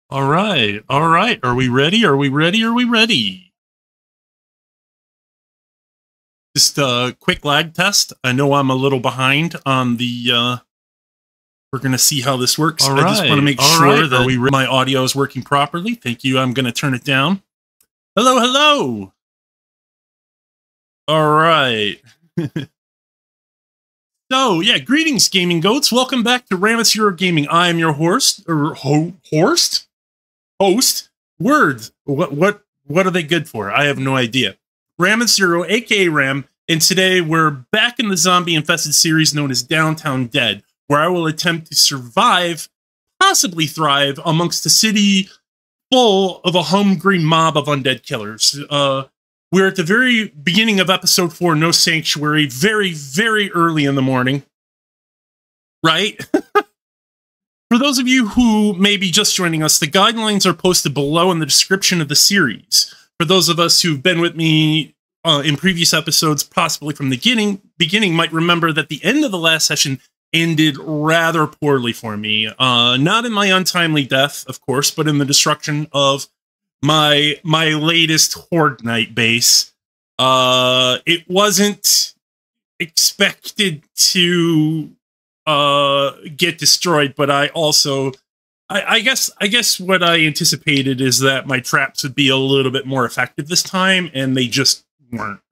All right. All right. Are we ready? Are we ready? Are we ready? Just a quick lag test. I know I'm a little behind on the, we're going to see how this works. All I just want to make right. sure that my audio is working properly. Thank you. I'm going to turn it down. Hello, hello. All right. So, yeah, greetings, gaming goats. Welcome back to Ramazero Gaming. I am your host. Host? Words. What are they good for? I have no idea. Ramazero, aka Ram, and today we're back in the zombie-infested series known as Downtown Dead, where I will attempt to survive, possibly thrive, amongst a city full of a hungry mob of undead killers. We're at the very beginning of episode 4, No Sanctuary, very, very early in the morning. Right? For those of you who may be just joining us, the guidelines are posted below in the description of the series. For those of us who've been with me in previous episodes, possibly from the beginning, might remember that the end of the last session ended rather poorly for me. Not in my untimely death, of course, but in the destruction of my latest Horde Knight base. It wasn't expected to get destroyed, but I also I guess what I anticipated is that my traps would be a little bit more effective this time, and they just weren't.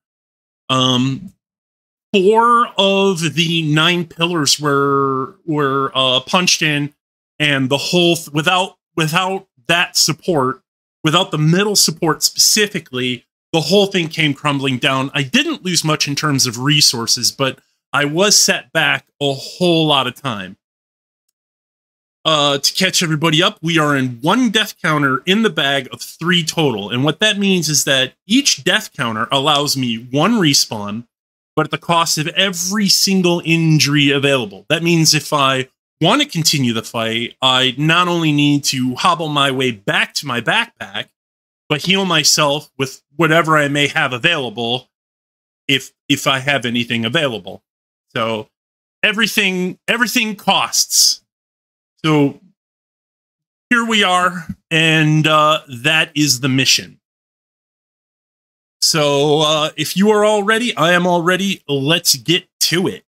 4 of the 9 pillars were punched in, and the whole without that support, without the middle support specifically, the whole thing came crumbling down. I didn't lose much in terms of resources, but I was set back a whole lot of time. To catch everybody up, we are in 1 death counter in the bag of 3 total. And what that means is that each death counter allows me 1 respawn, but at the cost of every single injury available. That means if I want to continue the fight, I not only need to hobble my way back to my backpack, but heal myself with whatever I may have available, if I have anything available. So everything costs. So here we are, and that is the mission. So if you are all ready, I am all ready. Let's get to it.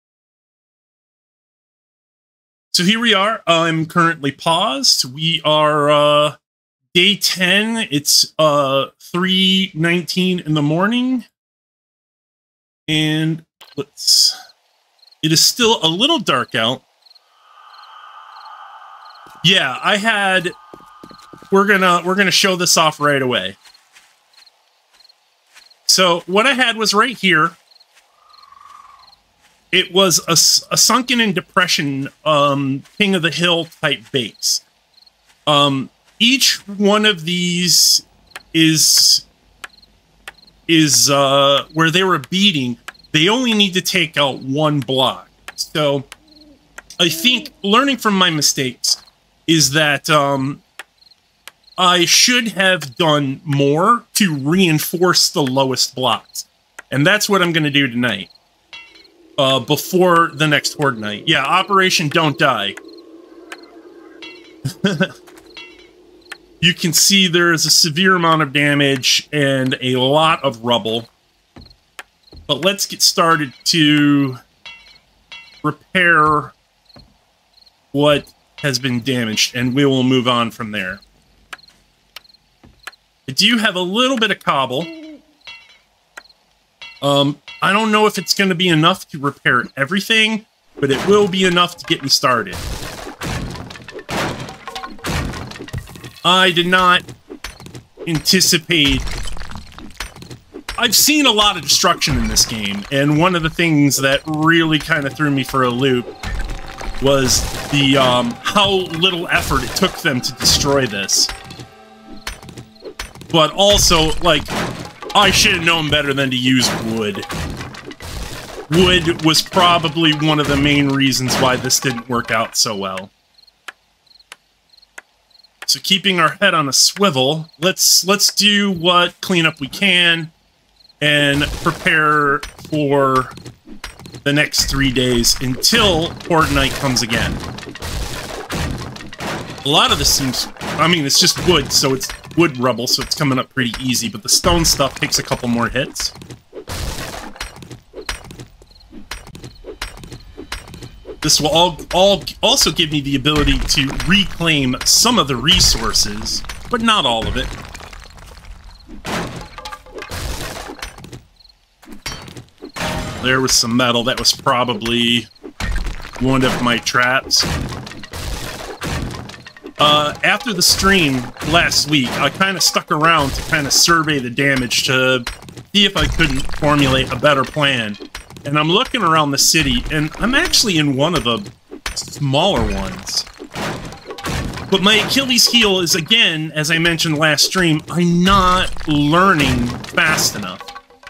So here we are. I'm currently paused. We are day 10. It's 3:19 in the morning. And it is still a little dark out. Yeah, we're gonna show this off right away. So what I had was right here. It was a sunken in depression, king of the hill type base. Each one of these is where they were beating. They only need to take out 1 block. So I think learning from my mistakes is that I should have done more to reinforce the lowest blocks. And that's what I'm going to do tonight. Before the next Horde Night. Yeah, Operation Don't Die. You can see there is a severe amount of damage and a lot of rubble. But let's get started to repair what has been damaged, and we will move on from there. I do have a little bit of cobble. I don't know if it's going to be enough to repair everything, but it will be enough to get me started. I did not anticipate... I've seen a lot of destruction in this game, and one of the things that really kind of threw me for a loop was the how little effort it took them to destroy this. But also, like, I should have known better than to use wood. Wood was probably one of the main reasons why this didn't work out so well. So keeping our head on a swivel, let's do what cleanup we can and prepare for the next 3 days until Horde Night comes again. A lot of this seems I mean, it's just wood, so it's wood rubble, so it's coming up pretty easy, but the stone stuff takes a couple more hits. This will also give me the ability to reclaim some of the resources, but not all of it. There was some metal. That was probably one of my traps. After the stream last week, I kind of stuck around to kind of survey the damage to see if I couldn't formulate a better plan. And I'm looking around the city, and I'm actually in one of the smaller ones. But my Achilles heel is, again, as I mentioned last stream, I'm not learning fast enough.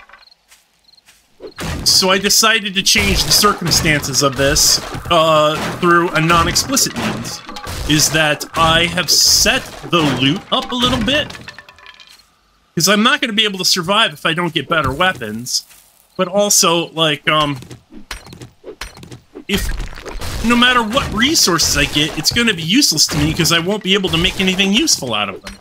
So I decided to change the circumstances of this through a non-explicit means. Is that I have set the loot up a little bit. Because I'm not going to be able to survive if I don't get better weapons. But also, like, if no matter what resources I get, it's going to be useless to me because I won't be able to make anything useful out of them.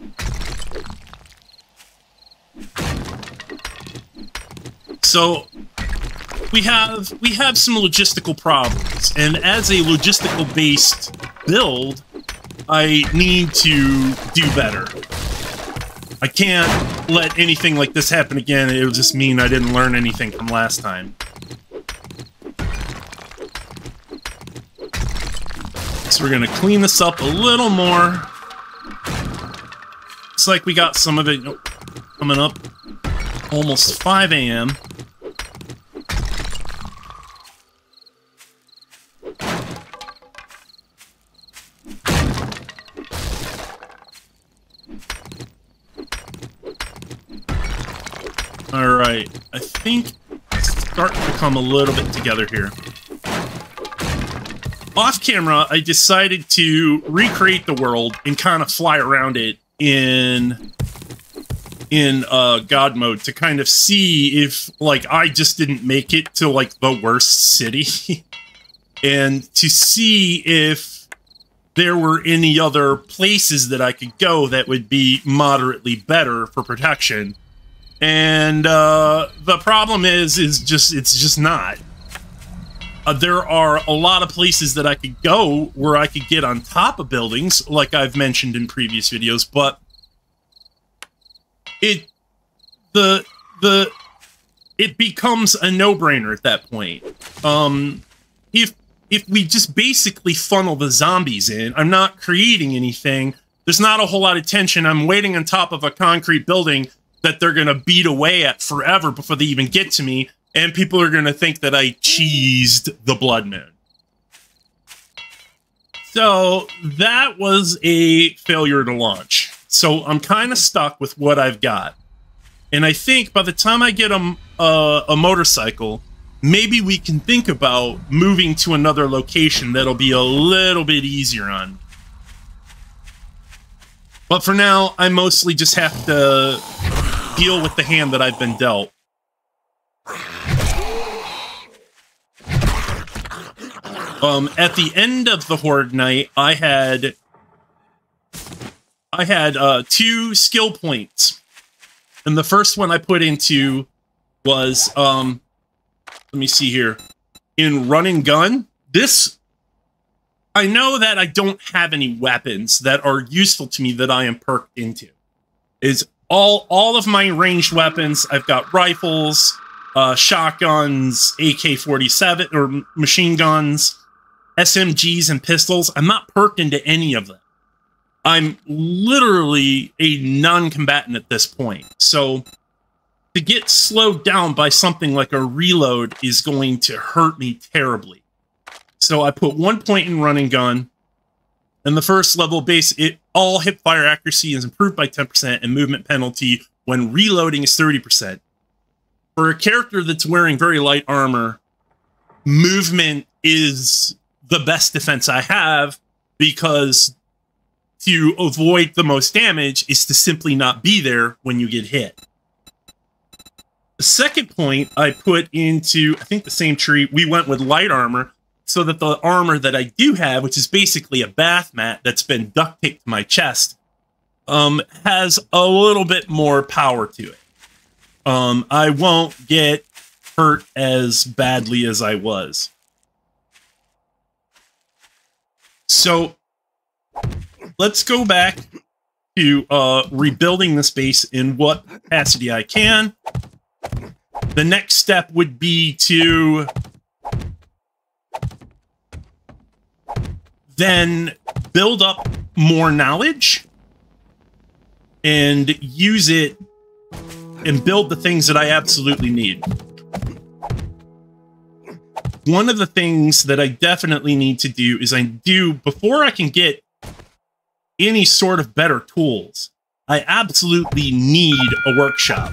So we have some logistical problems, and as a logistical-based build, I need to do better. I can't let anything like this happen again. It'll just mean I didn't learn anything from last time. So we're gonna clean this up a little more. Looks like we got some of it coming up. Almost 5 a.m. Alright, I think it's starting to come a little bit together here. Off camera, I decided to recreate the world and kind of fly around it in God mode to kind of see if, like, I just didn't make it to, like, the worst city. And to see if there were any other places that I could go that would be moderately better for protection. And the problem is it's just not. There are a lot of places that I could go where I could get on top of buildings, like I've mentioned in previous videos, but it becomes a no-brainer at that point. If we just basically funnel the zombies in, I'm not creating anything. There's not a whole lot of tension. I'm waiting on top of a concrete building that they're going to beat away at forever before they even get to me, and people are going to think that I cheesed the Blood Moon. So that was a failure to launch. So I'm kind of stuck with what I've got. And I think by the time I get a motorcycle, maybe we can think about moving to another location that'll be a little bit easier on. But for now, I mostly just have to deal with the hand that I've been dealt. At the end of the Horde night, I had 2 skill points. And the first one I put into was, let me see here, in run and gun. This, I know that I don't have any weapons that are useful to me that I am perked into. Is all of my ranged weapons, I've got rifles, shotguns, AK-47, or machine guns, SMGs, and pistols. I'm not perked into any of them. I'm literally a non-combatant at this point. So to get slowed down by something like a reload is going to hurt me terribly. So I put 1 point in run and gun. And the first level base, all hip fire accuracy is improved by 10%, and movement penalty when reloading is 30%. For a character that's wearing very light armor, movement is the best defense I have, because to avoid the most damage is to simply not be there when you get hit. The second point I put into, I think, the same tree. We went with light armor, so that the armor that I do have, which is basically a bath mat that's been duct taped to my chest, has a little bit more power to it. I won't get hurt as badly as I was. So let's go back to rebuilding this base in what capacity I can. The next step would be to then build up more knowledge and use it and build the things that I absolutely need. One of the things that I definitely need to do is before I can get any sort of better tools, I absolutely need a workshop.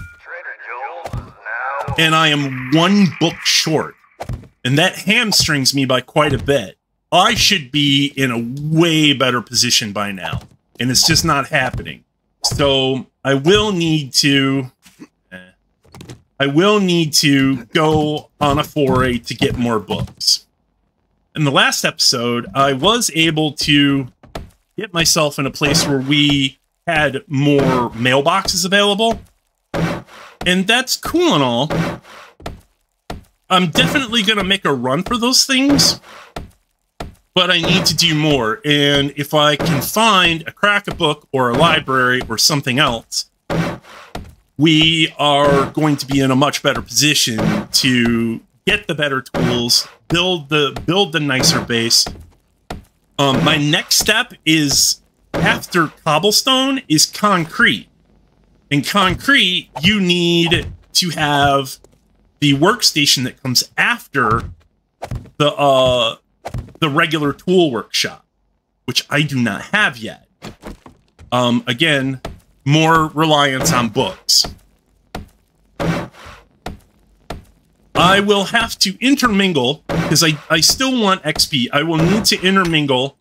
And I am one book short. And that hamstrings me by quite a bit. I should be in a way better position by now. And it's just not happening. So I will need to go on a foray to get more books. In the last episode, I was able to get myself in a place where we had more mailboxes available. And that's cool and all. I'm definitely going to make a run for those things. But I need to do more. And if I can find a crack-a-book or a library or something else, we are going to be in a much better position to get the better tools, build the nicer base. My next step is, after cobblestone, is concrete. In concrete, you need to have the workstation that comes after the regular tool workshop, which I do not have yet. Again, more reliance on books. I will have to intermingle, because I still want XP. I will need to intermingle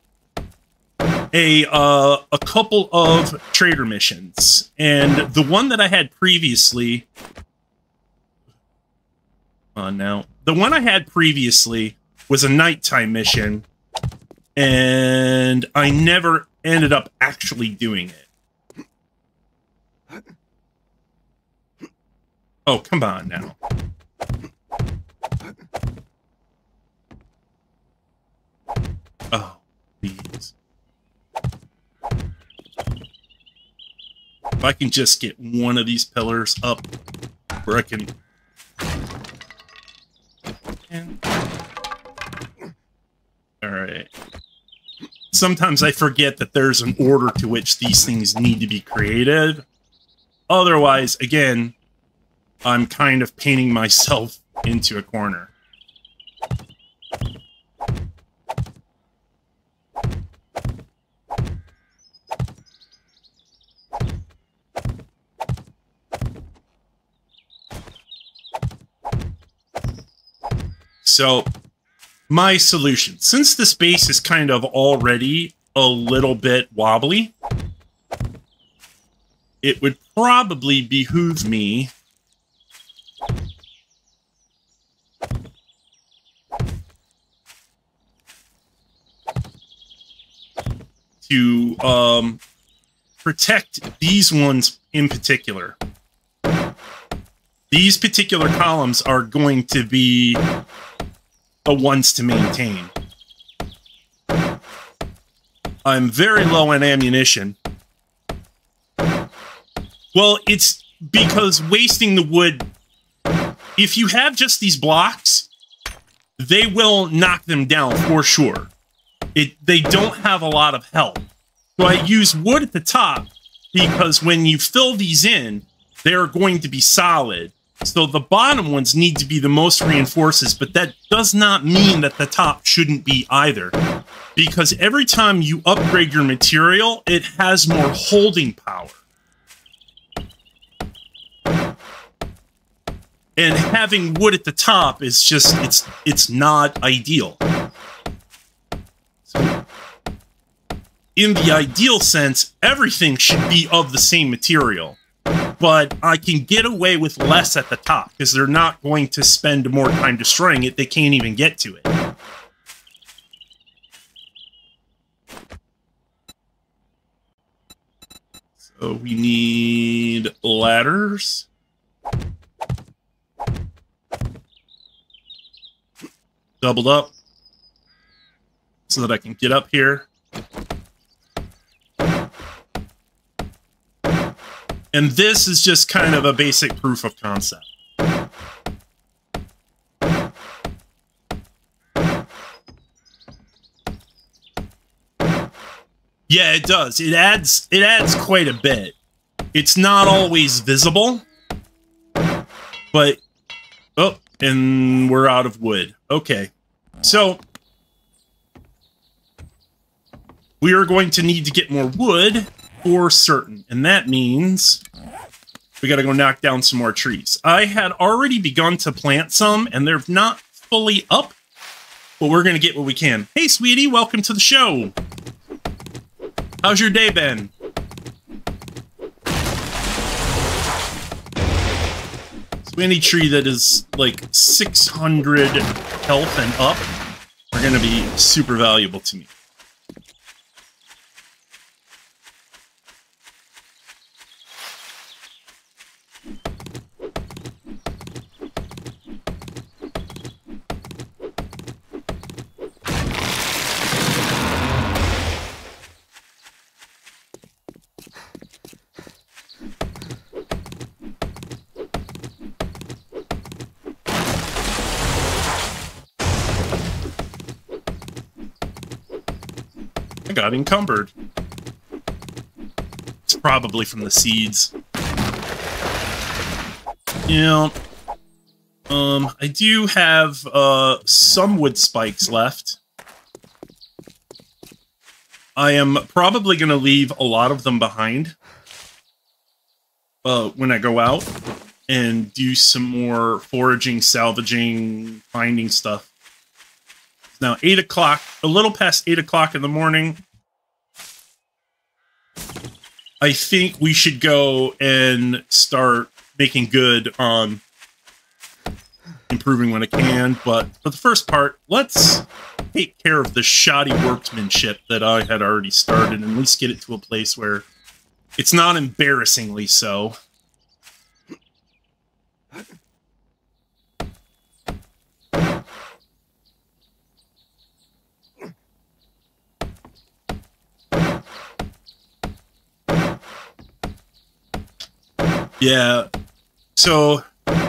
a couple of trader missions. And the one that I had previously... the one I had previously was a nighttime mission, and I never ended up actually doing it. Oh, come on now. Oh, please. If I can just get one of these pillars up where I can... Alright. Sometimes I forget that there's an order to which these things need to be created. Otherwise, again, I'm kind of painting myself into a corner. So, my solution, since this base is kind of already a little bit wobbly, it would probably behoove me to protect these ones in particular. These particular columns are going to be the ones to maintain. I'm very low on ammunition. Well, it's because wasting the wood... If you have just these blocks, they will knock them down for sure. They don't have a lot of health. So I use wood at the top because when you fill these in, they're going to be solid. So the bottom ones need to be the most reinforces, but that does not mean that the top shouldn't be either. Because every time you upgrade your material, it has more holding power. And having wood at the top is just, it's not ideal. So, in the ideal sense, everything should be of the same material. But I can get away with less at the top, because they're not going to spend more time destroying it. They can't even get to it. So we need ladders. Doubled up so that I can get up here. And this is just kind of a basic proof of concept. Yeah, it does. It adds quite a bit. It's not always visible, but oh, and we're out of wood. Okay. So we are going to need to get more wood for certain, and that means we got to go knock down some more trees. I had already begun to plant some, and they're not fully up, but we're going to get what we can. Hey, sweetie, welcome to the show. How's your day been? So any tree that is like 600 health and up are going to be super valuable to me. I got encumbered. It's probably from the seeds. Yeah. I do have some wood spikes left. I am probably going to leave a lot of them behind when I go out and do some more foraging, salvaging, finding stuff. Now, 8 o'clock, a little past 8 o'clock in the morning. I think we should go and start making good on improving when I can. But for the first part, let's take care of the shoddy workmanship that I had already started and at least get it to a place where it's not embarrassingly so. Yeah, so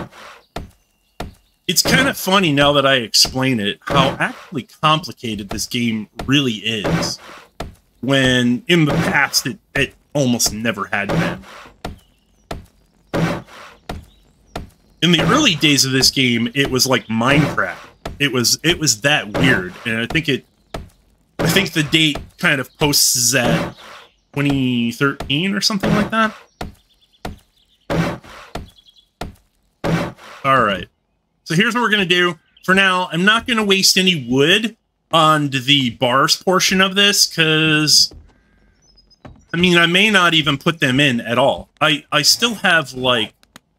it's kind of funny now that I explain it, how actually complicated this game really is, when in the past it almost never had been. In the early days of this game, it was like Minecraft. It was that weird, and I think the date kind of posts at 2013 or something like that. All right, so here's what we're going to do. For now, I'm not going to waste any wood on the bars portion of this, because, I mean, I may not even put them in at all. I still have, like,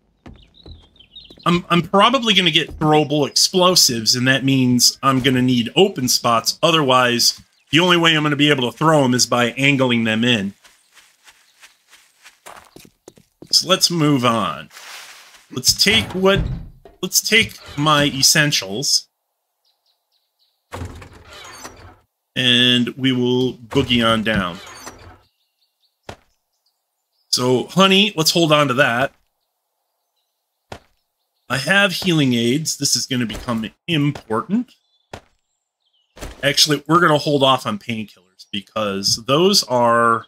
I'm probably going to get throwable explosives, and that means I'm going to need open spots. Otherwise, the only way I'm going to be able to throw them is by angling them in. So let's move on. Let's take my essentials, and we will boogie on down. So, honey, let's hold on to that. I have healing aids. This is going to become important. Actually, we're going to hold off on painkillers because those are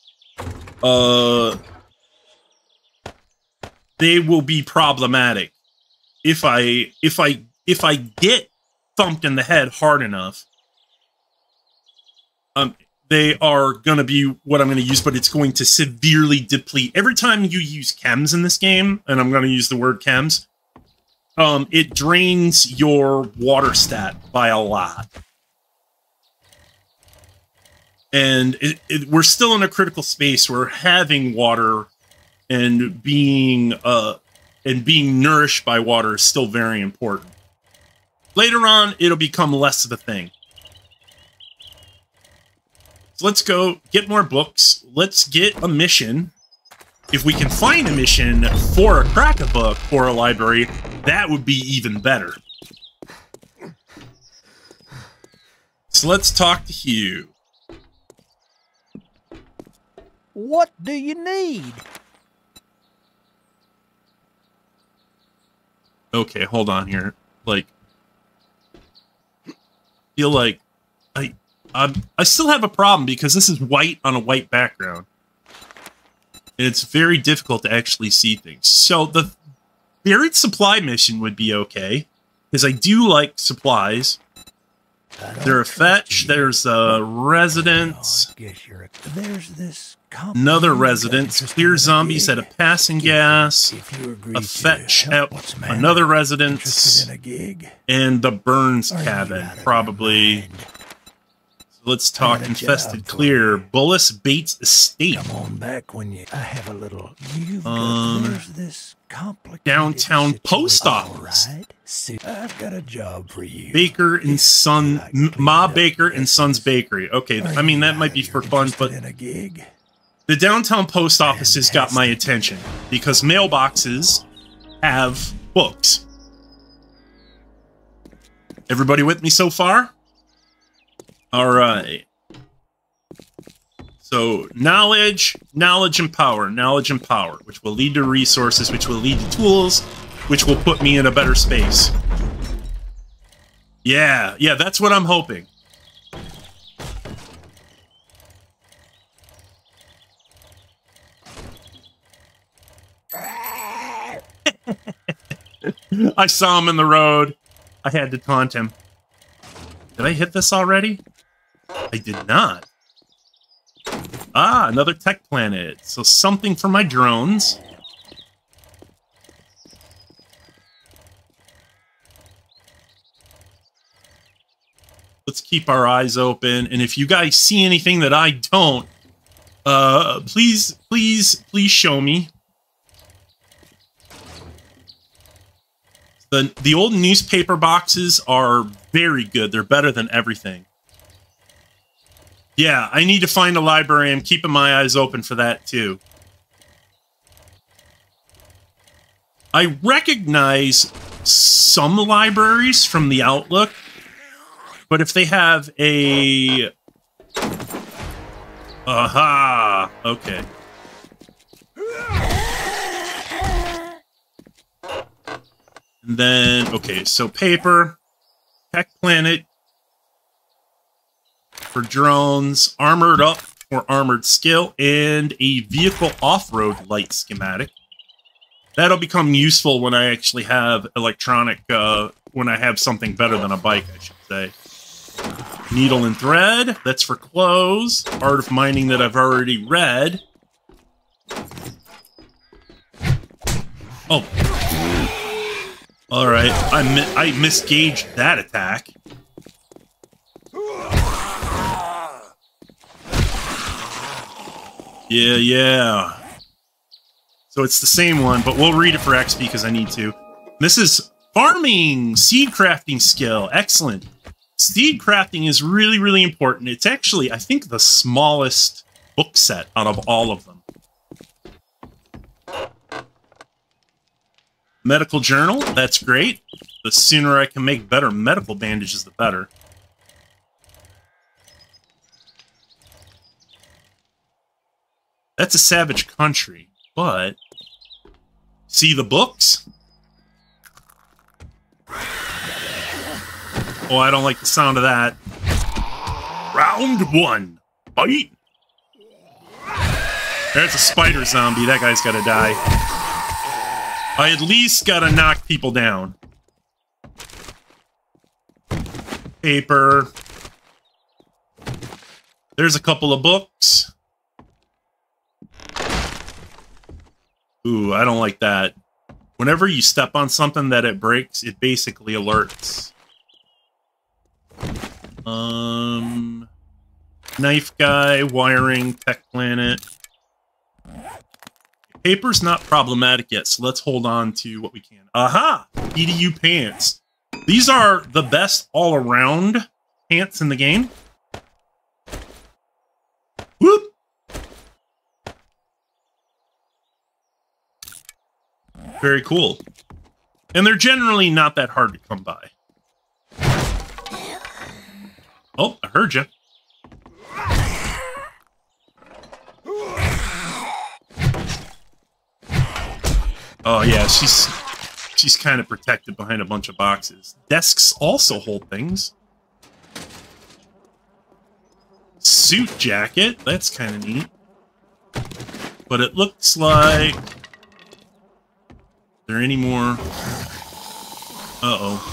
they will be problematic if I get thumped in the head hard enough. They are going to be what I'm going to use, but it's going to severely deplete. Every time you use chems in this game, and I'm going to use the word chems, it drains your water stat by a lot. And we're still in a critical space where having water and being nourished by water is still very important. Later on, it'll become less of a thing. So let's go get more books. Let's get a mission if we can find a mission for a crack a book or a library, that would be even better. So let's talk to Hugh. What do you need? Okay, hold on here. Like, feel like I still have a problem because this is white on a white background. And it's very difficult to actually see things. So the buried supply mission would be okay, because I do like supplies. There's a fetch, there's a residence, There's this another residence, clear zombies at a passing gas, a fetch at another residence, and the Burns cabin, probably. So let's talk infested clear. Bullis Bates Estate. Come on back when I have a little. There's this complicated downtown post situation. office. Right? See, I've got a job for you. Baker and Son, Ma Baker and Son's Bakery. Okay, I mean, that might be for fun, but the downtown post office has got my attention because mailboxes have books. Everybody with me so far? All right. So knowledge and power, which will lead to resources, which will lead to tools, which will put me in a better space. Yeah, that's what I'm hoping. I saw him in the road. I had to taunt him. Did I hit this already? I did not. Ah, another tech planet. So something for my drones. Let's keep our eyes open. And if you guys see anything that I don't, please show me. The old newspaper boxes are very good. They're better than everything. Yeah, I need to find a library. I'm keeping my eyes open for that, too. I recognize some libraries from the Outlook, but if they have a... Aha! Okay. And then, okay, so paper, tech planet, for drones, armored up for armored skill, and a vehicle off-road light schematic. That'll become useful when I actually have electronic, when I have something better than a bike, I should say. Needle and thread, that's for clothes. Art of mining that I've already read. Oh. Alright, I misgauged that attack. Yeah. So it's the same one, but we'll read it for XP because I need to. This is farming, seed crafting skill. Excellent. Seed crafting is really, really important. It's actually, I think, the smallest book set out of all of them. Medical journal, that's great. The sooner I can make better medical bandages, the better. That's a savage country, but... See the books? Oh, I don't like the sound of that. Round one. Fight! There's a spider zombie. That guy's gotta die. I at least gotta knock people down. Paper. There's a couple of books. Ooh, I don't like that. Whenever you step on something that it breaks, it basically alerts. Knife guy, wiring, tech planet. Paper's not problematic yet, so let's hold on to what we can. Aha! EDU pants. These are the best all-around pants in the game. Whoop! Very cool. And they're generally not that hard to come by. Oh, I heard you. Oh yeah, she's kind of protected behind a bunch of boxes. Desks also hold things. Suit jacket, that's kind of neat. But it looks like... Are there any more? Uh-oh.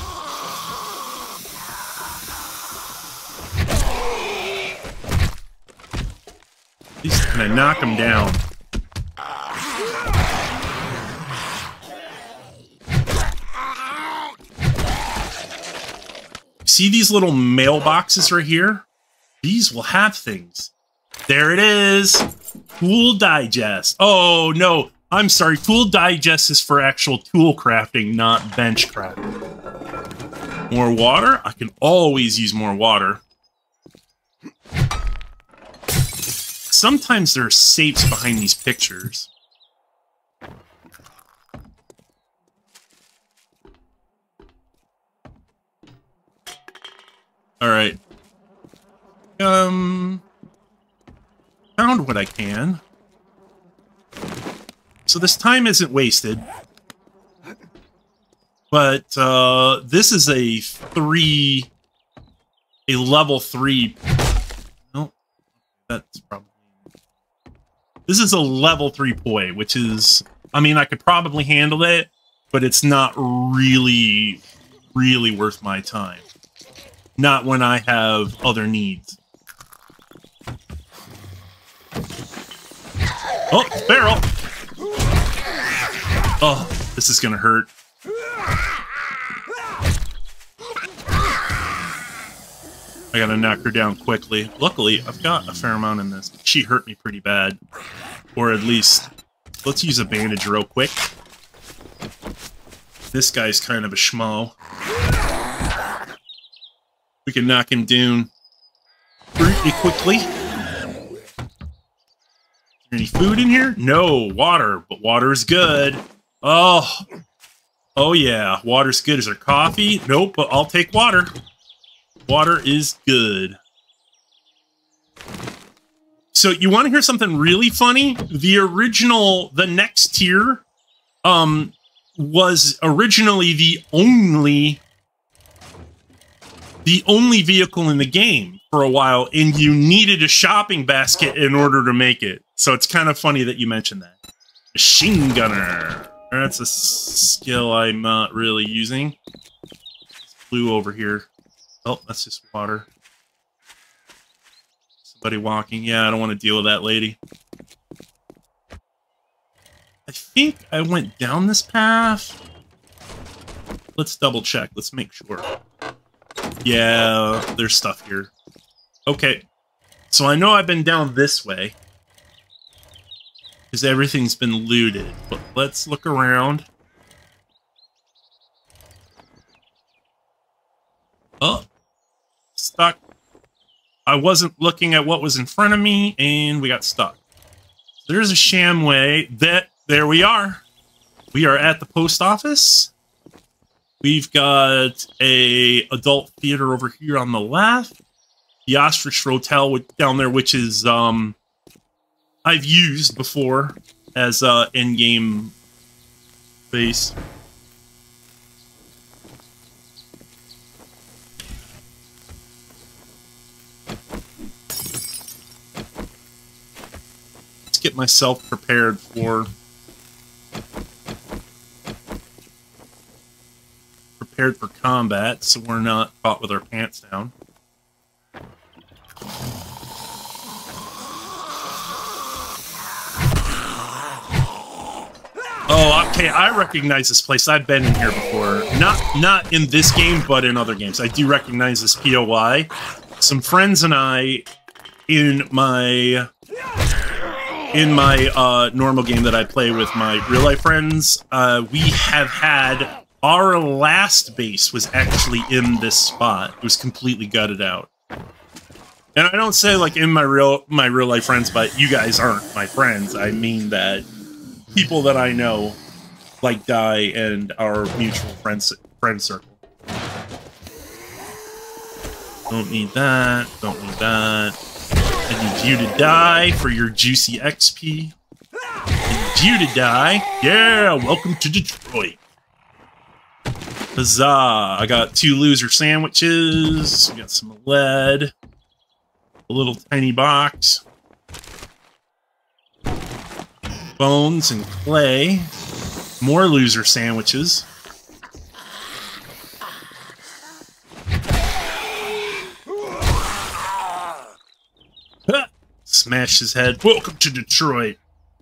He's gonna knock him down. See these little mailboxes right here? These will have things. There it is. Tool Digest. Oh, no. I'm sorry. Tool Digest is for actual tool crafting, not bench crafting. More water? I can always use more water. Sometimes there are safes behind these pictures. Alright. Found what I can. So this time isn't wasted. But this is a level 3. No, that's probably... This is a level 3 poi, which is... I mean, I could probably handle it, but it's not really, really worth my time. Not when I have other needs. Oh, barrel! Oh, this is gonna hurt. I gotta knock her down quickly. Luckily, I've got a fair amount in this. She hurt me pretty bad. Or at least, let's use a bandage real quick. This guy's kind of a schmo. We can knock him down pretty quickly. Is there any food in here? No, water, but water is good. Oh, oh yeah, water's good. Is there coffee? Nope, but I'll take water. Water is good. So you want to hear something really funny? The next tier, was originally the only vehicle in the game for a while, and you needed a shopping basket in order to make it. So it's kind of funny that you mentioned that. Machine gunner. That's a skill I'm not really using. It's blue over here. Oh, that's just water. Somebody walking. Yeah, I don't want to deal with that lady. I think I went down this path. Let's double check. Let's make sure. Yeah, there's stuff here. Okay. So I know I've been down this way. Because everything's been looted. But let's look around. Oh. Stuck. I wasn't looking at what was in front of me, and we got stuck. There's a sham way. There we are. We are at the post office. We've got a adult theater over here on the left. The Ostrich Hotel down there, which is I've used before as in-game base. Let's get myself prepared for combat, so we're not caught with our pants down. Oh, okay, I recognize this place. I've been in here before. Not in this game, but in other games. I do recognize this POI. Some friends and I, in my normal game that I play with my real-life friends, we have had... Our last base was actually in this spot. It was completely gutted out. And I don't say like in my real life friends, but you guys aren't my friends. I mean that people that I know, like Die and our mutual friend circle. Don't need that. Don't need that. I need you to die for your juicy XP. I need you to die. Yeah, welcome to Detroit. Huzzah. I got 2 loser sandwiches. We got some lead. A little tiny box. Bones and clay. More loser sandwiches. Smash his head. Welcome to Detroit.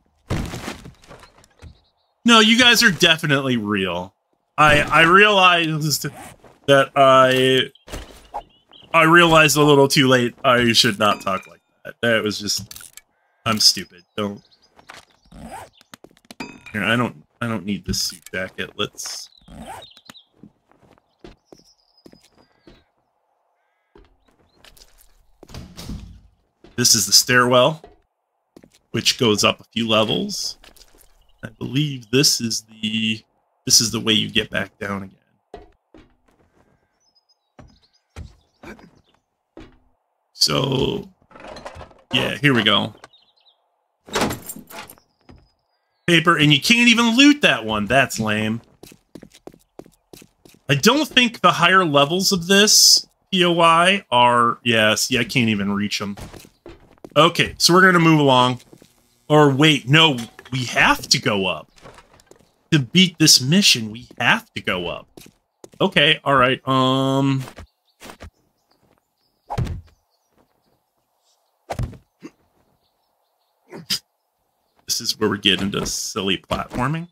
No, you guys are definitely real. I realized that I realized a little too late I should not talk like that. That was just, I'm stupid. Don't. Here, I don't need this suit jacket. Let's. This is the stairwell, which goes up a few levels. I believe this is the way you get back down again. So, yeah, here we go. Paper, and you can't even loot that one. That's lame. I don't think the higher levels of this POI are... Yeah, see, I can't even reach them. Okay, so we're going to move along. Or wait, no, we have to go up. To beat this mission, we have to go up. Okay, alright, This is where we get into silly platforming.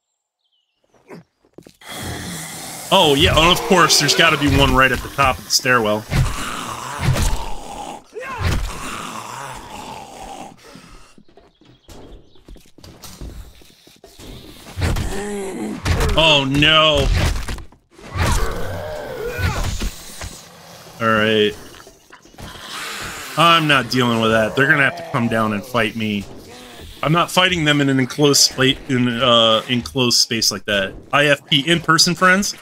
Oh, yeah, and of course, there's got to be one right at the top of the stairwell. Oh, no. Alright. I'm not dealing with that. They're gonna have to come down and fight me. I'm not fighting them in an enclosed space, enclosed space like that. IFP, in-person friends.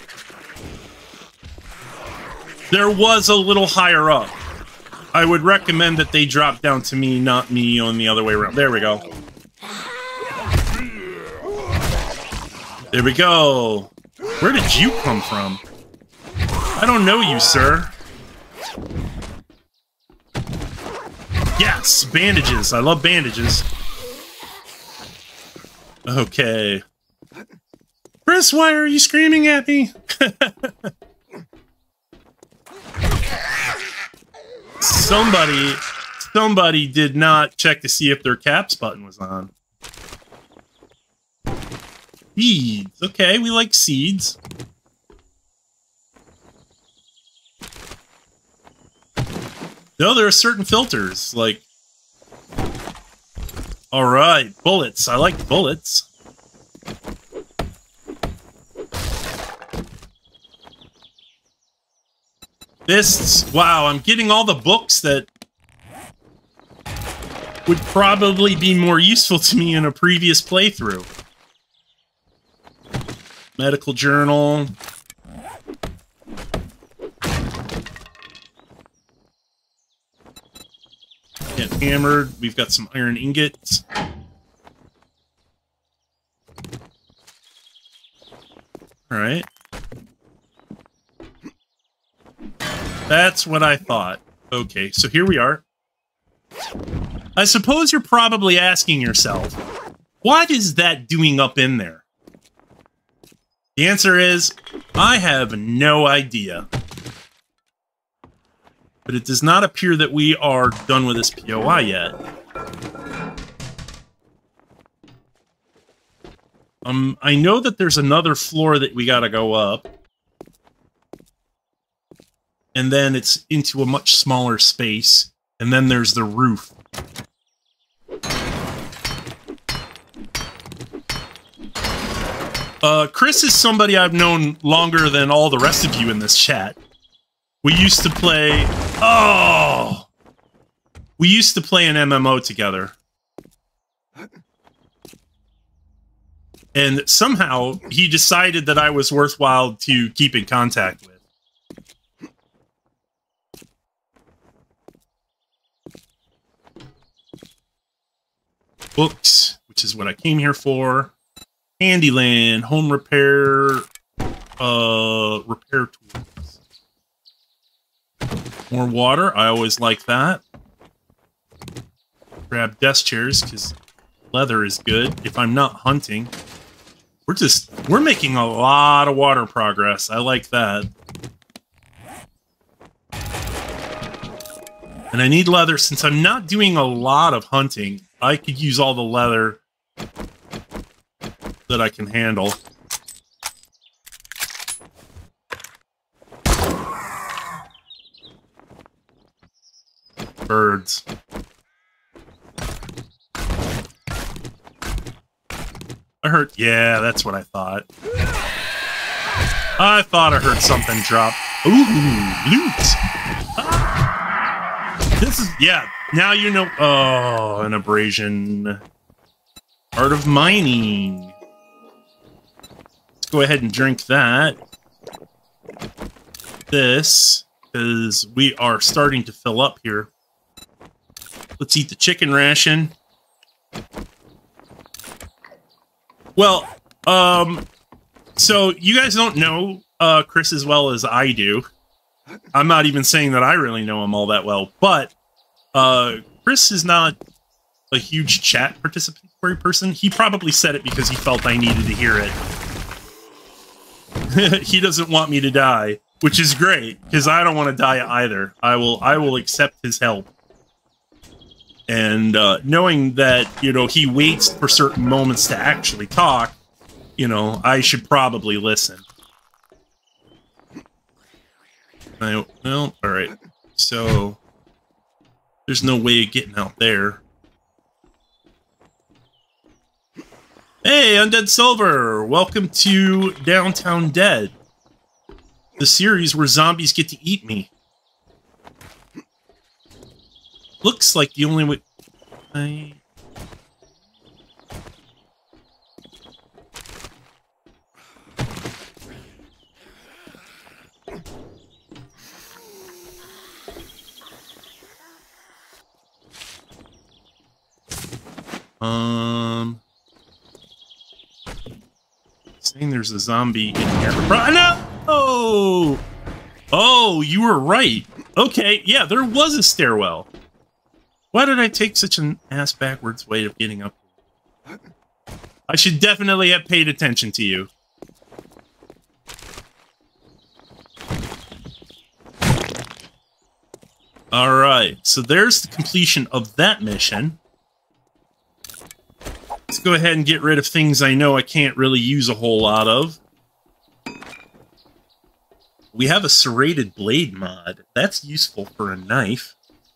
There was a little higher up. I would recommend that they drop down to me, not me on the other way around. There we go. There we go. Where did you come from? I don't know you, sir. Yes, bandages. I love bandages. Okay. Chris, why are you screaming at me? Somebody did not check to see if their caps button was on. Seeds. Okay, we like seeds. No, there are certain filters, like... Alright, bullets. I like bullets. Fists. Wow, I'm getting all the books that would probably be more useful to me in a previous playthrough. Medical journal. Get hammered. We've got some iron ingots. Alright. That's what I thought. Okay, so here we are. I suppose you're probably asking yourself, what is that doing up in there? The answer is, I have no idea. But it does not appear that we are done with this POI yet. I know that there's another floor that we gotta go up. And then it's into a much smaller space. And then there's the roof. Chris is somebody I've known longer than all the rest of you in this chat. We used to play... Oh! We used to play an MMO together. And somehow he decided that I was worthwhile to keep in contact with. Books, which is what I came here for. Handyland, home repair, repair tools. More water, I always like that. Grab desk chairs, because leather is good. If I'm not hunting, we're making a lot of water progress. I like that. And I need leather, since I'm not doing a lot of hunting. I could use all the leather that I can handle. Birds. I heard... Yeah, that's what I thought. I thought I heard something drop. Ooh, loot! Ah! This is... Yeah, now you know... Oh, an abrasion. Art of mining. Let's go ahead and drink that. This, because we are starting to fill up here. Let's eat the chicken ration. Well, so you guys don't know Chris as well as I do. I'm not even saying that I really know him all that well, but Chris is not a huge chat participatory person. He probably said it because he felt I needed to hear it. He doesn't want me to die, which is great, because I don't want to die either. I will accept his help. And knowing that, you know, he waits for certain moments to actually talk, you know, I should probably listen. Well, alright. So, there's no way of getting out there. Hey, Undead Silver! Welcome to Downtown Dead, the series where zombies get to eat me. Looks like the only way... Saying there's a zombie in here. No! Oh, you were right. Okay, yeah, there was a stairwell. Why did I take such an ass-backwards way of getting up? I should definitely have paid attention to you. Alright, so there's the completion of that mission. Let's go ahead and get rid of things I know I can't really use a whole lot of. We have a serrated blade mod. That's useful for a knife.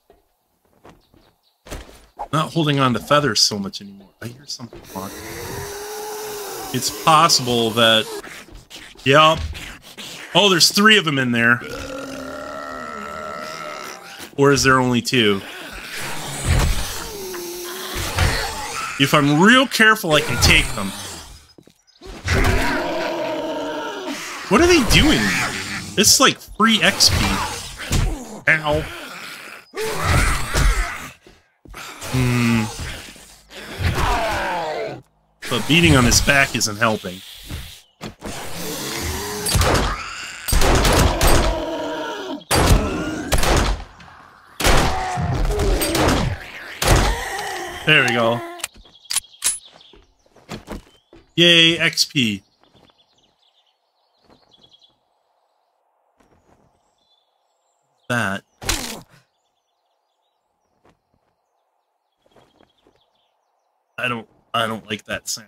Not holding on to feathers so much anymore. I hear something walking. It's possible that... Yep. Oh, there's 3 of them in there. Or is there only 2? If I'm real careful, I can take them. What are they doing? This is like free XP. Ow. But beating on his back isn't helping. There we go. Yay, XP. That. I don't like that sound.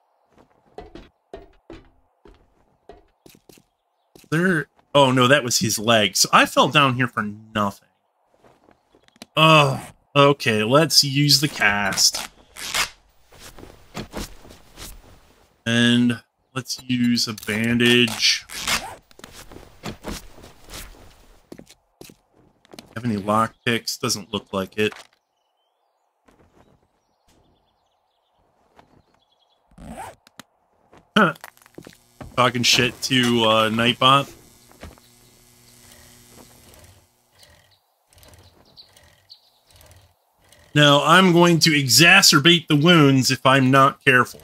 There... Oh, no, that was his leg. So I fell down here for nothing. Oh, okay, let's use the cast. And let's use a bandage. Have any lockpicks? Doesn't look like it. Talking shit to Nightbot. Now, I'm going to exacerbate the wounds if I'm not careful.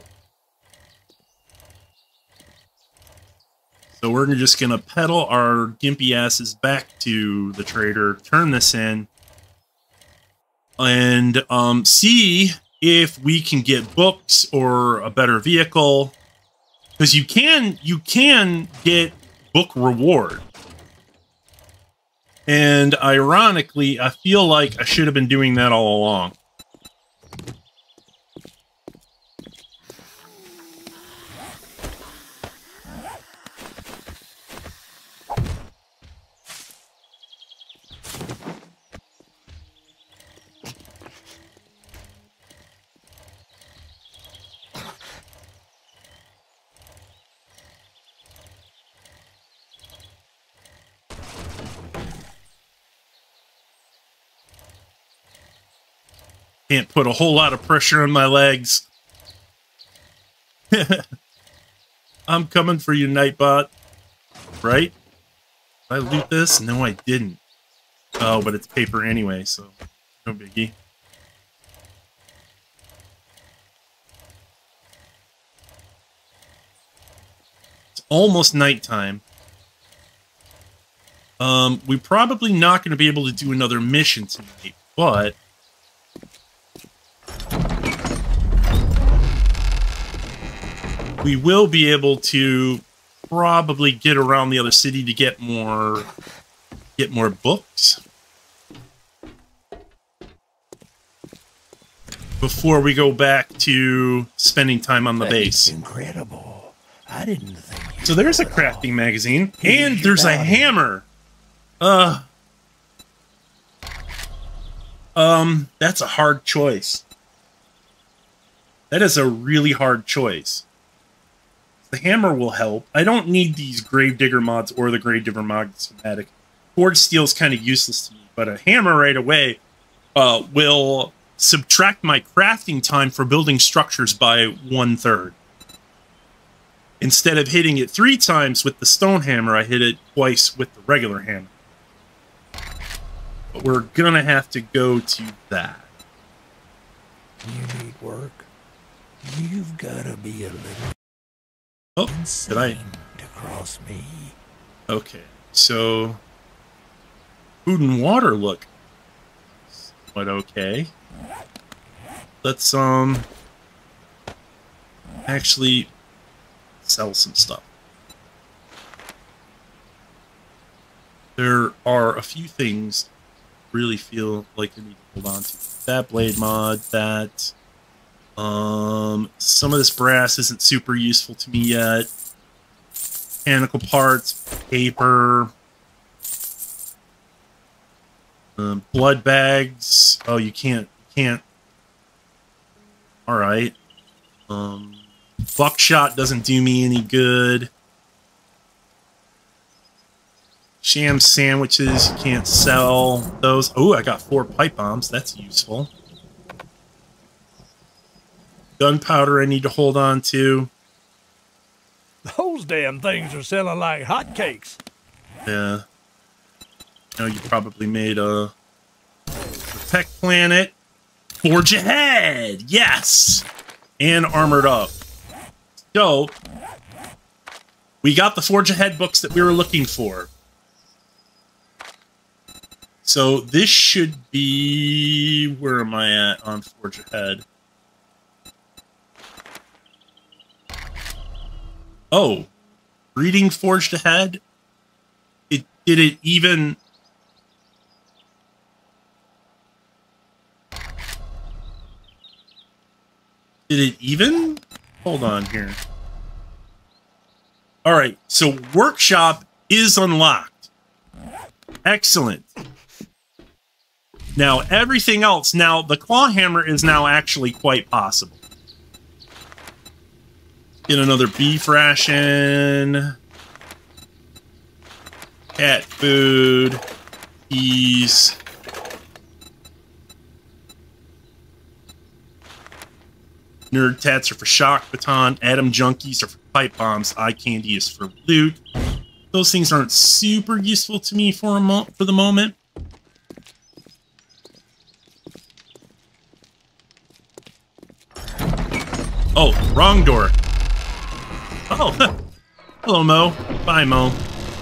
So we're just going to pedal our gimpy asses back to the trader, turn this in, and see if we can get books or a better vehicle. Because you can get book reward. And ironically, I feel like I should have been doing that all along. Can't put a whole lot of pressure on my legs. I'm coming for you, Nightbot. Right? Did I loot this? No, I didn't. Oh, but it's paper anyway, so no biggie. It's almost nighttime. We're probably not going to be able to do another mission tonight, but we will be able to probably get around the other city to get more books before we go back to spending time on the base. Incredible. I didn't think. So there's a crafting magazine, and there's a hammer. That's a hard choice. That is a really hard choice. The hammer will help. I don't need these Gravedigger mods or the Gravedigger mod schematic. Forged steel is kind of useless to me, but a hammer right away will subtract my crafting time for building structures by 1/3. Instead of hitting it 3 times with the stone hammer, I hit it twice with the regular hammer. But we're gonna have to go to that. You need work. You've got to be a little. Oh, did I? To cross me. Okay, so food and water look somewhat okay. Let's actually sell some stuff. There are a few things I really feel like I need to hold on to. That blade mod, that some of this brass isn't super useful to me yet. Mechanical parts, paper, blood bags. Oh, you can't. All right. Buckshot doesn't do me any good. Sham sandwiches, you can't sell those. Oh, I got 4 pipe bombs. That's useful. Gunpowder I need to hold on to. Those damn things are selling like hotcakes. Yeah. I know you probably made a Protect Planet. Forge Ahead! Yes! And Armored Up. So, we got the Forge Ahead books that we were looking for. So, this should be... Where am I at on Forge Ahead? Oh, reading Forged Ahead? Did it even... Did it even? Hold on here. Alright, so Workshop is unlocked. Excellent. Now, everything else... Now, the Claw Hammer is now actually quite possible. Get another beef ration. Cat food. Peas. Nerd tats are for shock baton. Atom junkies are for pipe bombs. Eye candy is for loot. Those things aren't super useful to me for the moment. Oh, wrong door. Oh, hello, Mo. Bye, Mo.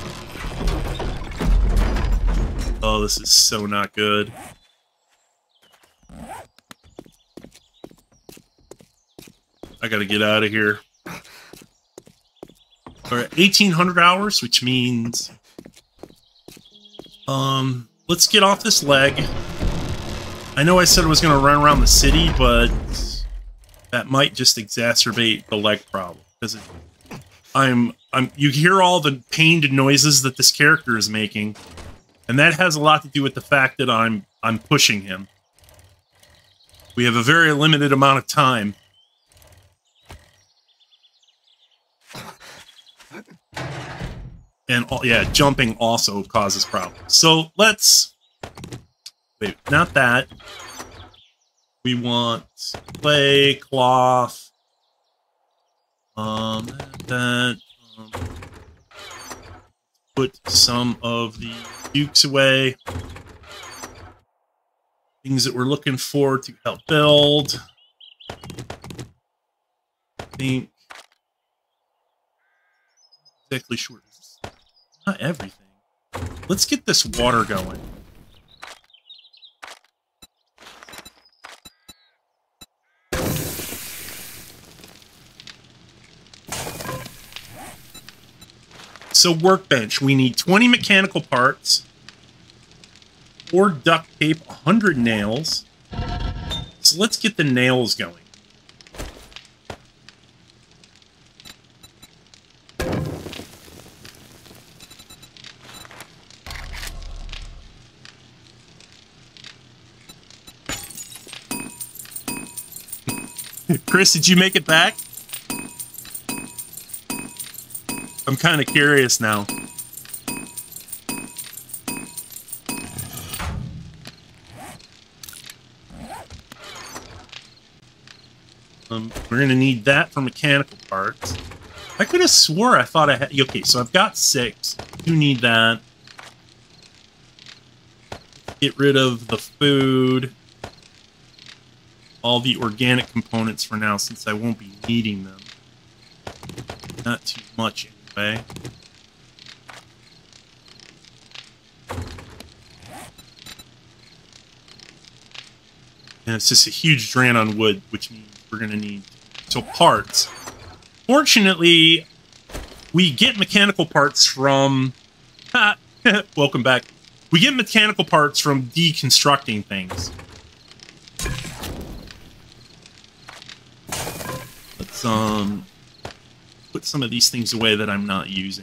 Oh, this is so not good. I gotta get out of here. We're at 1,800 hours, which means... let's get off this leg. I know I said I was gonna run around the city, but... that might just exacerbate the leg problem. Because you hear all the pained noises that this character is making. And that has a lot to do with the fact that I'm pushing him. We have a very limited amount of time. And yeah, jumping also causes problems. So let's... wait, not that. We want clay, cloth. Put some of the dukes away. Things that we're looking for to help build. I think... exactly sure. Not everything. Let's get this water going. So workbench, we need 20 mechanical parts, 4 duct tape, 100 nails. So let's get the nails going. Chris, did you make it back? I'm kind of curious now. We're gonna need that for mechanical parts. I could have swore I thought I had... okay, so I've got 6. You need that. Get rid of the food. All the organic components for now, since I won't be needing them. Not too much anyway. And it's just a huge drain on wood, which means we're going to need... so parts. Fortunately, we get mechanical parts from... welcome back. We get mechanical parts from deconstructing things. Let's put some of these things away that I'm not using.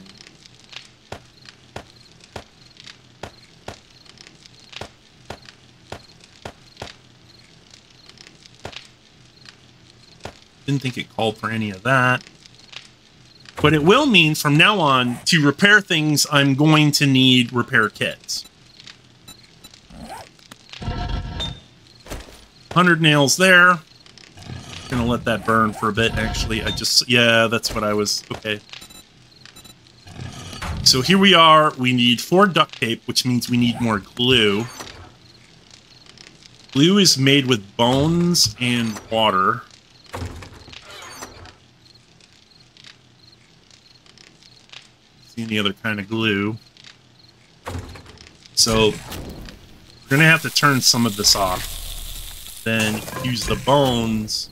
Didn't think it called for any of that. But it will mean from now on, to repair things, I'm going to need repair kits. 100 nails there. Gonna let that burn for a bit, actually. Yeah, that's what I was... okay. So here we are. We need 4 duct tape, which means we need more glue. Glue is made with bones and water. See any other kind of glue. So we're gonna have to turn some of this off. Then use the bones.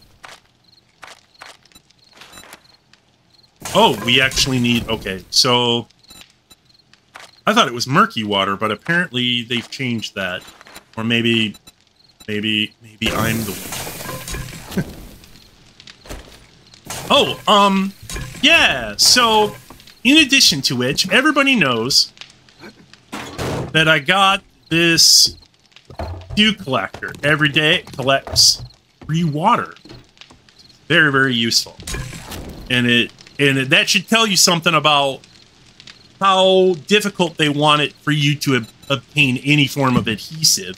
Oh, we actually need... okay, so... I thought it was murky water, but apparently they've changed that. Or maybe I'm the one. Oh, yeah, so... in addition to which, everybody knows that I got this dew collector. Every day it collects free water. Very, very useful. And that should tell you something about how difficult they want it for you to obtain any form of adhesive.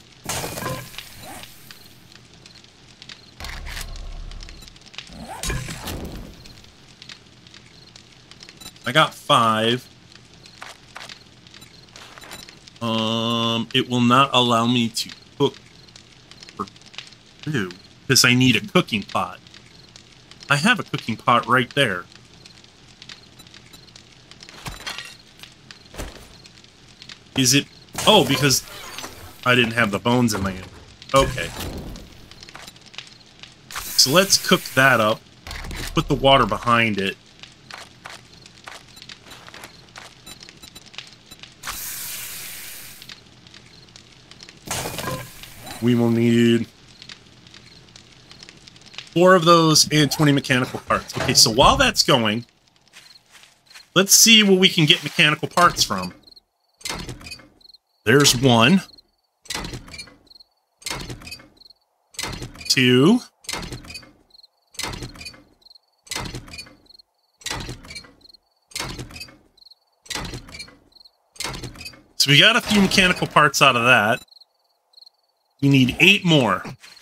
I got 5. It will not allow me to cook for 2 because I need a cooking pot. I have a cooking pot right there. Is it? Oh, because I didn't have the bones in my hand. Okay. So let's cook that up. Put the water behind it. We will need 4 of those and 20 mechanical parts. Okay, so while that's going, let's see where we can get mechanical parts from. There's 1. 2. So we got a few mechanical parts out of that. We need 8 more.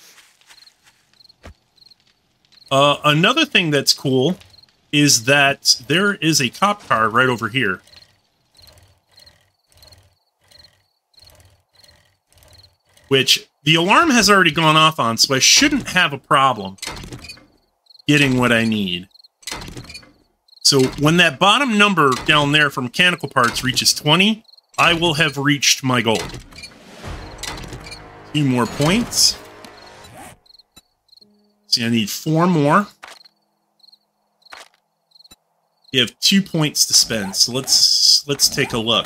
Another thing that's cool is that there is a cop car right over here. Which the alarm has already gone off on, so I shouldn't have a problem getting what I need. So when that bottom number down there for mechanical parts reaches 20, I will have reached my goal. 2 more points. See, I need 4 more. You have 2 points to spend, so let's take a look.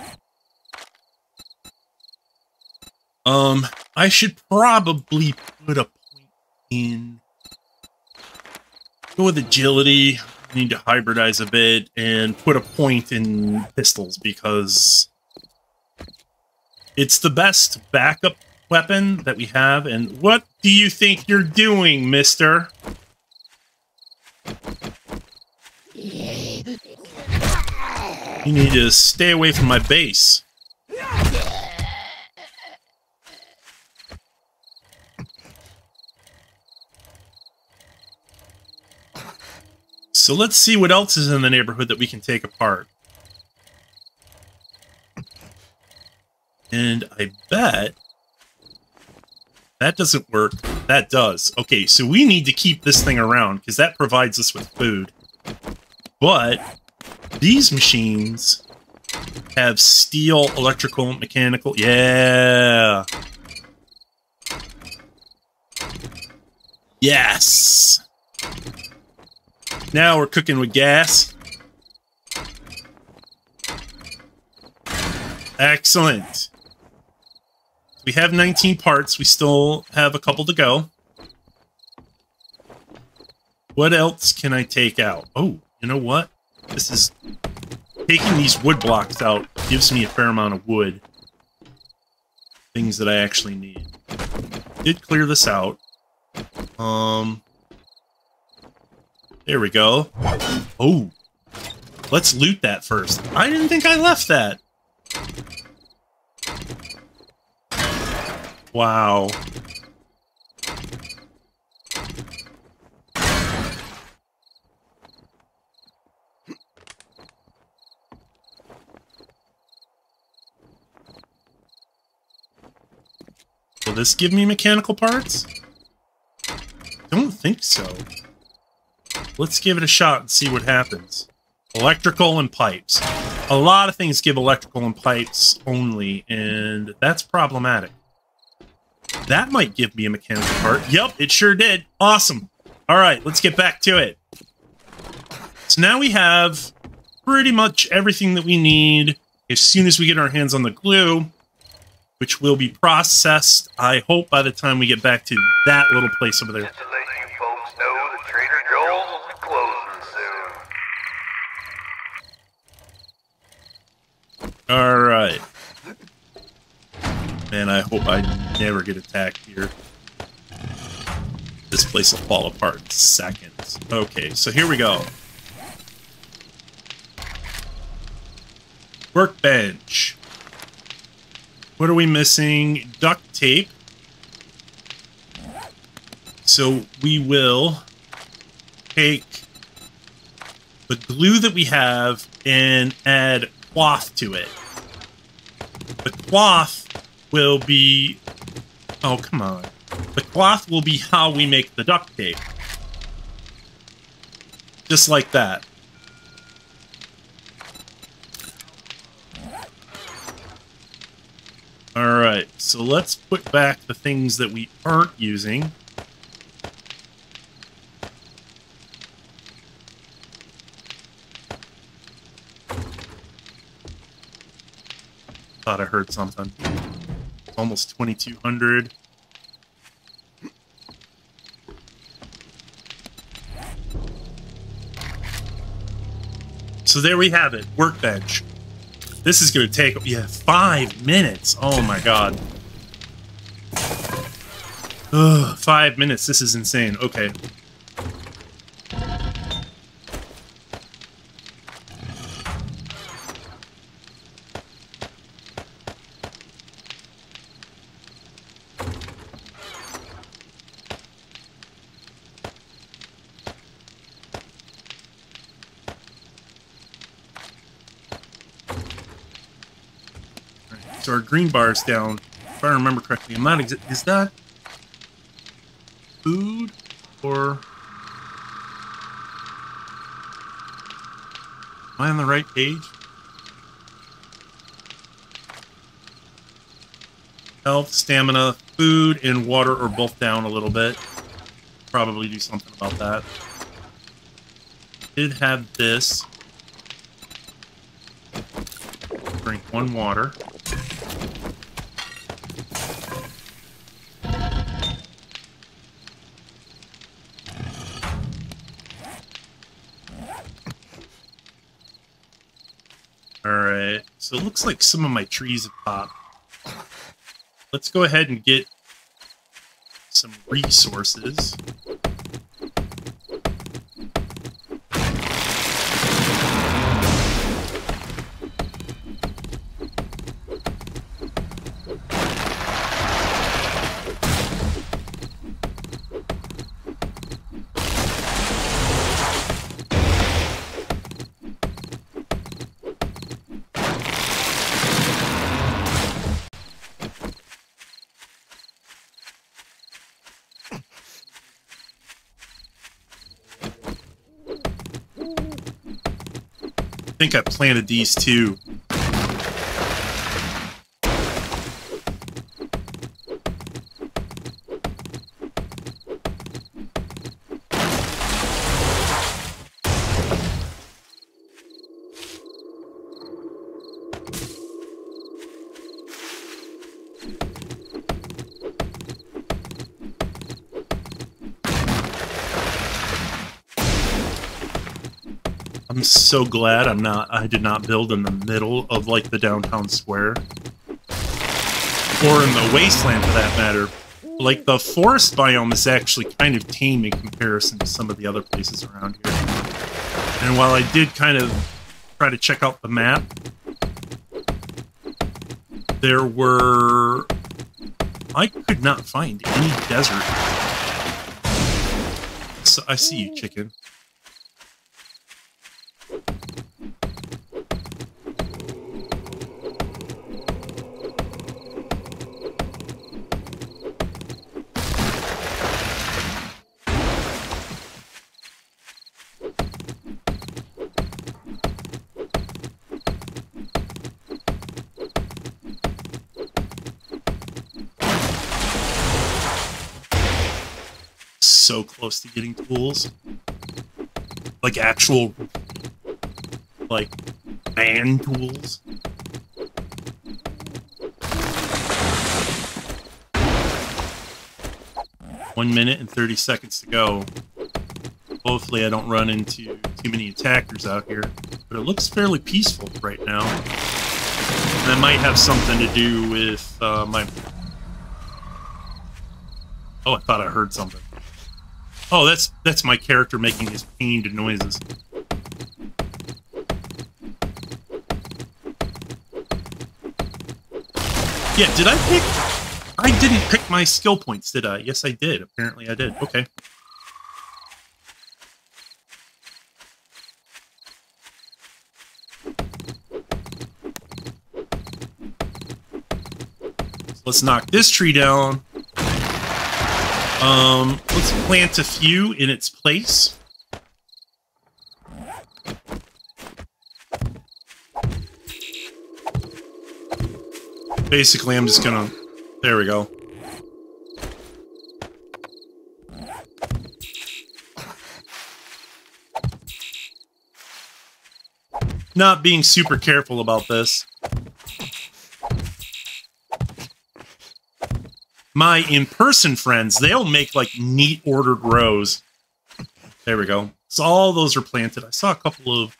I should probably put a point in. Go with agility. I need to hybridize a bit and put a point in pistols because it's the best backup weapon that we have. And what do you think you're doing, mister? You need to stay away from my base. So let's see what else is in the neighborhood that we can take apart. And I bet that doesn't work. That does. Okay, so we need to keep this thing around because that provides us with food. But these machines have steel, electrical, mechanical. Yeah. Yes. Now we're cooking with gas. Excellent. We have 19 parts. We still have a couple to go. What else can I take out? Oh, you know what? This is... Taking these wood blocks out gives me a fair amount of wood. Things that I actually need. Did clear this out. There we go. Oh. Let's loot that first. I didn't think I left that. Wow. Will this give me mechanical parts? Don't think so. Let's give it a shot and see what happens. Electrical and pipes. A lot of things give electrical and pipes only, and that's problematic. That might give me a mechanical part. Yep, it sure did. Awesome. All right, let's get back to it. So now we have pretty much everything that we need as soon as we get our hands on the glue, which will be processed, I hope, by the time we get back to that little place over there. Just to let you folks know that Trader Joel's will be closing soon. All right. Man, I hope I never get attacked here. This place will fall apart in seconds. Okay, so here we go. Workbench. What are we missing? Duct tape. So we will take the glue that we have and add cloth to it. The cloth will be... Oh, come on. The cloth will be how we make the duct tape. Just like that. Alright, so let's put back the things that we aren't using. Thought I heard something. Almost 2,200. So there we have it, workbench. This is going to take, 5 minutes. Oh my god. Ugh, 5 minutes. This is insane. Okay. So our green bar is down. If I remember correctly, I'm not is that food or am I on the right page? Health, stamina, food, and water are both down a little bit. Probably do something about that. Did have this. Drink 1 water. Alright, so it looks like some of my trees have popped. Let's go ahead and get some resources. I think I planted these too. I'm so glad I did not build in the middle of like the downtown square. Or in the wasteland for that matter. Like the forest biome is actually kind of tame in comparison to some of the other places around here. And while I did kind of try to check out the map, I could not find any desert. So I see you, chicken. So close to getting tools. Like actual, like, man tools. One minute and 30 seconds to go. Hopefully I don't run into too many attackers out here. But it looks fairly peaceful right now. And that might have something to do with my... Oh, I thought I heard something. Oh, that's my character making his pained noises. Yeah, did I pick... I didn't pick my skill points, did I? Yes, I did. Apparently I did. Okay. Let's knock this tree down. Let's plant a few in its place. Basically, I'm just gonna... There we go. Not being super careful about this. My in-person friends, they'll make like neat ordered rows. There we go. So all those are planted. I saw a couple of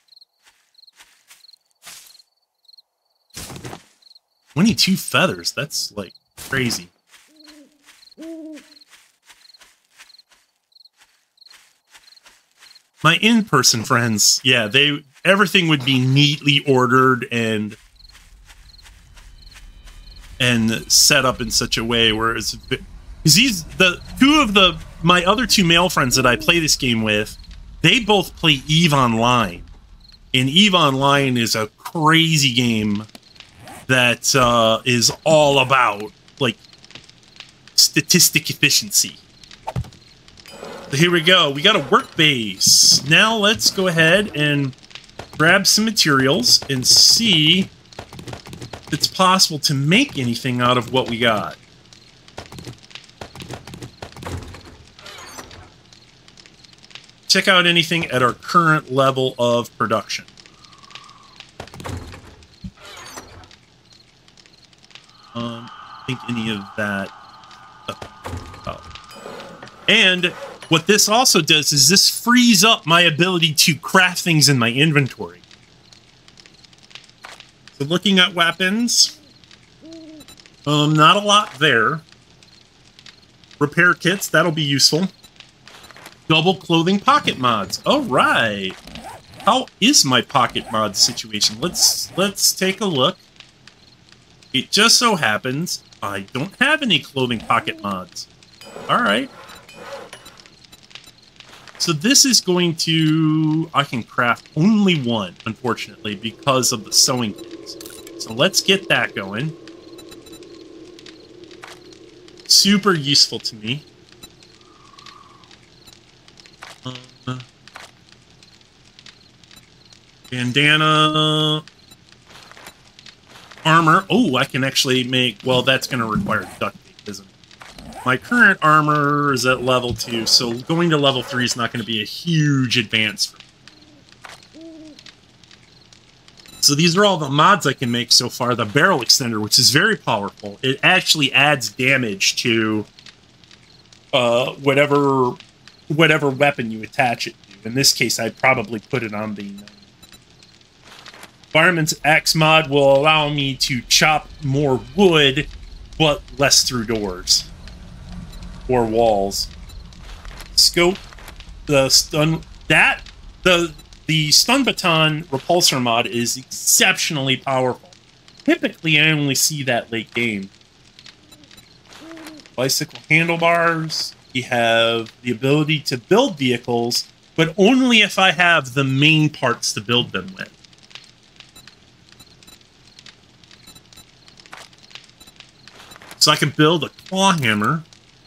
22 feathers. That's like crazy. My in-person friends, yeah, everything would be neatly ordered and set up in such a way where it's, because my other two male friends that I play this game with, they both play EVE Online, and EVE Online is a crazy game that is all about like statistic efficiency. So here we go. We got a work base. Now let's go ahead and grab some materials and see if it's possible to make anything out of what we got. Check out anything at our current level of production. I think any of that. And what this also does is this frees up my ability to craft things in my inventory. So looking at weapons, not a lot there. Repair kits, that'll be useful. Double clothing pocket mods. All right. How is my pocket mod situation? Let's take a look. It just so happens I don't have any clothing pocket mods. All right. So this is going to... I can craft only one, unfortunately, because of the sewing kits. So let's get that going. Super useful to me. Bandana... Armor. Oh, I can actually make... Well, that's going to require duct tape, isn't it? My current armor is at level 2, so going to level 3 is not going to be a huge advance for me. So these are all the mods I can make so far. The barrel extender, which is very powerful. It actually adds damage to whatever weapon you attach it to. In this case, I'd probably put it on the... Fireman's Axe mod will allow me to chop more wood, but less through doors or walls. Scope, the stun baton repulsor mod is exceptionally powerful. Typically, I only see that late game. Bicycle handlebars. You have the ability to build vehicles, but only if I have the main parts to build them with. So I can build a claw hammer.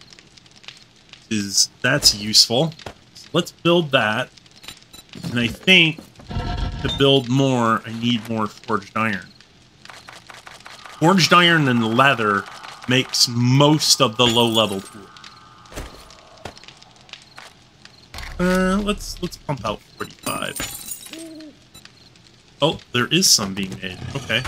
That's useful. So let's build that. And I think to build more, I need more forged iron. Forged iron and leather makes most of the low-level tools. Let's pump out 45. Oh, there is some being made. Okay.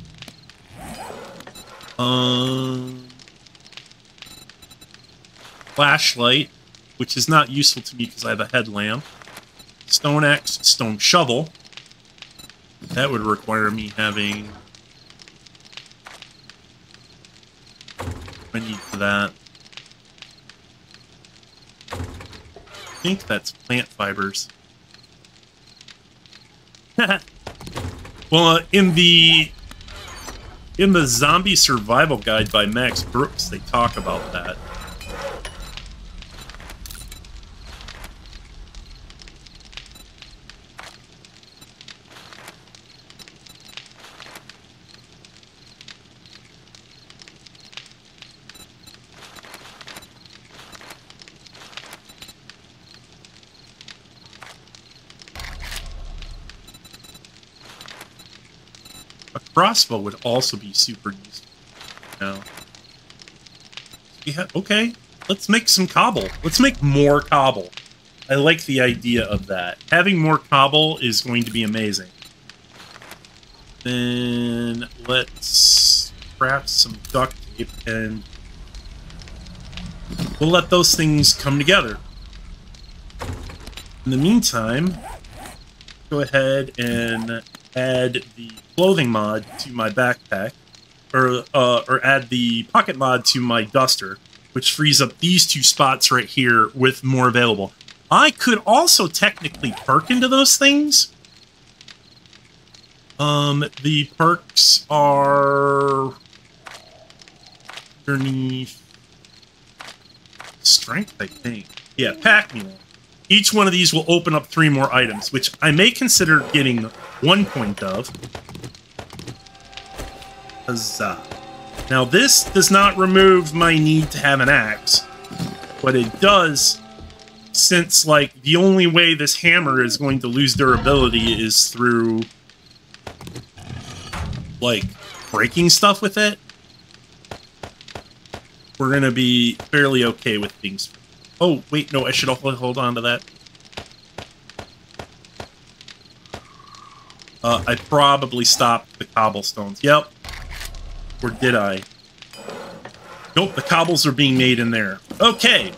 Flashlight, which is not useful to me because I have a headlamp. Stone axe, stone shovel. That would require me having... I need for that. I think that's plant fibers. Well, in the Zombie Survival Guide by Max Brooks, they talk about that. A crossbow would also be super useful. Now, okay, let's make some cobble. Let's make more cobble. I like the idea of that. Having more cobble is going to be amazing. Then let's craft some duct tape and we'll let those things come together. In the meantime, go ahead and add the clothing mod to my backpack, or add the pocket mod to my duster, which frees up these two spots right here with more available. I could also technically perk into those things. The perks are underneath strength, I think. Yeah, pack mule. Each one of these will open up 3 more items, which I may consider getting 1 point of. Huzzah. Now, this does not remove my need to have an axe, but it does, since, like, the only way this hammer is going to lose durability is through, like, breaking stuff with it. We're going to be fairly okay with things. Oh, wait, no, I should hold on to that. I probably stopped the cobblestones. Yep. Or did I? Nope, the cobbles are being made in there. Okay.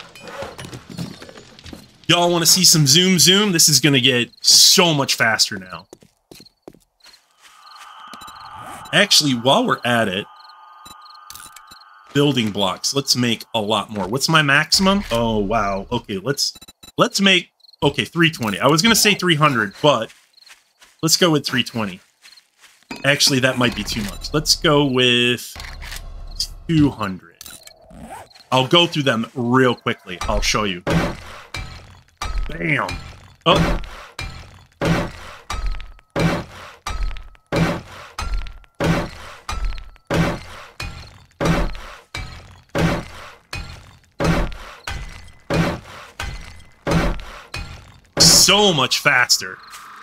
Y'all want to see some zoom zoom? This is going to get so much faster now. Actually, while we're at it, building blocks. Let's make a lot more. What's my maximum? Oh, wow. Okay, let's make... Okay, 320. I was going to say 300, but let's go with 320. Actually, that might be too much. Let's go with 200. I'll go through them real quickly. I'll show you. Bam. Oh. So much faster.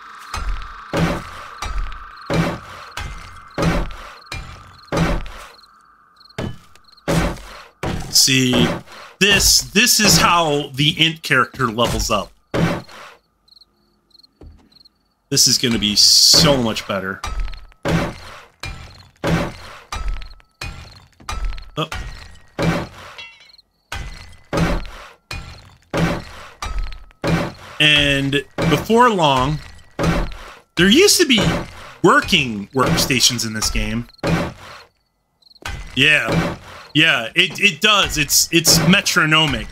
See, this is how the int character levels up. This is going to be so much better. Oh. And before long, there used to be working workstations in this game. Yeah. Yeah, it does. It's metronomic.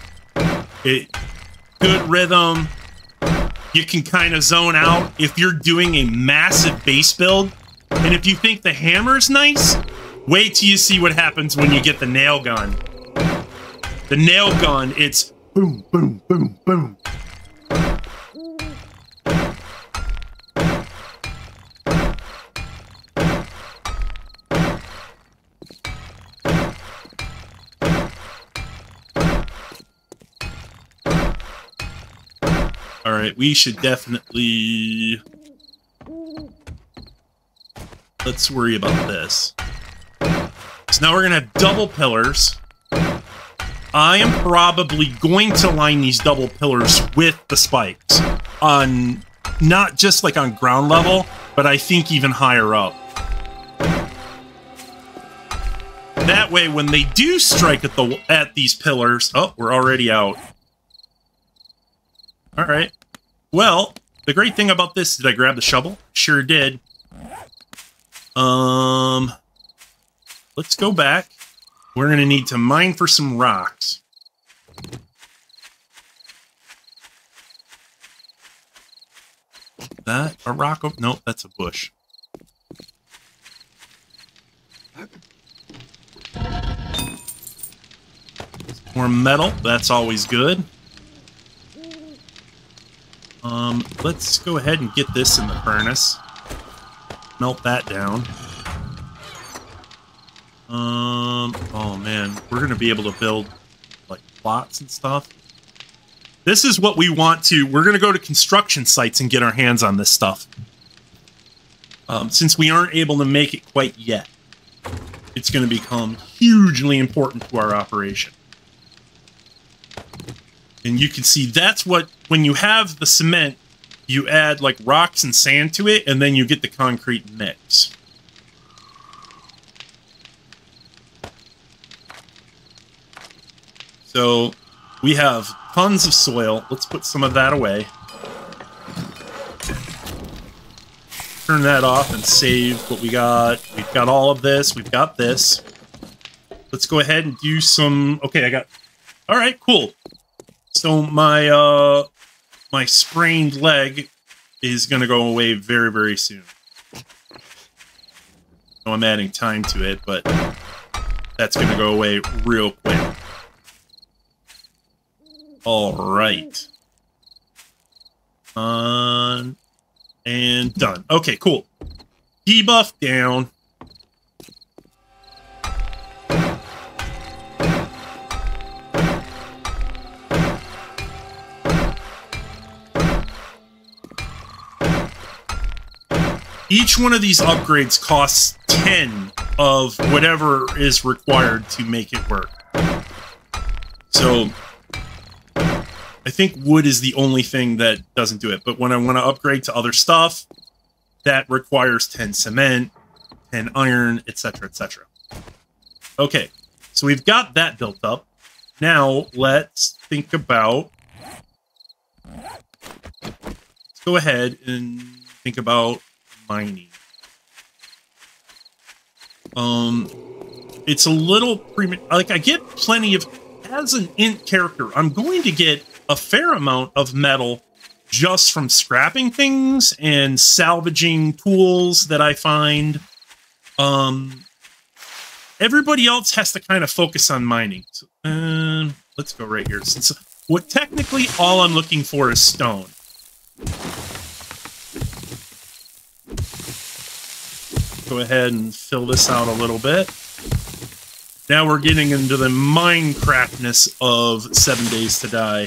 Good rhythm. You can kind of zone out if you're doing a massive base build. And if you think the hammer's nice, wait till you see what happens when you get the nail gun. The nail gun, it's boom, boom, boom, boom. All right, we should definitely... Let's worry about this. So now we're going to have double pillars. I am probably going to line these double pillars with the spikes. On, not just like on ground level, but I think even higher up. That way, when they do strike at these pillars... Oh, we're already out. All right. Well, the great thing about this, did I grab the shovel? Sure did. Let's go back. We're going to need to mine for some rocks. That a rock? Nope, that's a bush. More metal. That's always good. Let's go ahead and get this in the furnace. Melt that down. Oh man, we're gonna be able to build like plots and stuff. This is what we want to. We're gonna go to construction sites and get our hands on this stuff. Since we aren't able to make it quite yet, it's going to become hugely important to our operation. And you can see that's what, when you have the cement, you add like rocks and sand to it, and then you get the concrete mix. So we have tons of soil. Let's put some of that away. Turn that off and save what we got. We've got all of this. We've got this. Let's go ahead and do some... Okay, I got... All right, cool. So my my sprained leg is going to go away very, very soon. I know I'm adding time to it, but that's going to go away real quick. All right. And done. Okay, cool. Debuff down. Each one of these upgrades costs 10 of whatever is required to make it work. So I think wood is the only thing that doesn't do it. But when I want to upgrade to other stuff, that requires 10 cement, 10 iron, etc., etc. Okay, so we've got that built up. Now let's think about... Let's go ahead and think about mining. It's a little like I get plenty of, as an int character, I'm going to get a fair amount of metal just from scrapping things and salvaging tools that I find. Everybody else has to kind of focus on mining. So, let's go right here. Since what technically all I'm looking for is stone. Go ahead and fill this out a little bit. Now we're getting into the Minecraftness of 7 Days to Die.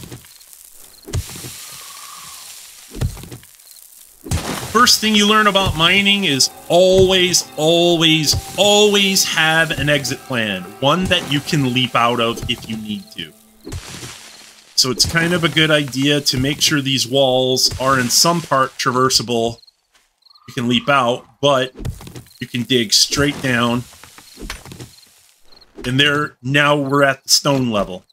First thing you learn about mining is always, always, always have an exit plan. One that you can leap out of if you need to. So it's kind of a good idea to make sure these walls are in some part traversable. You can leap out, but you can dig straight down. And there, now we're at the stone level.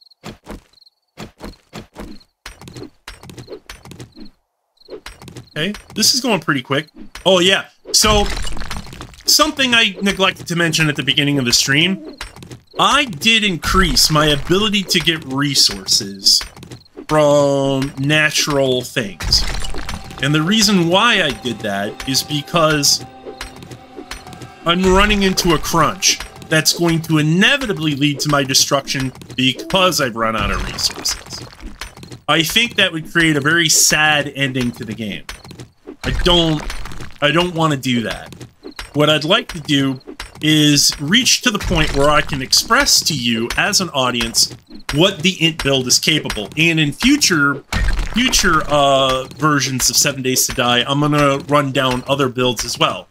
Okay, this is going pretty quick. Oh yeah, so something I neglected to mention at the beginning of the stream. I did increase my ability to get resources from natural things. And the reason why I did that is because I'm running into a crunch that's going to inevitably lead to my destruction because I've run out of resources. I think that would create a very sad ending to the game. I don't want to do that. What I'd like to do is reach to the point where I can express to you as an audience what the int build is capable. And in future versions of 7 Days to Die, I'm going to run down other builds as well.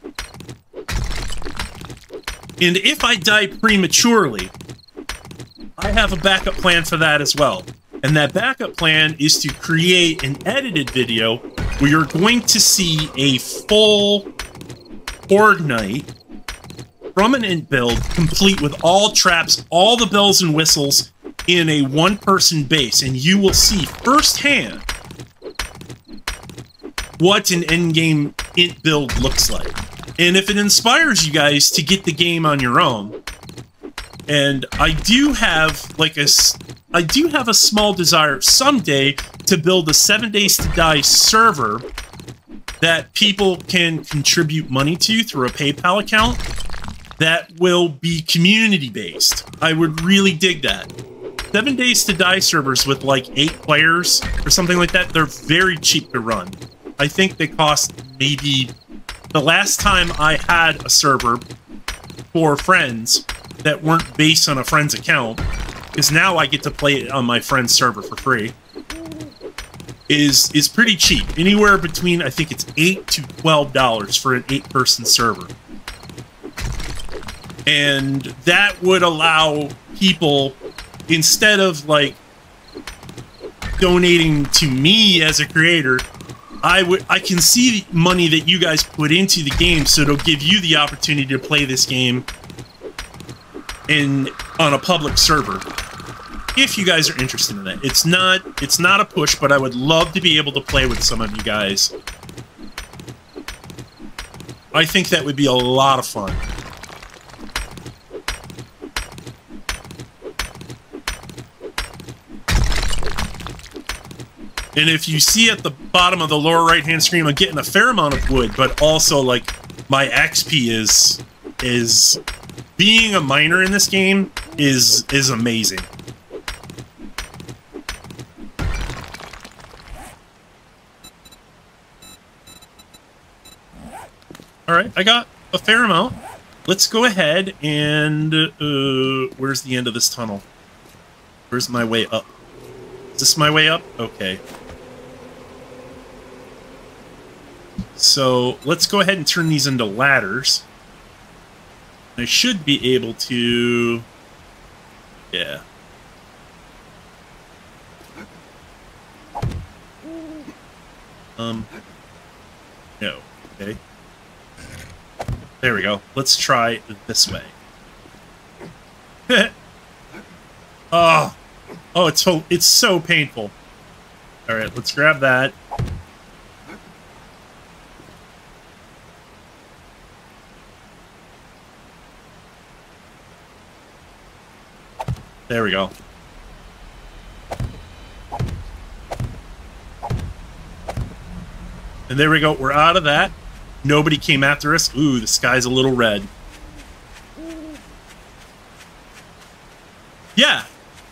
And if I die prematurely, I have a backup plan for that as well. And that backup plan is to create an edited video where you're going to see a full Horde Night from an int build, complete with all traps, all the bells and whistles, in a one-person base. And you will see firsthand what an endgame int build looks like. And if it inspires you guys to get the game on your own, and I do have like a small desire someday to build a 7 Days to Die server that people can contribute money to through a PayPal account that will be community-based. I would really dig that. 7 Days to Die servers with like 8 players or something like that, they're very cheap to run. I think they cost maybe... The last time I had a server for friends that weren't based on a friend's account, because now I get to play it on my friend's server for free. is pretty cheap. Anywhere between, I think it's $8 to $12 for an 8-person server. And that would allow people, instead of like donating to me as a creator, I can see the money that you guys put into the game, so it'll give you the opportunity to play this game on a public server. If you guys are interested in that. It's not a push, but I would love to be able to play with some of you guys. I think that would be a lot of fun. And if you see at the bottom of the lower right-hand screen, I'm getting a fair amount of wood, but also, like, my XP is being a miner in this game is amazing. All right, I got a fair amount. Let's go ahead and where's the end of this tunnel? Where's my way up? Is this my way up? Okay. So let's go ahead and turn these into ladders. I should be able to... Yeah. No. Okay. There we go. Let's try this way. Oh, it's so painful. All right, let's grab that. There we go. And there we go. We're out of that. Nobody came after us. Ooh, the sky's a little red. Yeah.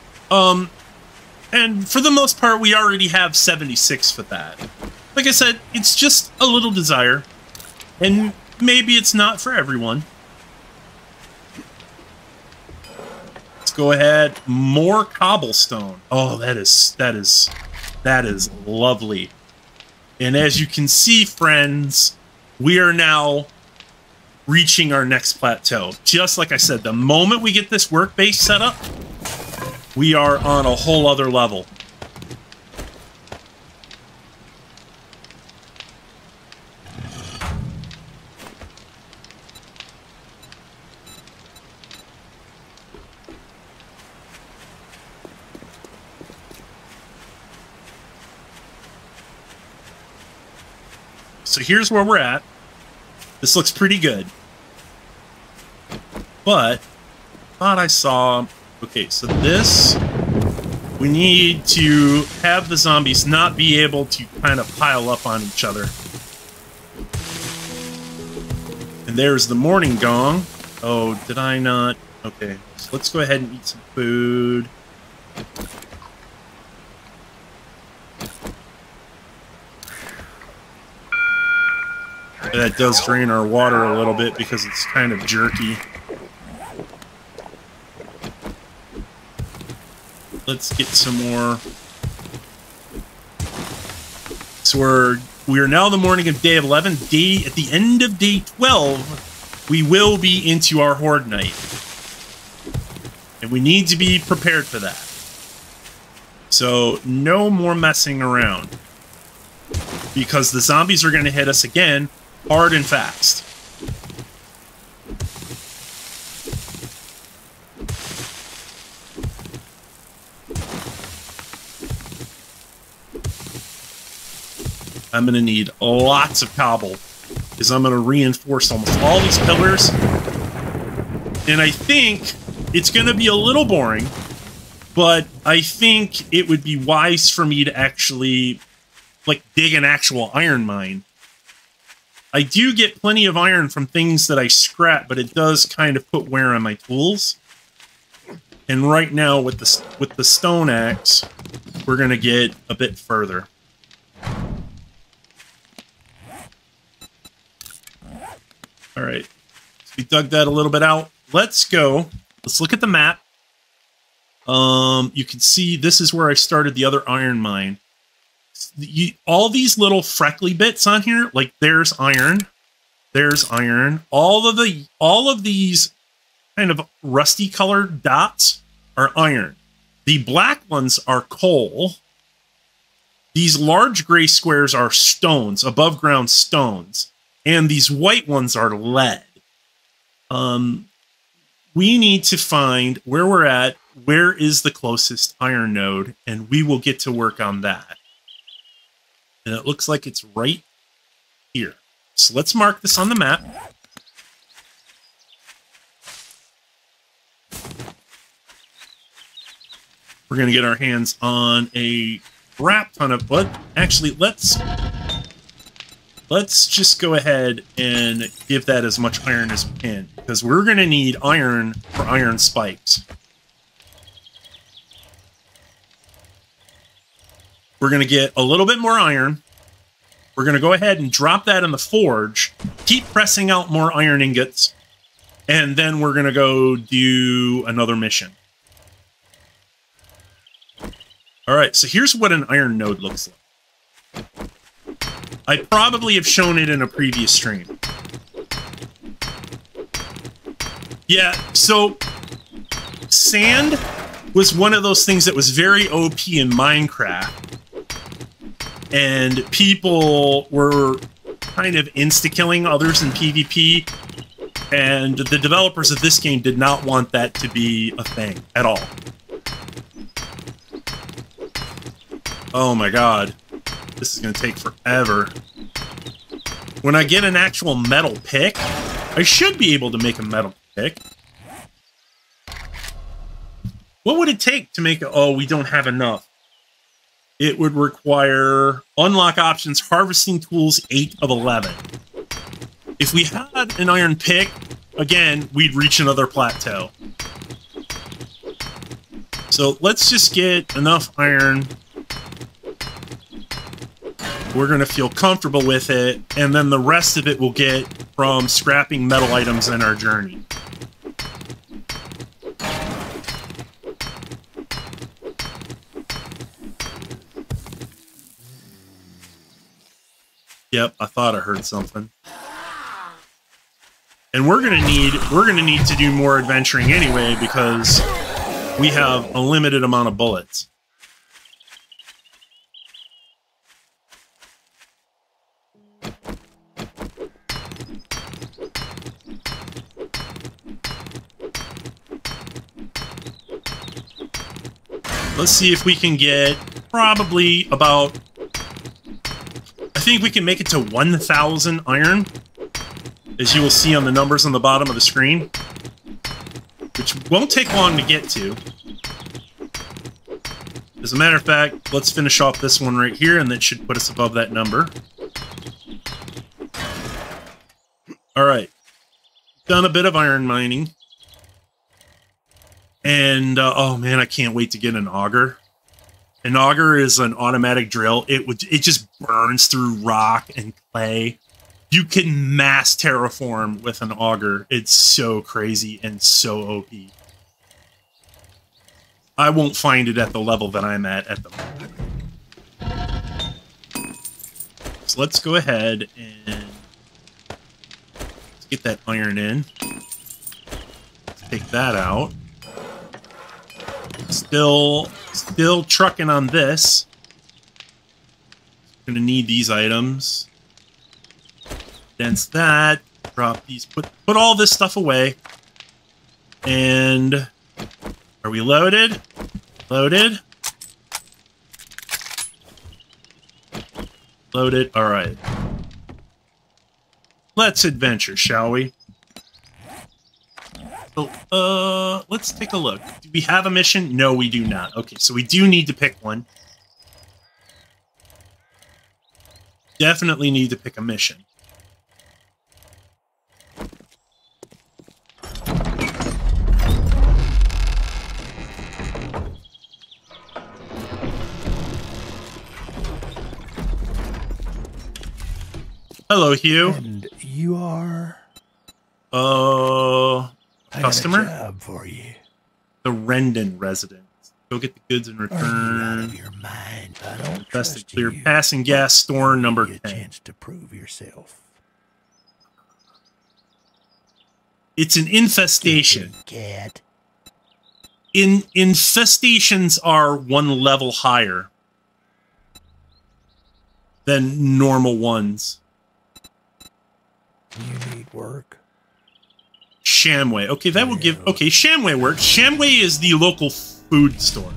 And for the most part, we already have 76 for that. Like I said, it's just a little desire. And maybe it's not for everyone. Let's go ahead. More cobblestone. Oh, that is lovely. And as you can see, friends, we are now reaching our next plateau. Just like I said, the moment we get this work base set up, we are on a whole other level. So here's where we're at. This looks pretty good. But thought I saw... Okay, so this... We need to have the zombies not be able to kind of pile up on each other. And there's the morning gong. Oh, did I not? Okay, so let's go ahead and eat some food. That does drain our water a little bit because it's kind of jerky. Let's get some more. So we are now the morning of day 11. At the end of day 12, we will be into our horde night. And we need to be prepared for that. So no more messing around. Because the zombies are going to hit us again, hard and fast. I'm going to need lots of cobble, because I'm going to reinforce almost all these pillars. And I think it's going to be a little boring, but I think it would be wise for me to actually, like, dig an actual iron mine. I do get plenty of iron from things that I scrap, but it does kind of put wear on my tools. And right now, with the stone axe, we're going to get a bit further. All right, so we dug that a little bit out. Let's go. Let's look at the map. You can see this is where I started the other iron mine. all these little freckly bits on here, like there's iron. There's iron. All of these kind of rusty colored dots are iron. The black ones are coal. These large gray squares are stones, above ground stones. And these white ones are lead. We need to find where we're at, where is the closest iron node, and we will get to work on that. And it looks like it's right here. So let's mark this on the map. We're going to get our hands on a crap ton of... But actually, let's just go ahead and give that as much iron as we can, because we're going to need iron for iron spikes. We're going to get a little bit more iron. We're going to go ahead and drop that in the forge, keep pressing out more iron ingots, and then we're going to go do another mission. All right, so here's what an iron node looks like. I probably have shown it in a previous stream. Yeah, so sand was one of those things that was very OP in Minecraft. And people were kind of insta-killing others in PvP. And the developers of this game did not want that to be a thing at all. Oh my god. This is going to take forever. When I get an actual metal pick, I should be able to make a metal pick. What would it take to make a... Oh, we don't have enough. It would require unlock options, harvesting tools, 8 of 11. If we had an iron pick, again, we'd reach another plateau. So let's just get enough iron. We're going to feel comfortable with it, and then the rest of it we'll get from scrapping metal items in our journey. Yep, I thought I heard something. And we're gonna need to do more adventuring anyway, because we have a limited amount of bullets. Let's see if we can get probably about... I think we can make it to 1,000 iron, as you will see on the numbers on the bottom of the screen, which won't take long to get to. As a matter of fact, let's finish off this one right here, and that should put us above that number. Alright. Done a bit of iron mining. And, oh man, I can't wait to get an auger. An auger is an automatic drill. It just burns through rock and clay. You can mass terraform with an auger. It's so crazy and so OP. I won't find it at the level that I'm at the moment. So let's go ahead and let's get that iron in. Let's take that out. Still trucking on this. Gonna need these items. Dense that. Drop these. Put all this stuff away. And are we loaded? Loaded. Loaded. All right. Let's adventure, shall we? So, let's take a look. Do we have a mission? No, we do not. Okay, so we do need to pick one. Definitely need to pick a mission. Hello, Hugh. And you are? Customer? I got a job for you. The Rendon residence. Go get the goods in Are you out return. of your mind? I don't Best trust to clear. you. Passing gas store number Give you 10. a chance to prove yourself. It's an infestation. Cat. Infestations are one level higher than normal ones. You need work. Shamway. Okay, that will give... Okay, Shamway works. Shamway is the local food store.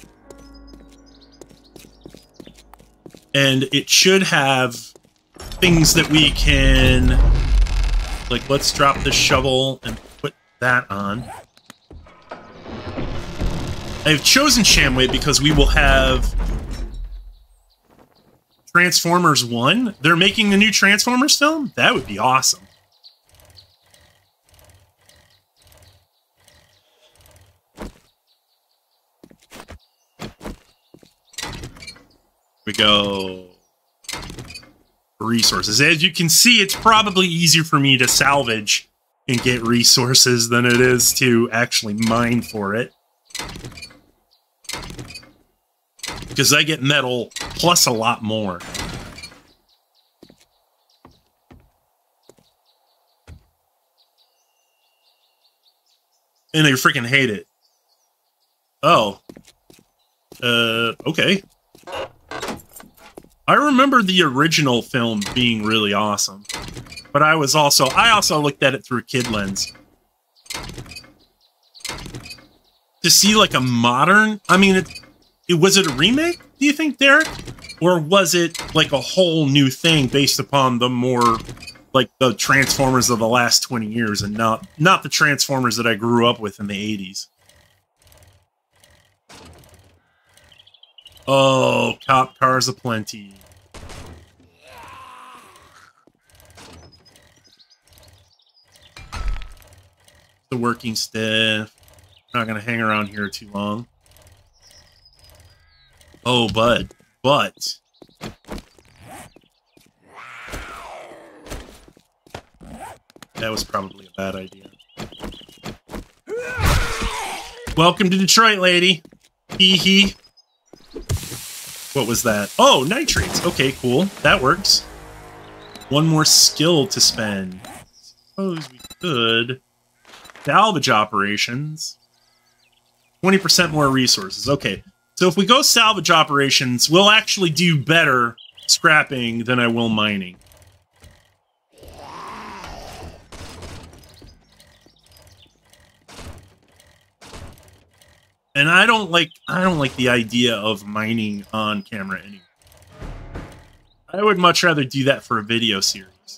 And it should have things that we can... Like, let's drop the shovel and put that on. I've chosen Shamway because we will have Transformers 1. They're making the new Transformers film? That would be awesome. We go. Resources. As you can see, it's probably easier for me to salvage and get resources than it is to actually mine for it. Because I get metal plus a lot more. And they freaking hate it. Oh. Okay. I remember the original film being really awesome. But I also looked at it through a kid lens. To see like a modern, I mean, was it a remake, do you think, Derek? Or was it like a whole new thing based upon the more, like, the Transformers of the last 20 years and not the Transformers that I grew up with in the 80s? Oh, cop cars aplenty. The working staff. Not gonna hang around here too long. Oh, but that was probably a bad idea. Welcome to Detroit, lady. Hee hee. What was that? Oh, nitrates. Okay, cool. That works. One more skill to spend. Suppose we could. Salvage operations. 20% more resources. Okay. So if we go salvage operations, we'll actually do better scrapping than I will mining. And I don't like the idea of mining on camera anyway. I would much rather do that for a video series.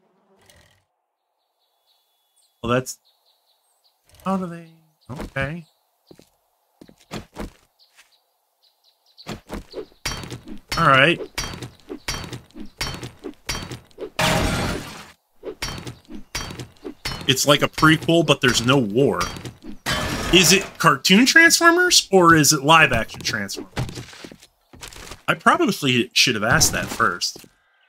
Well, that's... How do they... Okay. Alright. It's like a prequel, but there's no war. Is it cartoon Transformers, or is it live-action Transformers? I probably should have asked that first.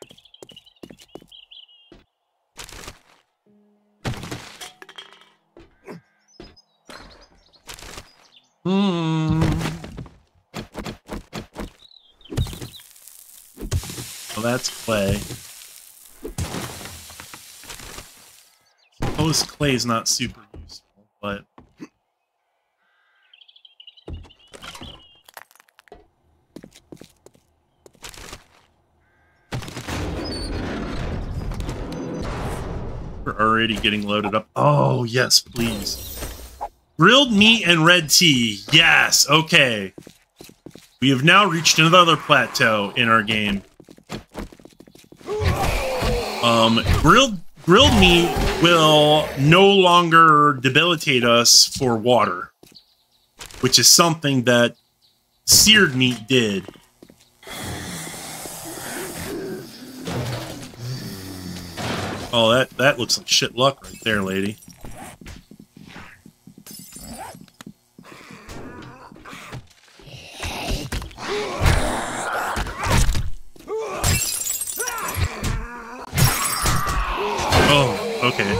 Well, that's clay. Suppose clay's not super useful, but... We're already getting loaded up. Oh, yes, please. Grilled meat and red tea. Yes, okay. We have now reached another plateau in our game. Grilled meat will no longer debilitate us for water, which is something that seared meat did. Oh, that looks like shit luck right there, lady. Oh, okay.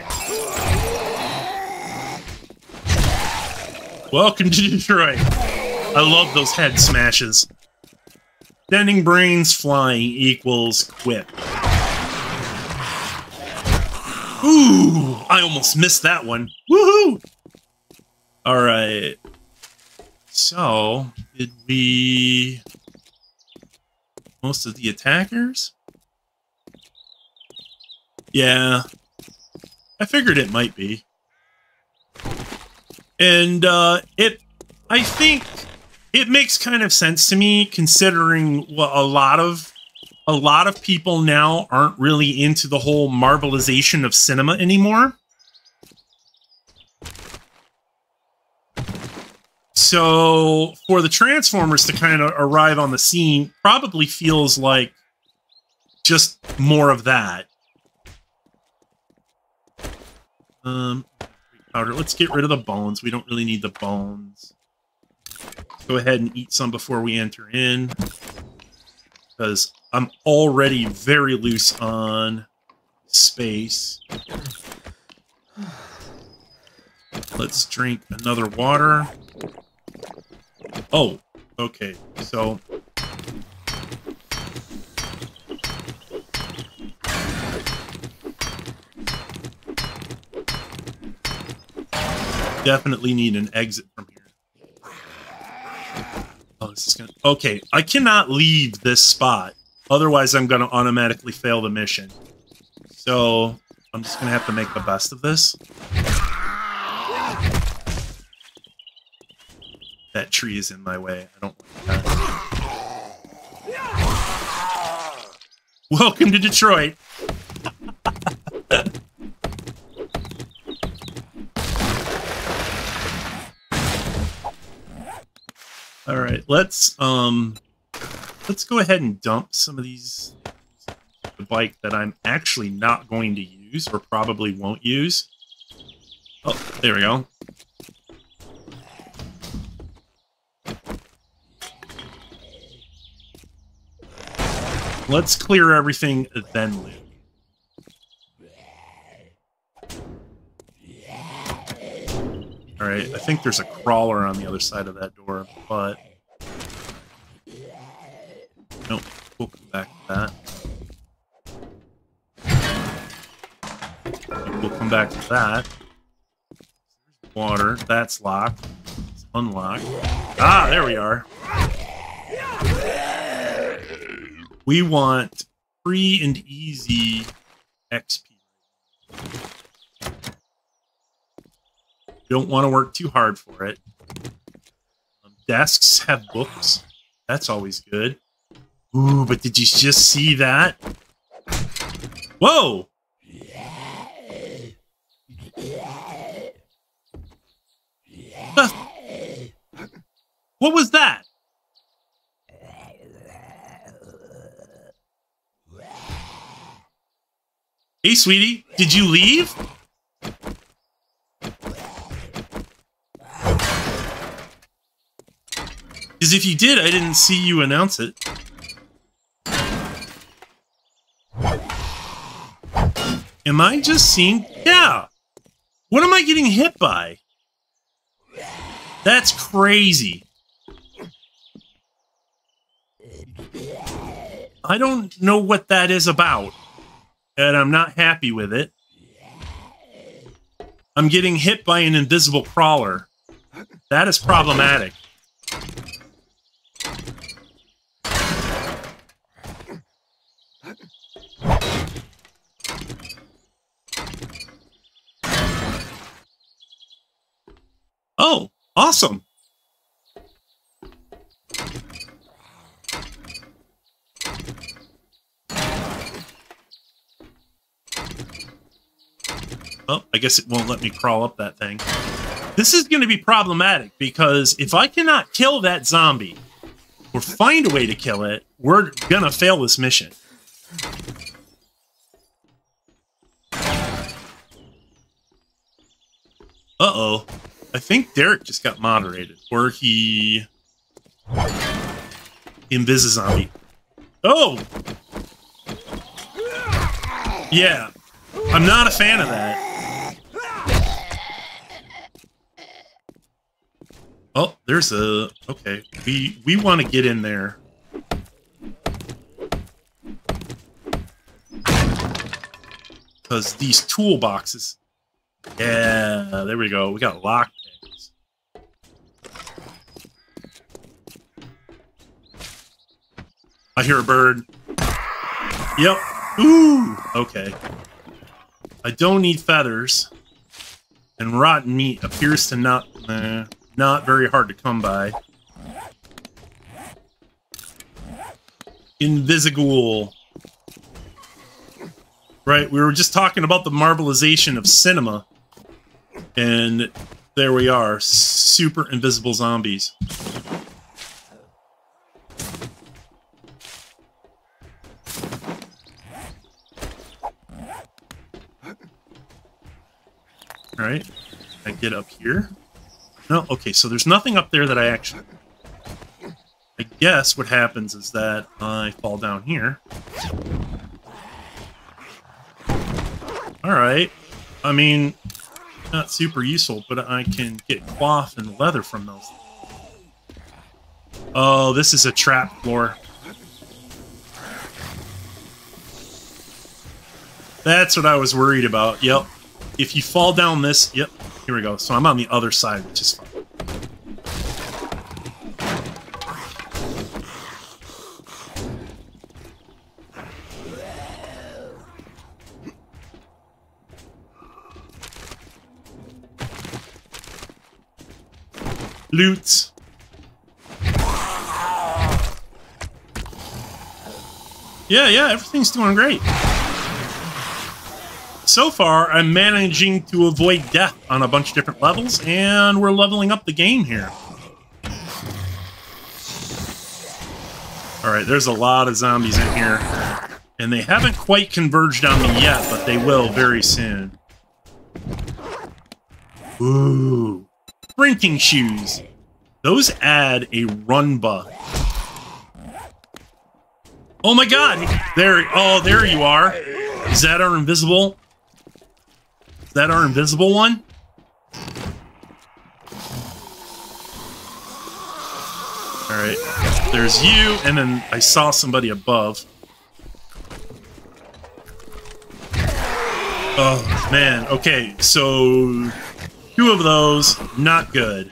Welcome to Detroit. I love those head smashes. Sending brains flying equals quit. Ooh, I almost missed that one. Woohoo! Alright. So, did we... most of the attackers? Yeah. I figured it might be. And, I think it makes kind of sense to me, considering what a lot of people now aren't really into the whole Marvelization of cinema anymore. So for the Transformers to kind of arrive on the scene probably feels like just more of that. Powder. Let's get rid of the bones. We don't really need the bones. Go ahead and eat some before we enter in, because I'm already very loose on space. Let's drink another water. Oh, okay. So definitely need an exit from here. Oh, this is gonna... okay, I cannot leave this spot. Otherwise, I'm going to automatically fail the mission. So, I'm just going to have to make the best of this. That tree is in my way. I don't like that. Welcome to Detroit. All right, let's go ahead and dump some of these the bike that I'm actually not going to use, or probably won't use. Oh, there we go. Let's clear everything, then loot. Alright, I think there's a crawler on the other side of that door, but... nope, we'll come back to that. We'll come back to that. Water, that's locked. It's unlocked. Ah, there we are. We want free and easy XP. Don't want to work too hard for it. Desks have books. That's always good. Ooh, but did you just see that? Whoa! What was that? Hey, sweetie, did you leave? Because if you did, I didn't see you announce it. Am I just seeing... yeah! What am I getting hit by? That's crazy. I don't know what that is about, and I'm not happy with it. I'm getting hit by an invisible crawler. That is problematic. Oh, awesome. Oh, I guess it won't let me crawl up that thing. This is going to be problematic, because if I cannot kill that zombie, or find a way to kill it, we're going to fail this mission. Uh-oh. I think Derek just got moderated, or he... Invisi-zombie. Oh! Yeah. I'm not a fan of that. Oh, there's a... Okay, we want to get in there. Because these toolboxes... Yeah, there we go. We got lockpicks. I hear a bird. Yep. Ooh! Okay. I don't need feathers. And rotten meat appears to not very hard to come by. Invisible. Right, we were just talking about the marbleization of cinema. And there we are. Super invisible zombies. Alright, I get up here. No, okay, so there's nothing up there that I actually... I guess what happens is that I fall down here. Alright, I mean, not super useful, but I can get cloth and leather from those. Oh, this is a trap floor. That's what I was worried about, yep. If you fall down this... Yep, here we go. So I'm on the other side, which is fine. Loot. Yeah, everything's doing great. So far, I'm managing to avoid death on a bunch of different levels, and we're leveling up the game here. Alright, there's a lot of zombies in here. And they haven't quite converged on me yet, but they will very soon. Ooh. Sprinting shoes. Those add a run buff. Oh my god! There you are. Is that our invisible? Is that our invisible one? Alright. There's you, and then I saw somebody above. Oh, man. Okay, so... 2 of those, not good.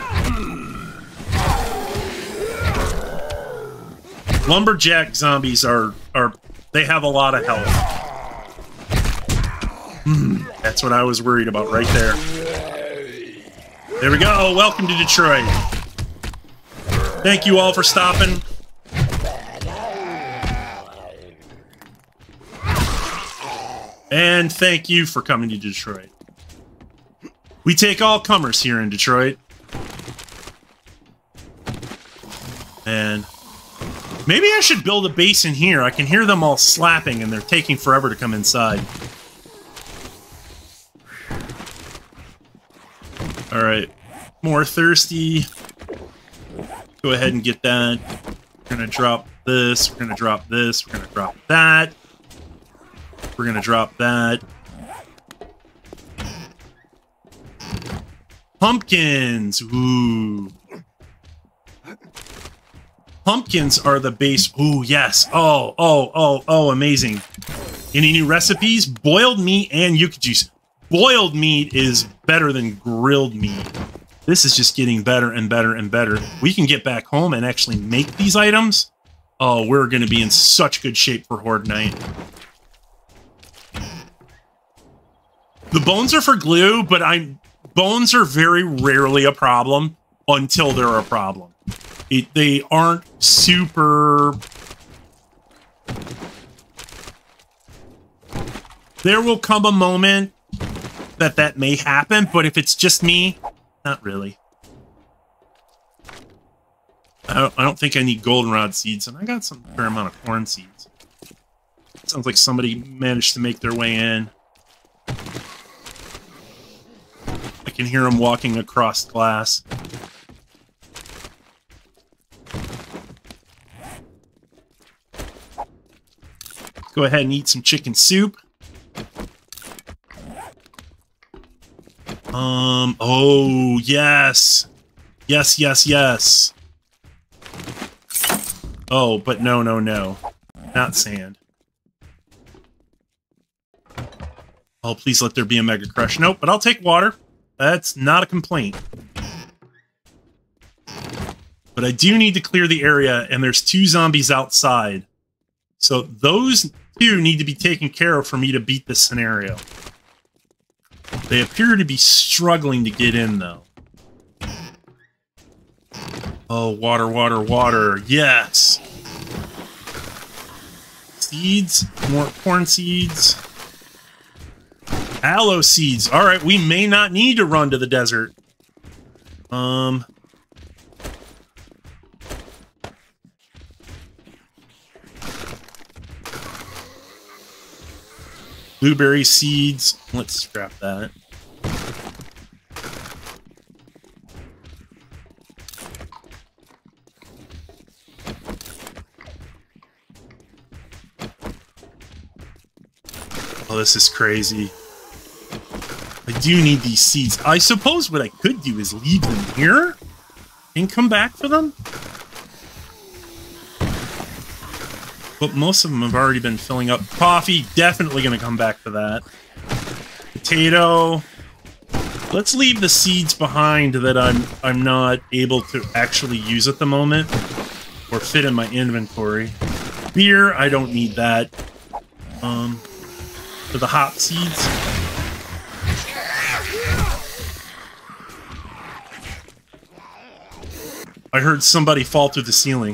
Lumberjack zombies are they have a lot of health. That's what I was worried about right there. There we go. Welcome to Detroit. Thank you all for stopping. And thank you for coming to Detroit. We take all comers here in Detroit. And maybe I should build a base in here. I can hear them all slapping and they're taking forever to come inside. Alright. More thirsty. Go ahead and get that. We're gonna drop this. We're gonna drop this. We're gonna drop that. We're gonna drop that. Pumpkins! Ooh. Pumpkins are the base. Ooh, yes. Oh, amazing. Any new recipes? Boiled meat and yucca juice. Boiled meat is better than grilled meat. This is just getting better and better and better. We can get back home and actually make these items. Oh, we're going to be in such good shape for Horde Night. The bones are for glue, but bones are very rarely a problem until they're a problem. They aren't super... There will come a moment that may happen, but if it's just me, not really. I don't think I need goldenrod seeds, and I got some fair amount of corn seeds. Sounds like somebody managed to make their way in. I can hear them walking across glass. Go ahead and eat some chicken soup. Oh, yes. Yes, yes, yes. Oh, but no, no, no. Not sand. Oh, please let there be a Mega Crush. Nope, but I'll take water. That's not a complaint. But I do need to clear the area, and there's 2 zombies outside. So those 2 need to be taken care of for me to beat this scenario. They appear to be struggling to get in, though. Oh, water, water, water. Yes! Seeds. More corn seeds. Aloe seeds. Alright, we may not need to run to the desert. Blueberry seeds. Let's scrap that. Oh, this is crazy. I do need these seeds. I suppose what I could do is leave them here and come back for them. But most of them have already been filling up. Coffee, definitely going to come back for that. Potato. Let's leave the seeds behind that I'm not able to actually use at the moment or fit in my inventory. Beer, I don't need that. For the hop seeds. I heard somebody fall through the ceiling.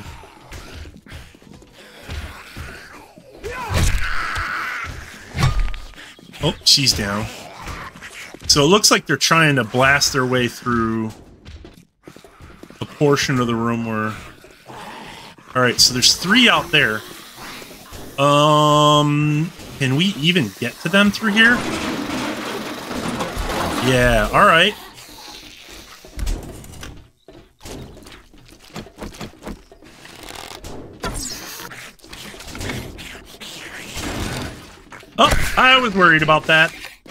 Oh, she's down. So it looks like they're trying to blast their way through a portion of the room where... Alright, so there's 3 out there. Can we even get to them through here? Yeah, alright. Oh, I was worried about that.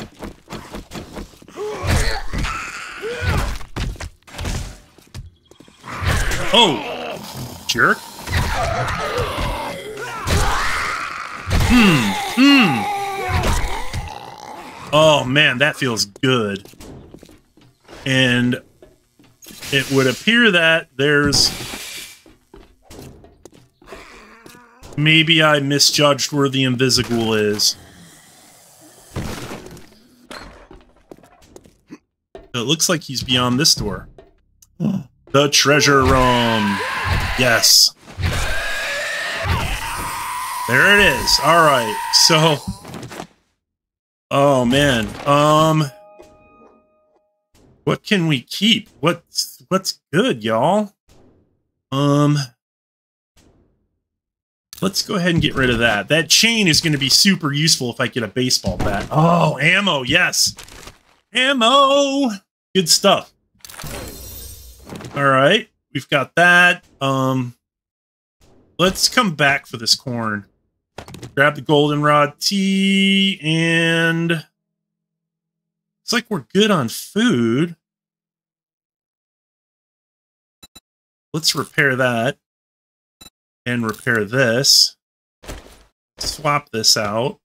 Oh, jerk. Oh, man, that feels good. And it would appear that there's... Maybe I misjudged where the Invisigoul is. It looks like he's beyond this door. The treasure room. Yes. There it is. All right. So, oh man. What can we keep? What's good, y'all? Let's go ahead and get rid of that. That chain is going to be super useful if I get a baseball bat. Oh, ammo. Yes. Ammo. Good stuff. All right. We've got that. Let's come back for this corn. Grab the goldenrod tea, and it's like we're good on food. Let's repair that and repair this. Swap this out.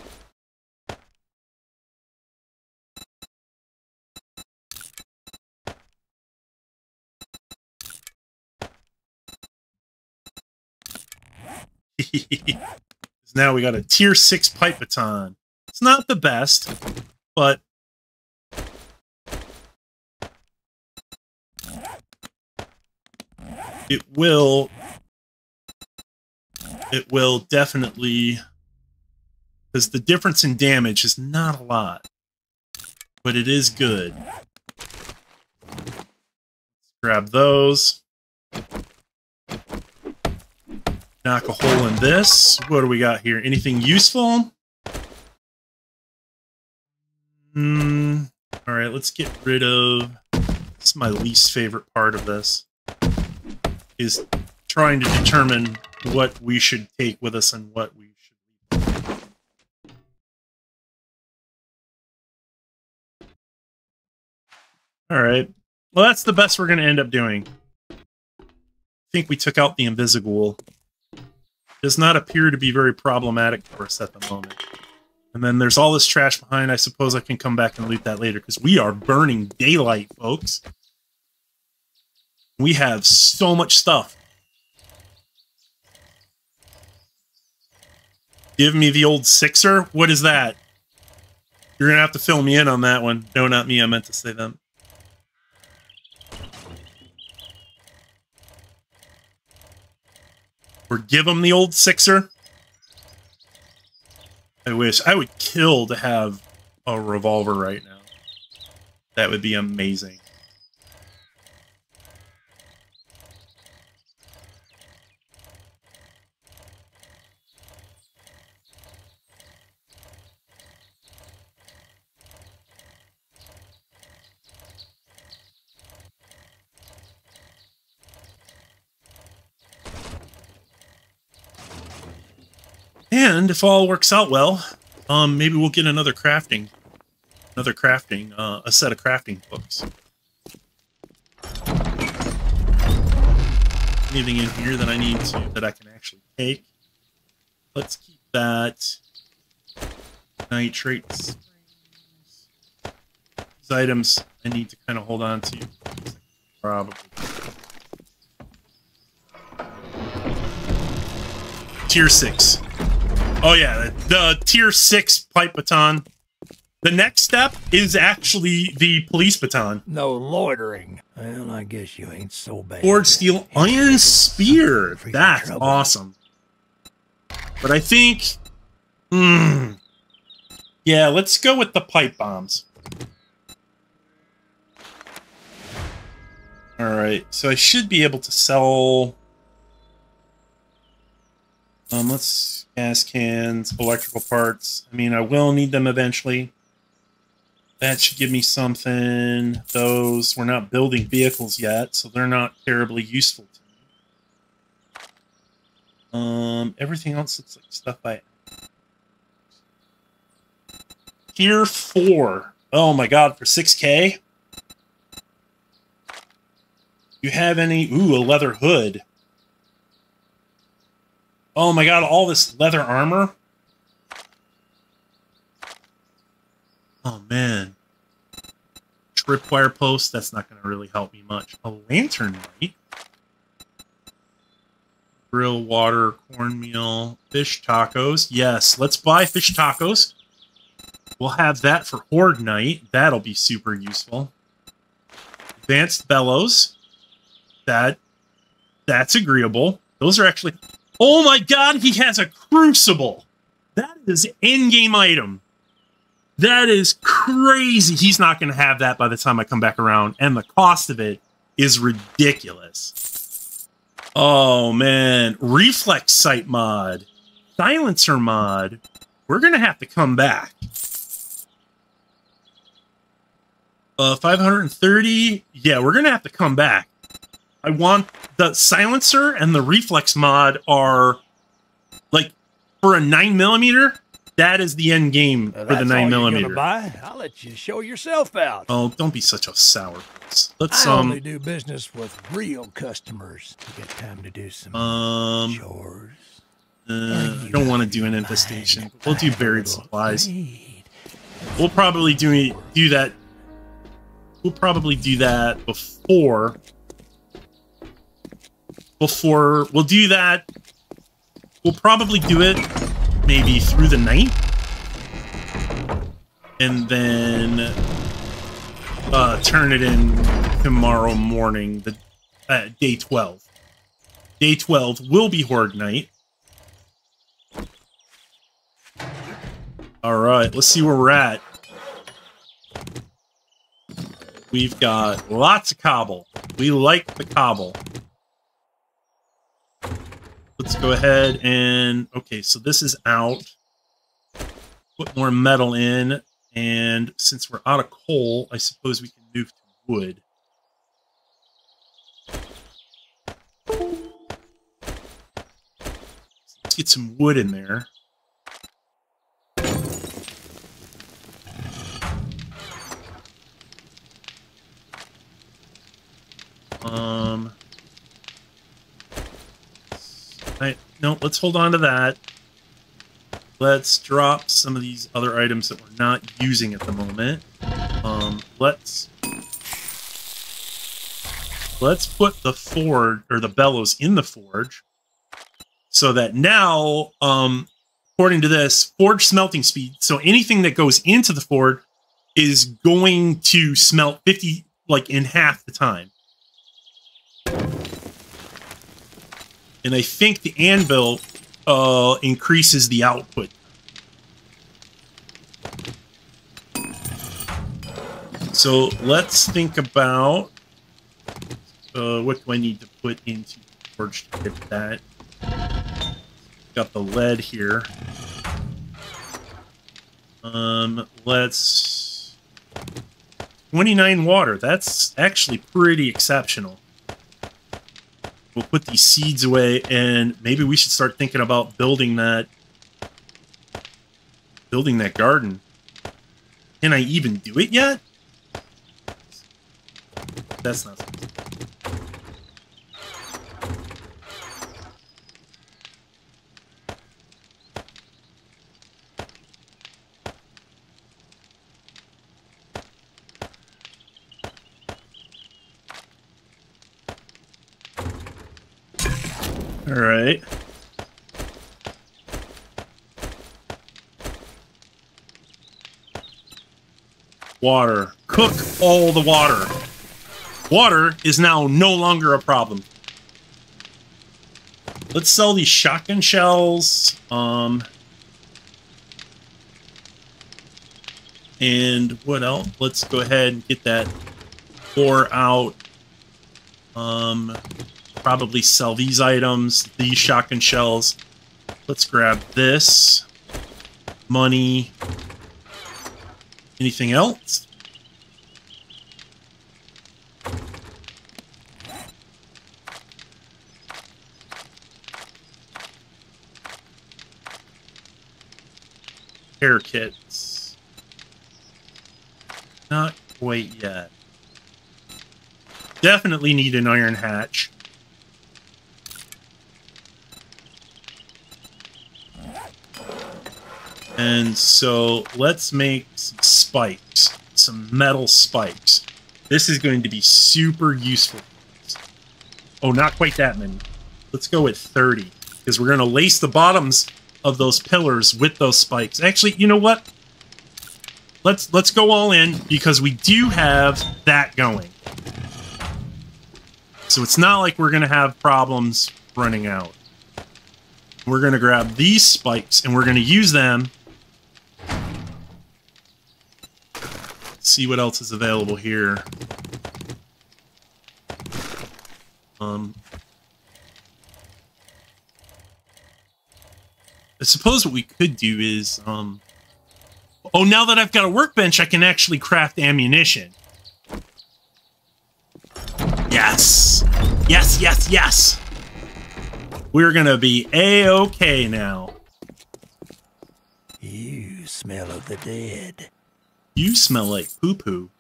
Now we got a tier 6 pipe baton. It's not the best, but it will definitely, because the difference in damage is not a lot, but it is good. Let's grab those. Knock a hole in this. What do we got here? Anything useful? All right, let's get rid of... This is my least favorite part of this. Is trying to determine what we should take with us and what we should leave. All right. Well, that's the best we're going to end up doing. I think we took out the invisible. Does not appear to be very problematic for us at the moment. And then there's all this trash behind. I suppose I can come back and loot that later, because we are burning daylight, folks. We have so much stuff. Give me the old sixer? What is that? You're going to have to fill me in on that one. No, not me. I meant to say that. Or give him the old sixer. I wish. I would kill to have a revolver right now. That would be amazing. And if all works out well, maybe we'll get a set of crafting books. Anything in here that I can actually take? Let's keep that. Nitrate springs. These items I need to kind of hold on to. Probably. Tier 6. Oh yeah, the tier 6 pipe baton. The next step is actually the police baton. No loitering. Well, I guess you ain't so bad. Forged steel iron spear. That's awesome. But I think... yeah, let's go with the pipe bombs. Alright, so I should be able to sell... let's... gas cans, electrical parts. I mean, I will need them eventually. That should give me something. Those, we're not building vehicles yet, so they're not terribly useful to me. Everything else looks like stuff I... Tier 4. Oh my god, for 6K? You have any... Ooh, a leather hood. Oh my god, all this leather armor? Oh man. Tripwire post, that's not going to really help me much. A lantern light. Grill, water, cornmeal, fish tacos. Yes, let's buy fish tacos. We'll have that for Horde Night. That'll be super useful. Advanced bellows. That's agreeable. Those are actually... Oh my god, he has a crucible! That is an in-game item. That is crazy. He's not going to have that by the time I come back around. And the cost of it is ridiculous. Oh, man. Reflex sight mod. Silencer mod. We're going to have to come back. 530. Yeah, we're going to have to come back. I want the silencer and the reflex mod are like for a 9mm. That is the end game for the 9mm. I'll let you show yourself out. Oh, don't be such a sourpuss. Let's I only do business with real customers. You got time to do some chores? I don't want to do an infestation. We'll do buried supplies. We'll probably do that. We'll probably do that before we'll do that. We'll probably do it maybe through the night, and then turn it in tomorrow morning, the day 12. Day 12 will be Horde Night. Alright, let's see where we're at. We've got lots of cobble. We like the cobble. Let's go ahead and... Okay, so this is out. Put more metal in. And since we're out of coal, I suppose we can move to wood. Let's get some wood in there. no, let's hold on to that. Let's drop some of these other items that we're not using at the moment. Let's put the forge or the bellows in the forge, so that now, according to this, forge smelting speed. So anything that goes into the forge is going to smelt 50, like in half the time. And I think the anvil increases the output. So let's think about what do I need to put into the forge to get that. Got the lead here. Let's 29 water. That's actually pretty exceptional. We'll put these seeds away, and maybe we should start thinking about building that garden. Can I even do it yet? That's not something. All right. Water. Cook all the water. Water is now no longer a problem. Let's sell these shotgun shells. And what else? Let's go ahead and get that ore out. Probably sell these items, these shotgun shells. Let's grab this. Money. Anything else? Hair kits. Not quite yet. Definitely need an iron hatch. And so let's make some spikes, some metal spikes. This is going to be super useful. Oh, not quite that many. Let's go with 30, because we're going to lace the bottoms of those pillars with those spikes. Actually, you know what? Let's go all in, because we do have that going. So it's not like we're going to have problems running out. We're going to grab these spikes, and we're going to use them. See what else is available here. I suppose what we could do is, oh, now that I've got a workbench, I can actually craft ammunition. Yes! Yes, yes, yes! We're gonna be A-okay now. You smell of the dead. You smell like poo-poo.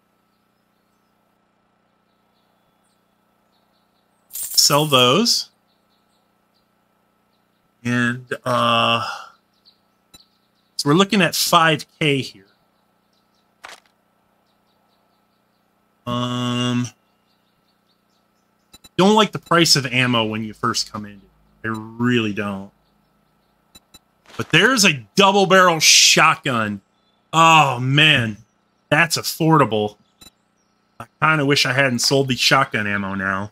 Sell those. And, so we're looking at 5K here. Don't like the price of ammo when you first come in. I really don't. But there's a double barrel shotgun. Oh, man. That's affordable. I kind of wish I hadn't sold the shotgun ammo now.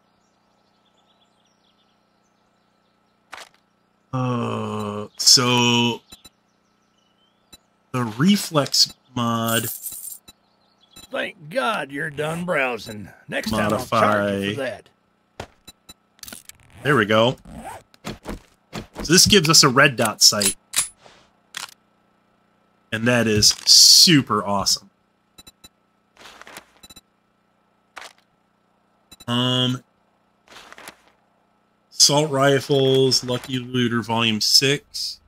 So the reflex mod. Thank God you're done browsing. Next time I'll Modify. charge you for that. There we go. So this gives us a red dot sight. And that is super awesome. Assault rifles, Lucky Looter Volume 6.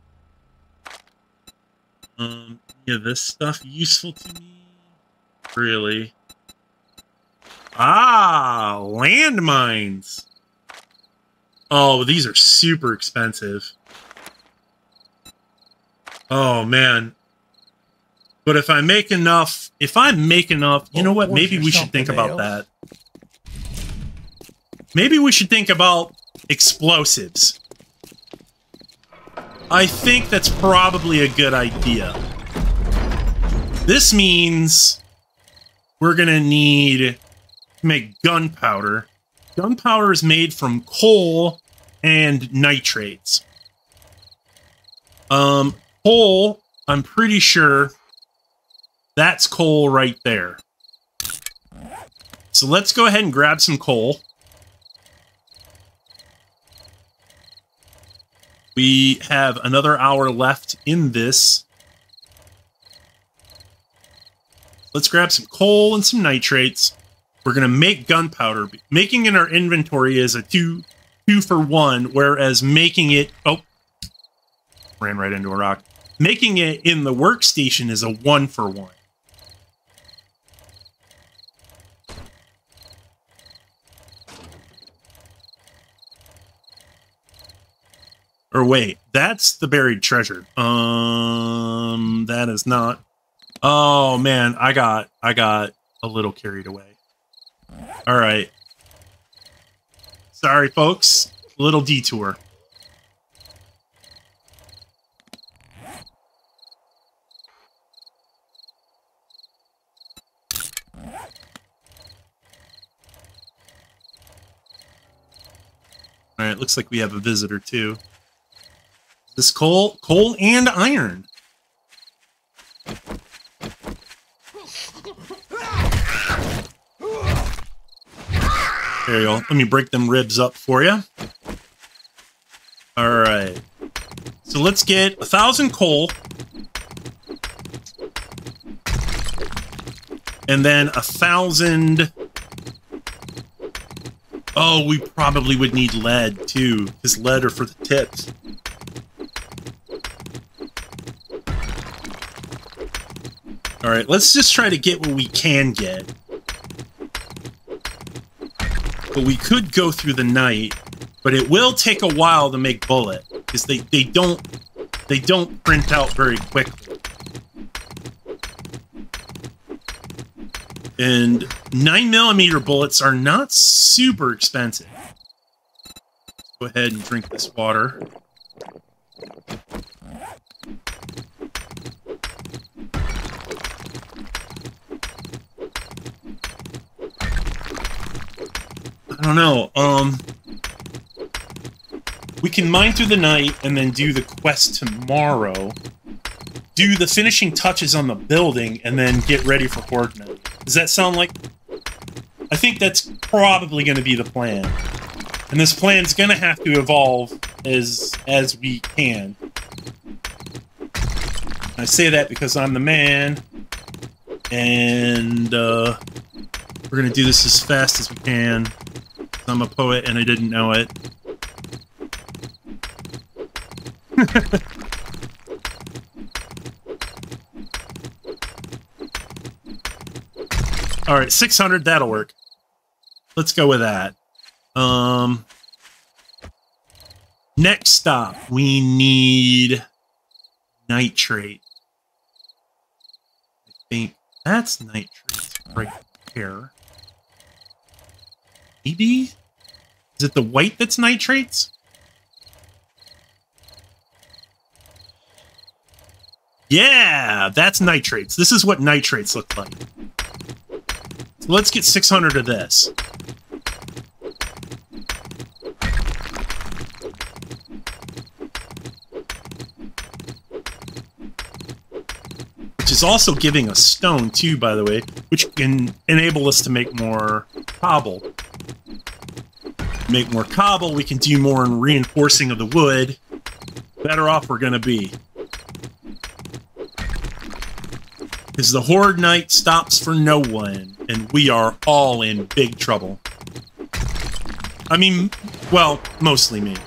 Yeah, this stuff useful to me? Really? Ah, landmines. Oh, these are super expensive. Oh, man. But if I make enough, you know what? Maybe we should think about that. Maybe we should think about explosives. I think that's probably a good idea. This means we're gonna need to make gunpowder. Gunpowder is made from coal and nitrates. Coal, I'm pretty sure that's coal right there. So let's go ahead and grab some coal. We have another hour left in this. Let's grab some coal and some nitrates. We're going to make gunpowder. Making in our inventory is a two for one, whereas making it... Oh, ran right into a rock. Making it in the workstation is a 1 for 1. Or wait, that's the buried treasure. That is not. Oh man, I got a little carried away. All right. Sorry, folks. Little detour. All right, looks like we have a visitor too. This coal and iron. There you go. Let me break them ribs up for you. All right. So let's get 1,000 coal. And then 1,000... Oh, we probably would need lead, too. Because lead are for the tips. Alright, let's just try to get what we can get. But we could go through the night, but it will take a while to make bullet, because they don't print out very quickly. And 9mm bullets are not super expensive. Let's go ahead and drink this water. I don't know, we can mine through the night and then do the quest tomorrow. Do the finishing touches on the building and then get ready for Horde Night. Does that sound like... I think that's probably going to be the plan. And this plan's going to have to evolve as we can. I say that because I'm the man. And, we're going to do this as fast as we can. I'm a poet and I didn't know it. Alright, 600, that'll work. Let's go with that. Next stop, we need nitrate. I think that's nitrate right there. Maybe? Is it the white that's nitrates? Yeah, that's nitrates. This is what nitrates look like. So let's get 600 of this. Which is also giving us stone too, by the way, which can enable us to make more cobble. Make more cobble, we can do more in reinforcing of the wood. Better off we're gonna be. Because the Horde Night stops for no one, and we are all in big trouble. I mean, well, mostly me.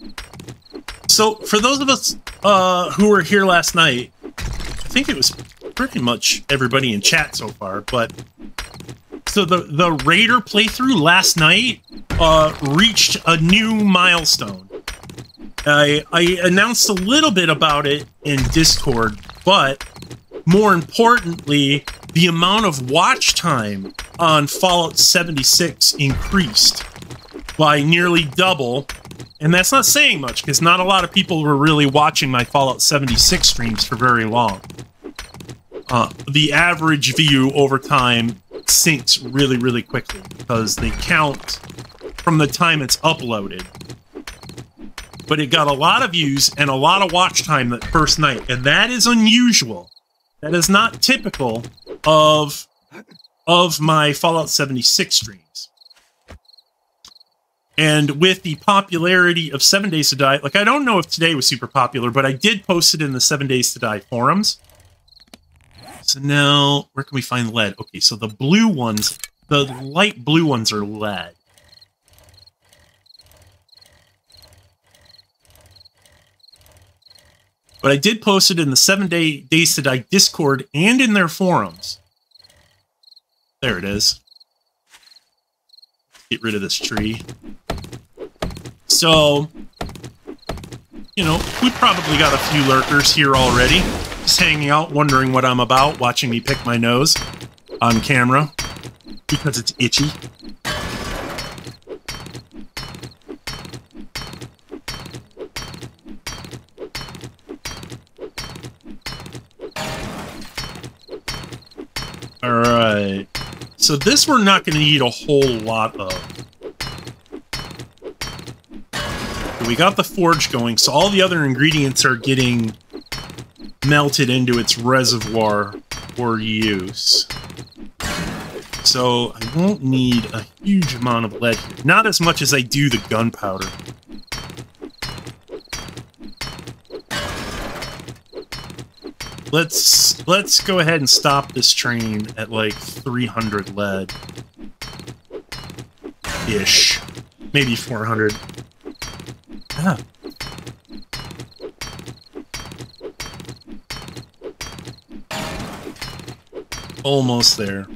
So, for those of us who were here last night, I think it was pretty much everybody in chat so far, but so the Raider playthrough last night reached a new milestone. I announced a little bit about it in Discord, but more importantly, the amount of watch time on Fallout 76 increased by nearly double. And that's not saying much, because not a lot of people were really watching my Fallout 76 streams for very long. The average view over time sinks really, really quickly, because they count from the time it's uploaded. But it got a lot of views and a lot of watch time that first night, and that is unusual. That is not typical of my Fallout 76 streams. And with the popularity of 7 Days to Die, like, I don't know if today was super popular, but I did post it in the 7 Days to Die forums. So now, where can we find lead? Okay, so the blue ones, the light blue ones are lead. But I did post it in the 7 Days to Die Discord and in their forums. There it is. Get rid of this tree. So, you know, we probably got a few lurkers here already. Just hanging out, wondering what I'm about, watching me pick my nose on camera. Because it's itchy. Alright. So this we're not going to need a whole lot of. We got the forge going, so all the other ingredients are getting melted into its reservoir for use. So I won't need a huge amount of lead here. Not as much as I do the gunpowder. Let's go ahead and stop this train at like 300 lead. Ish. Maybe 400. Ah. Almost there.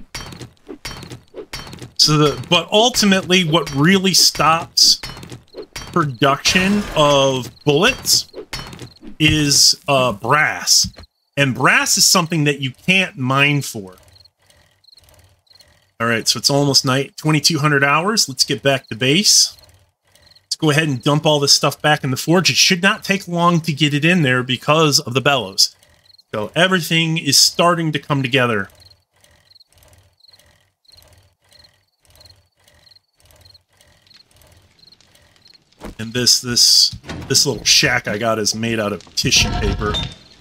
So but ultimately what really stops production of bullets is brass. And brass is something that you can't mine for. Alright, so it's almost night, 2200 hours. Let's get back to base. Let's go ahead and dump all this stuff back in the forge. It should not take long to get it in there because of the bellows. So everything is starting to come together. And this little shack I got is made out of tissue paper.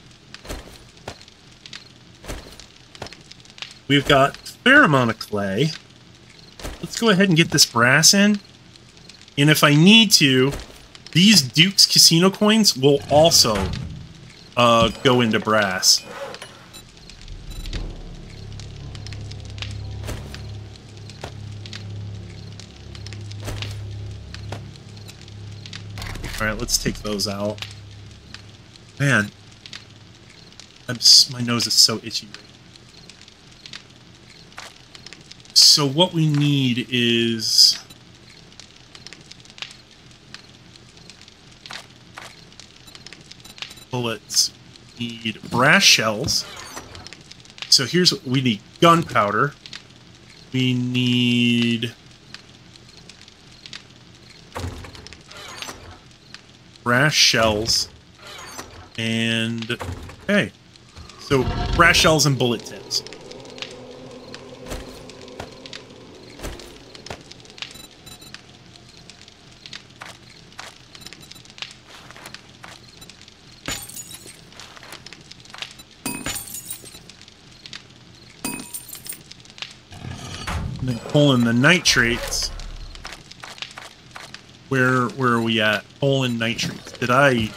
We've got a fair amount of clay. Let's go ahead and get this brass in. And if I need to, these Duke's Casino coins will also go into brass. Alright, let's take those out. Man, my nose is so itchy. So what we need is bullets. We need brass shells. So here's what we need: gunpowder. We need brass shells. And okay. So brass shells and bullet tips. And then pulling the nitrates. Where are we at? Pulling nitrates. Did I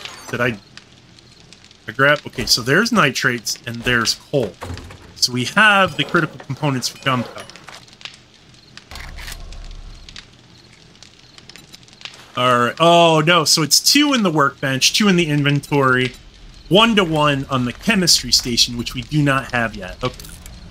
grab? Okay, so there's nitrates and there's coal. So we have the critical components for gunpowder. Alright. Oh no, so it's 2 in the workbench, 2 in the inventory, 1-to-1 on the chemistry station, which we do not have yet. Okay.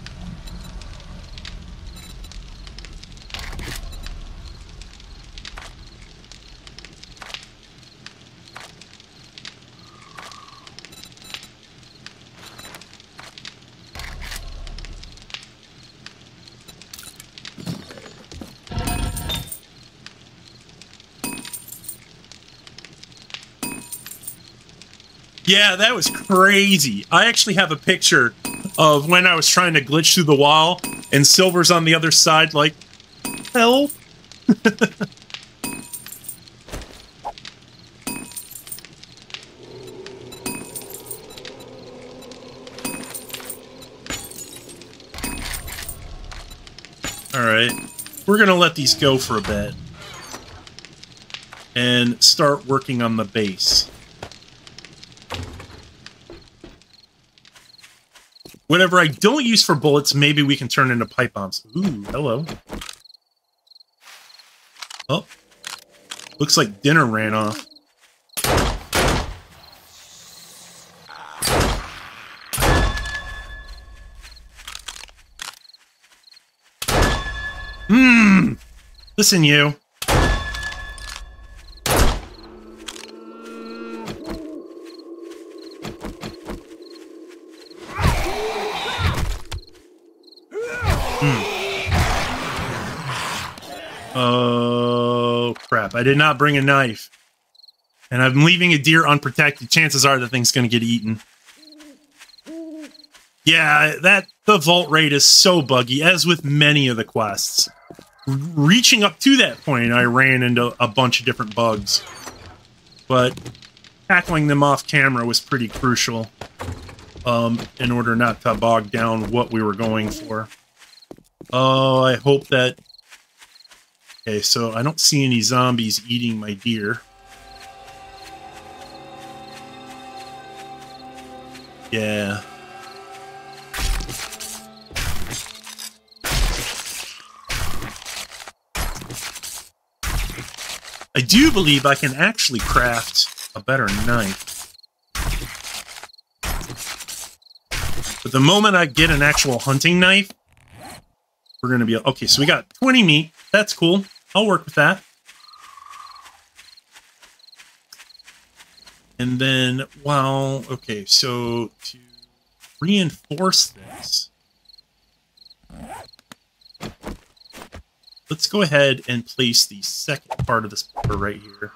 Yeah, that was crazy. I actually have a picture of when I was trying to glitch through the wall and Silver's on the other side like, help. Alright, we're gonna let these go for a bit and start working on the base. Whatever I don't use for bullets, maybe we can turn into pipe bombs. Ooh, hello. Oh. Looks like dinner ran off. Listen, you. Oh, crap. I did not bring a knife. And I'm leaving a deer unprotected. Chances are the thing's going to get eaten. Yeah, the vault raid is so buggy, as with many of the quests. Reaching up to that point, I ran into a bunch of different bugs. But tackling them off camera was pretty crucial in order not to bog down what we were going for. Oh, I hope that... Okay, so I don't see any zombies eating my deer. Yeah. I do believe I can actually craft a better knife. But the moment I get an actual hunting knife, we're going to be... Okay, so we got 20 meat. That's cool. I'll work with that. And then, well, okay, so to reinforce this, let's go ahead and place the second part of this pillar right here.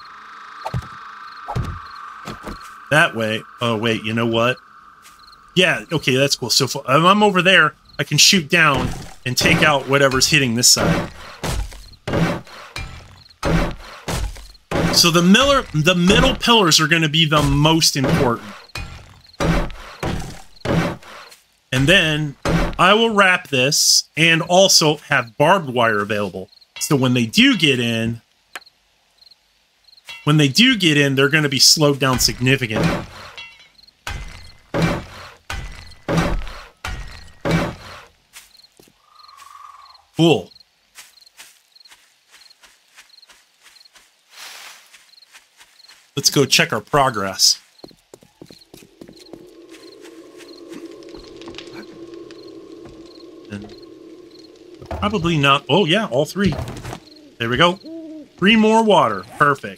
That way, oh wait, you know what? Yeah, okay, that's cool. So if I'm over there, I can shoot down and take out whatever's hitting this side. So the middle pillars are going to be the most important. And then I will wrap this and also have barbed wire available. So when they do get in, they're going to be slowed down significantly. Cool. Let's go check our progress. And probably not. Oh, yeah, all three. There we go. 3 more water. Perfect.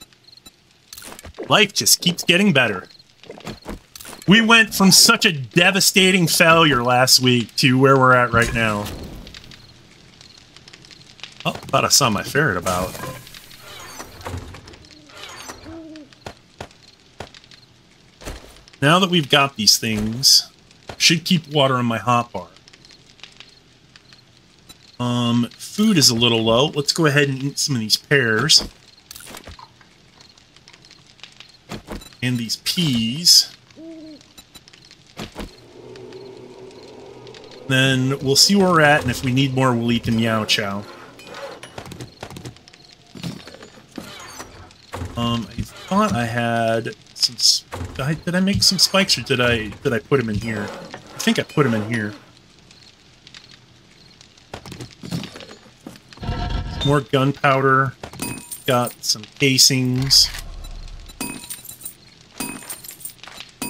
Life just keeps getting better. We went from such a devastating failure last week to where we're at right now. Oh, thought I saw my ferret about. Now that we've got these things, should keep water in my hotbar. Food is a little low. Let's go ahead and eat some of these pears. And these peas. Then we'll see where we're at, and if we need more, we'll eat the meow chow. I thought I had some... Did I make some spikes, or did I put them in here? I think I put them in here. More gunpowder. Got some casings.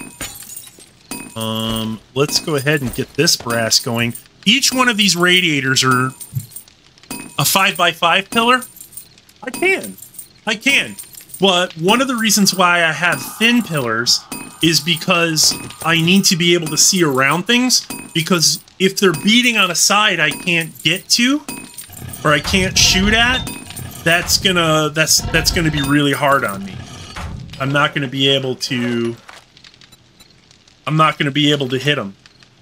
Let's go ahead and get this brass going. Each one of these radiators are a 5x5 pillar. I can. But one of the reasons why I have thin pillars is because I need to be able to see around things. Because if they're beating on a side I can't get to, or I can't shoot at, that's gonna be really hard on me. I'm not gonna be able to hit them.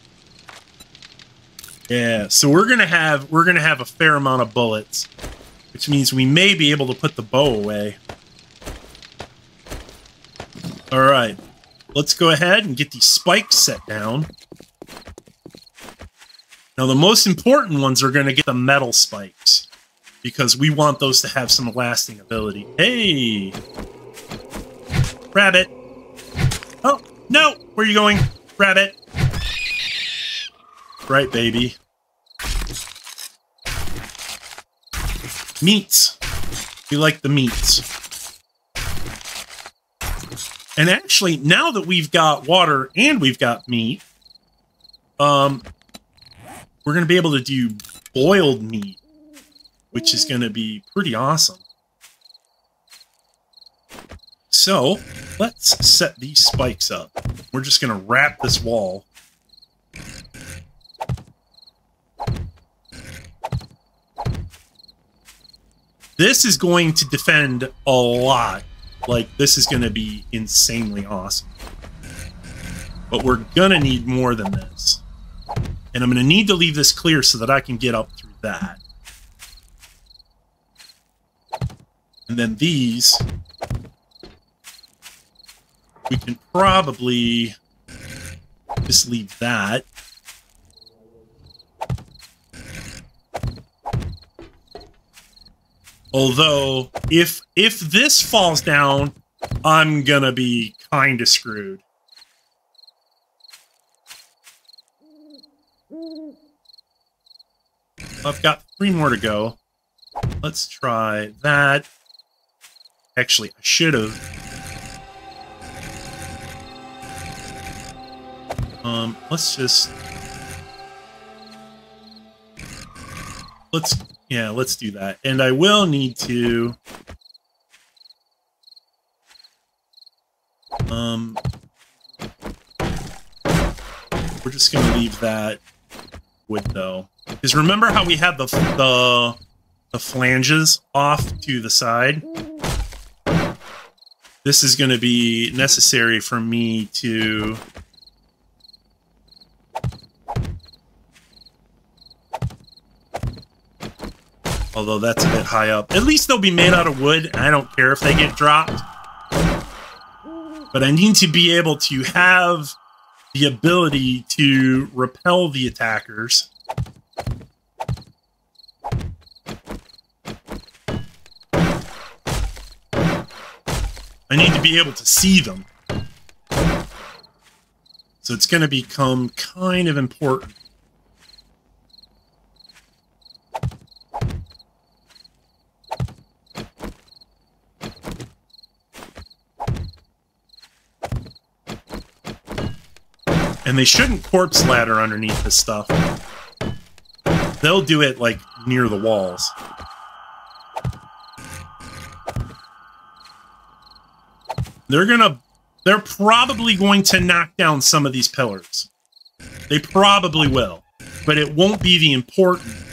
Yeah, so we're gonna have a fair amount of bullets, which means we may be able to put the bow away. All right, let's go ahead and get these spikes set down. Now, the most important ones are going to get the metal spikes, because we want those to have some lasting ability. Hey! Rabbit! Oh, no! Where are you going? Rabbit! Right, baby. Meats. We like the meats. And actually, now that we've got water and we've got meat, we're going to be able to do boiled meat, which is going to be pretty awesome. So, let's set these spikes up. We're just going to wrap this wall. This is going to defend a lot. Like, this is going to be insanely awesome. But we're going to need more than this. And I'm going to need to leave this clear so that I can get up through that. And then these, we can probably just leave that. Although, if this falls down, I'm gonna be kind of screwed. I've got 3 more to go. Let's try that. Actually, I should have. Let's do that. And I will need to we're just gonna leave that wood though. Because remember how we had the flanges off to the side? This is gonna be necessary for me to although that's a bit high up. At least they'll be made out of wood. I don't care if they get dropped. But I need to be able to have the ability to repel the attackers. I need to be able to see them. So it's going to become kind of important. And they shouldn't corpse ladder underneath this stuff. They'll do it, like, near the walls. They're probably going to knock down some of these pillars. They probably will. But it won't be the important ones.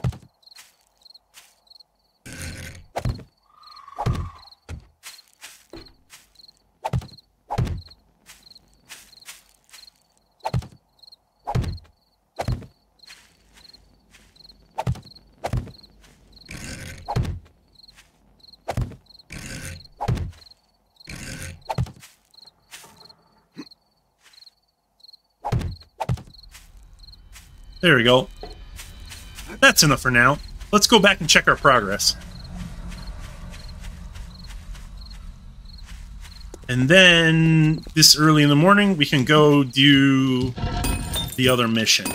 There we go. That's enough for now. Let's go back and check our progress. And then, this early in the morning, we can go do the other mission.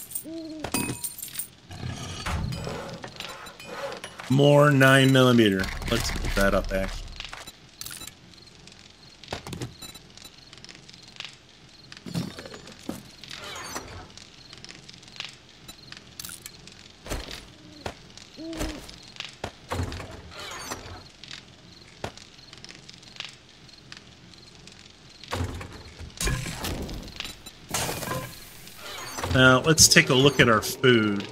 More 9mm. Let's put that up, actually. Now, let's take a look at our food.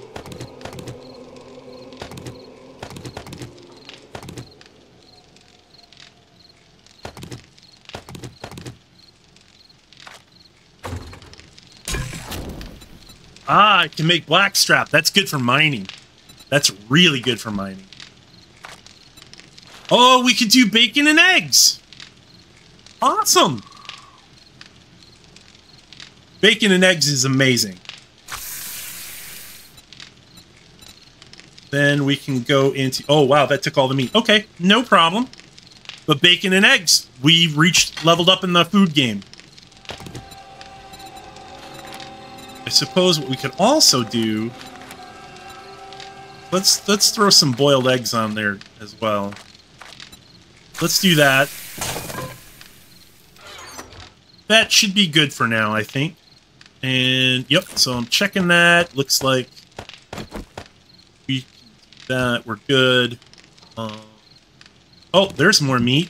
Ah, I can make blackstrap. That's good for mining. That's really good for mining. Oh, we could do bacon and eggs. Awesome. Bacon and eggs is amazing. Then we can go into... Oh, wow, that took all the meat. Okay, no problem. But bacon and eggs, we leveled up in the food game. I suppose what we could also do... Let's throw some boiled eggs on there as well. Let's do that. That should be good for now, I think. And, yep, so I'm checking that. Looks like we can do that. We're good. Oh, there's more meat.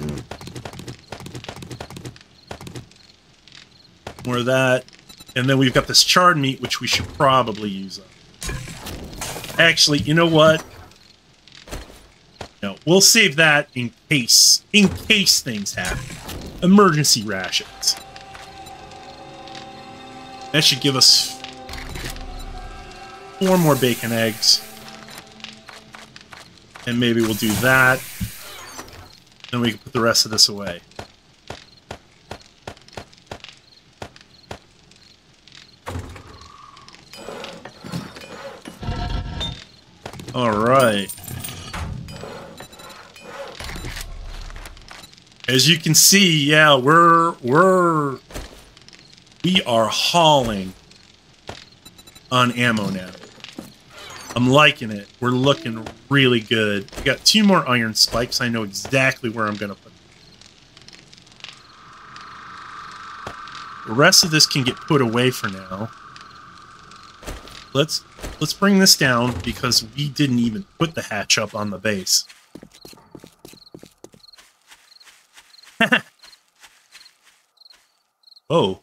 More of that. And then we've got this charred meat, which we should probably use up. Actually, you know what? No, we'll save that in case things happen. Emergency rations. That should give us 4 more bacon eggs. And maybe we'll do that. Then we can put the rest of this away. Alright. As you can see, yeah, we are hauling on ammo now. I'm liking it. We're looking really good. We got 2 more iron spikes. I know exactly where I'm going to put them. The rest of this can get put away for now. Let's bring this down because we didn't even put the hatch up on the base. Oh.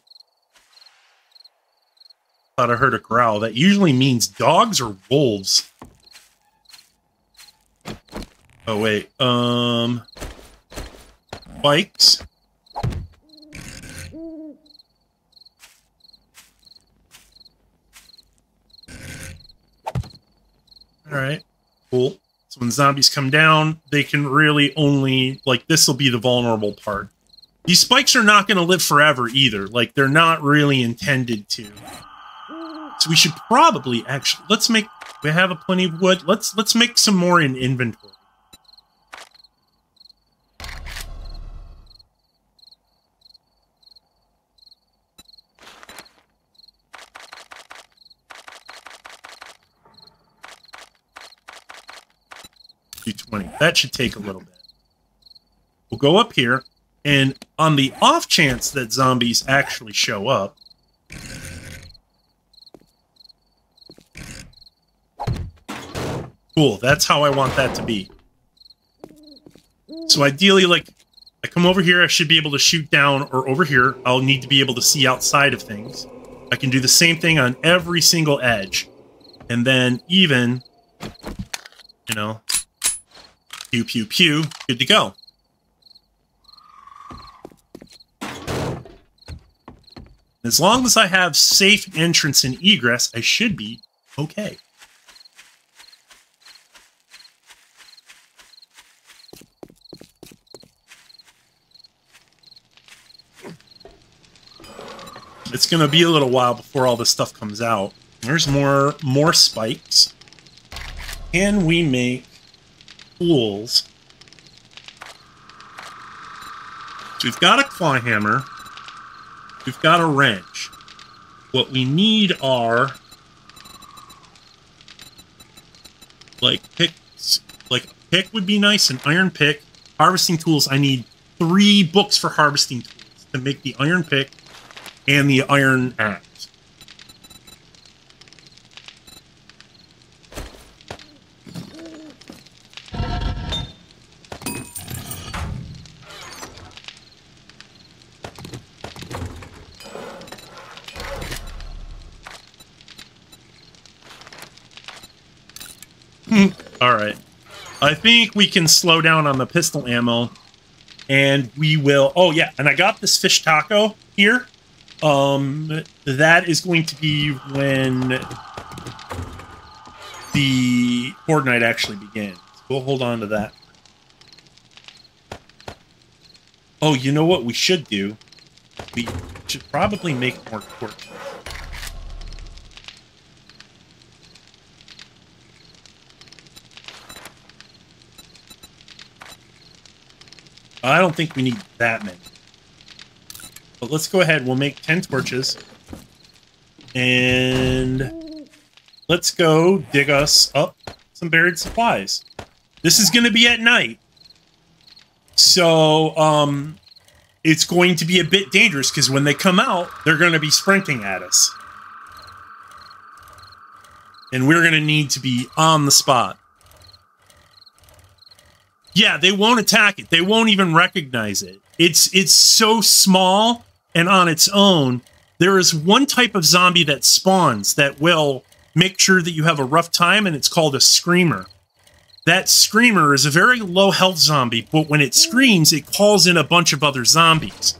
Thought I heard a growl. That usually means dogs or wolves. Oh, wait. Spikes. Alright. Cool. So when zombies come down, they can really only... Like, this will be the vulnerable part. These spikes are not going to live forever either. Like, they're not really intended to. So we should probably actually... Let's make... We have a plenty of wood. Let's make some more in inventory. $220. That should take a little bit. We'll go up here, and on the off chance that zombies actually show up, cool, that's how I want that to be. So ideally, like, I come over here, I should be able to shoot down, or over here, I'll need to be able to see outside of things. I can do the same thing on every single edge. And then even, you know, pew, pew, pew, good to go. As long as I have safe entrance and egress, I should be okay. It's going to be a little while before all this stuff comes out. There's more spikes. Can we make tools? So we've got a claw hammer. We've got a wrench. What we need are like picks. Like a pick would be nice, an iron pick. Harvesting tools. I need 3 books for harvesting tools to make the iron pick and the iron axe. All right. I think we can slow down on the pistol ammo. And we will... Oh, yeah. And I got this fish taco here. That is going to be when the Horde Night actually begins. We'll hold on to that. Oh, you know what we should do? We should probably make more torches. I don't think we need that many. But let's go ahead. We'll make 10 torches. And let's go dig us up some buried supplies. This is going to be at night. So, it's going to be a bit dangerous because when they come out, they're going to be sprinting at us. And we're going to need to be on the spot. Yeah, they won't attack it. They won't even recognize it. It's so small and on its own. There is one type of zombie that spawns that will make sure that you have a rough time, and it's called a screamer. That screamer is a very low health zombie, but when it screams, it calls in a bunch of other zombies.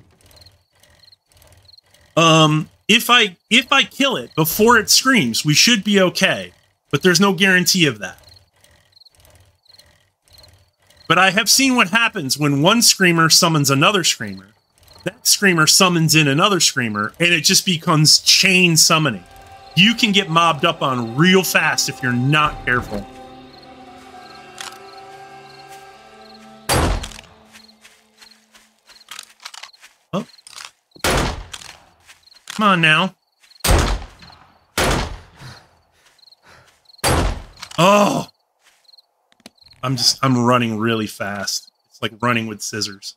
If I kill it before it screams, we should be okay, but there's no guarantee of that. But I have seen what happens when one screamer summons another screamer. That screamer summons in another screamer, and it just becomes chain summoning. You can get mobbed up on real fast if you're not careful. Oh. Come on now. Oh! I'm running really fast. It's like running with scissors.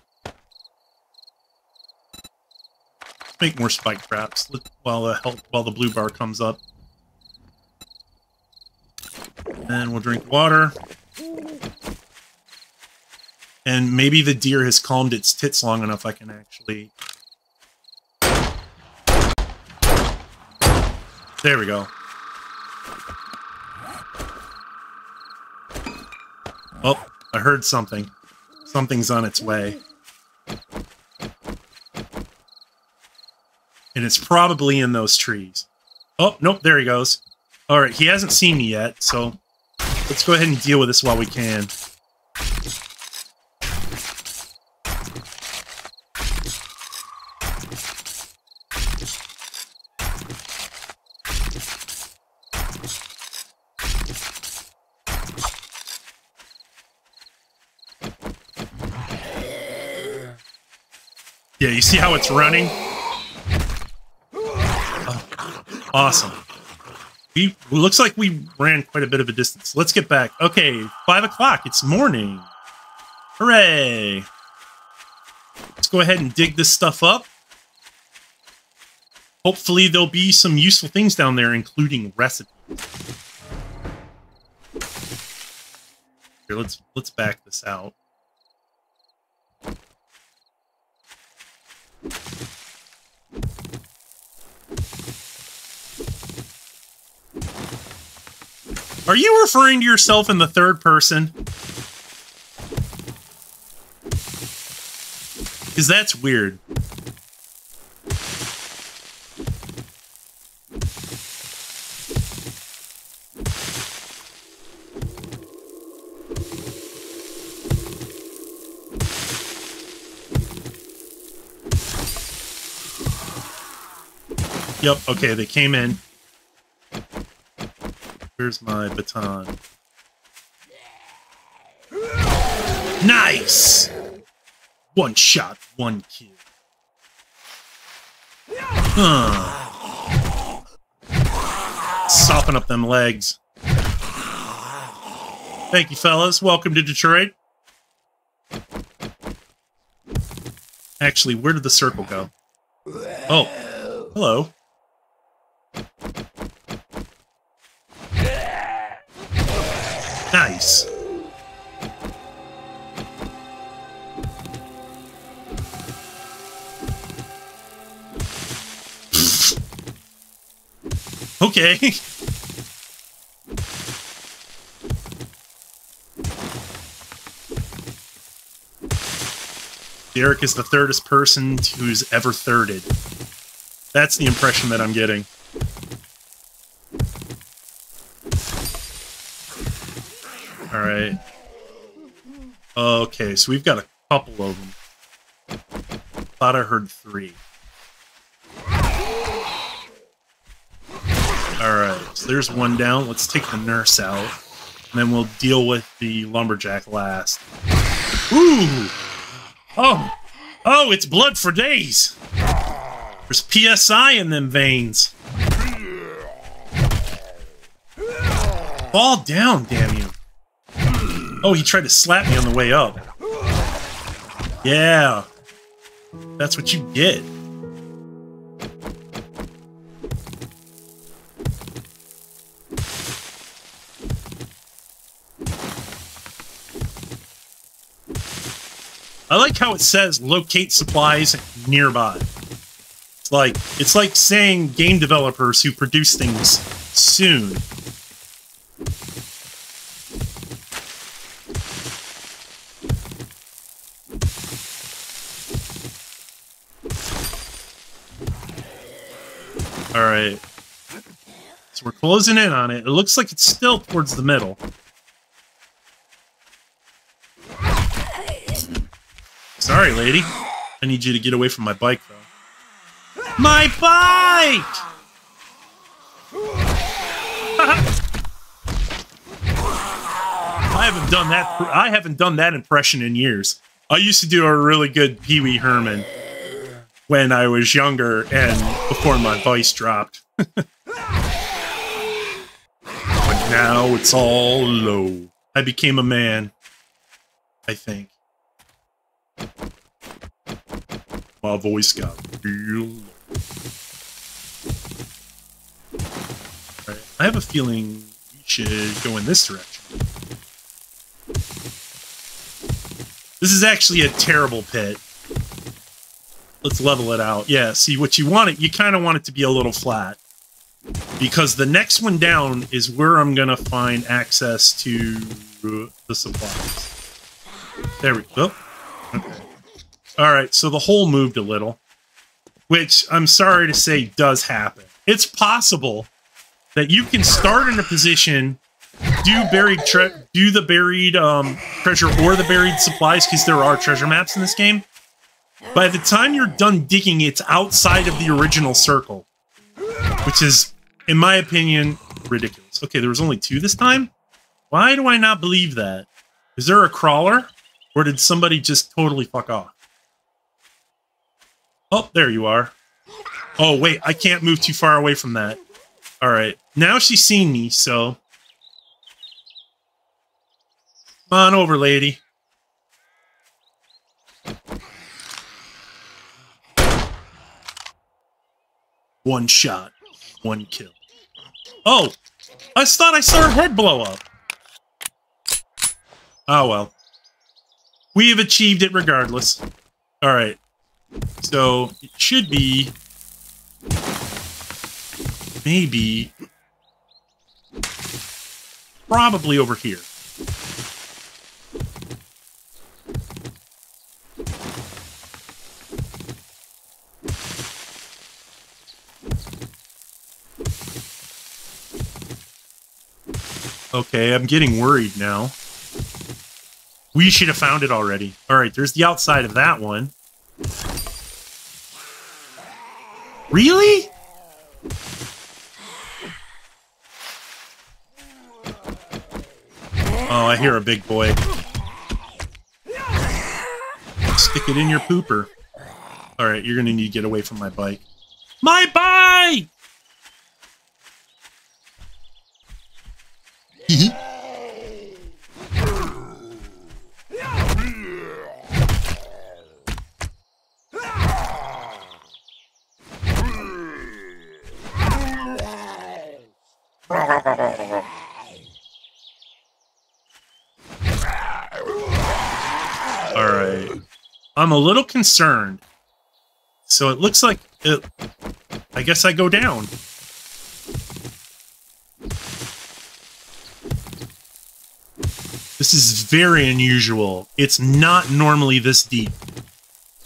Make more spike traps while the blue bar comes up. And we'll drink water. And maybe the deer has calmed its tits long enough I can actually... There we go. Oh, I heard something. Something's on its way. And it's probably in those trees. Oh, nope, there he goes. All right, he hasn't seen me yet, so let's go ahead and deal with this while we can. Yeah, you see how it's running? Oh, awesome. Looks like we ran quite a bit of a distance. Let's get back. Okay, 5 o'clock. It's morning. Hooray! Let's go ahead and dig this stuff up. Hopefully there'll be some useful things down there, including recipes. Here, let's back this out. Are you referring to yourself in the third person? Because that's weird. Yep, okay, they came in. Here's my baton. Nice! One shot, one kill. Soften up them legs. Thank you, fellas. Welcome to Detroit. Actually, where did the circle go? Oh, hello. Nice. Okay. Derek is the thirdest person who's ever thirded. That's the impression that I'm getting. All right. Okay, so we've got a couple of them. Thought I heard 3. Alright, so there's one down. Let's take the nurse out. And then we'll deal with the lumberjack last. Ooh! Oh! Oh, it's blood for days! There's PSI in them veins. Fall down, damn you. Oh, he tried to slap me on the way up. Yeah. That's what you get. I like how it says locate supplies nearby. It's like saying game developers who produce things soon. Alright. So we're closing in on it. It looks like it's still towards the middle. Sorry, lady. I need you to get away from my bike, though. My bike! I haven't done that impression in years. I used to do a really good Pee Wee Herman when I was younger and before my voice dropped. But now it's all low. I became a man, I think. My voice got real low. Right. I have a feeling we should go in this direction. This is actually a terrible pit. Let's level it out. Yeah, see, what you want it, you kind of want it to be a little flat. Because the next one down is where I'm going to find access to the supplies. There we go. Okay. Alright, so the hole moved a little. Which, I'm sorry to say, does happen. It's possible that you can start in a position, do the buried treasure or the buried supplies, because there are treasure maps in this game. By the time you're done digging, it's outside of the original circle. Which is, in my opinion, ridiculous. Okay, there was only 2 this time? Why do I not believe that? Is there a crawler? Or did somebody just totally fuck off? Oh, there you are. Oh, wait, I can't move too far away from that. Alright, now she's seen me, so... Come on over, lady. One shot, 1 kill. Oh! I thought I saw her head blow up. Oh, well. We have achieved it regardless. Alright. So, it should be... Maybe... Probably over here. Okay, I'm getting worried now. We should have found it already. Alright, there's the outside of that one. Really? Oh, I hear a big boy. Stick it in your pooper. Alright, you're gonna need to get away from my bike. My bike! Alright. I'm a little concerned. So it looks like it... I guess I go down. This is very unusual. It's not normally this deep.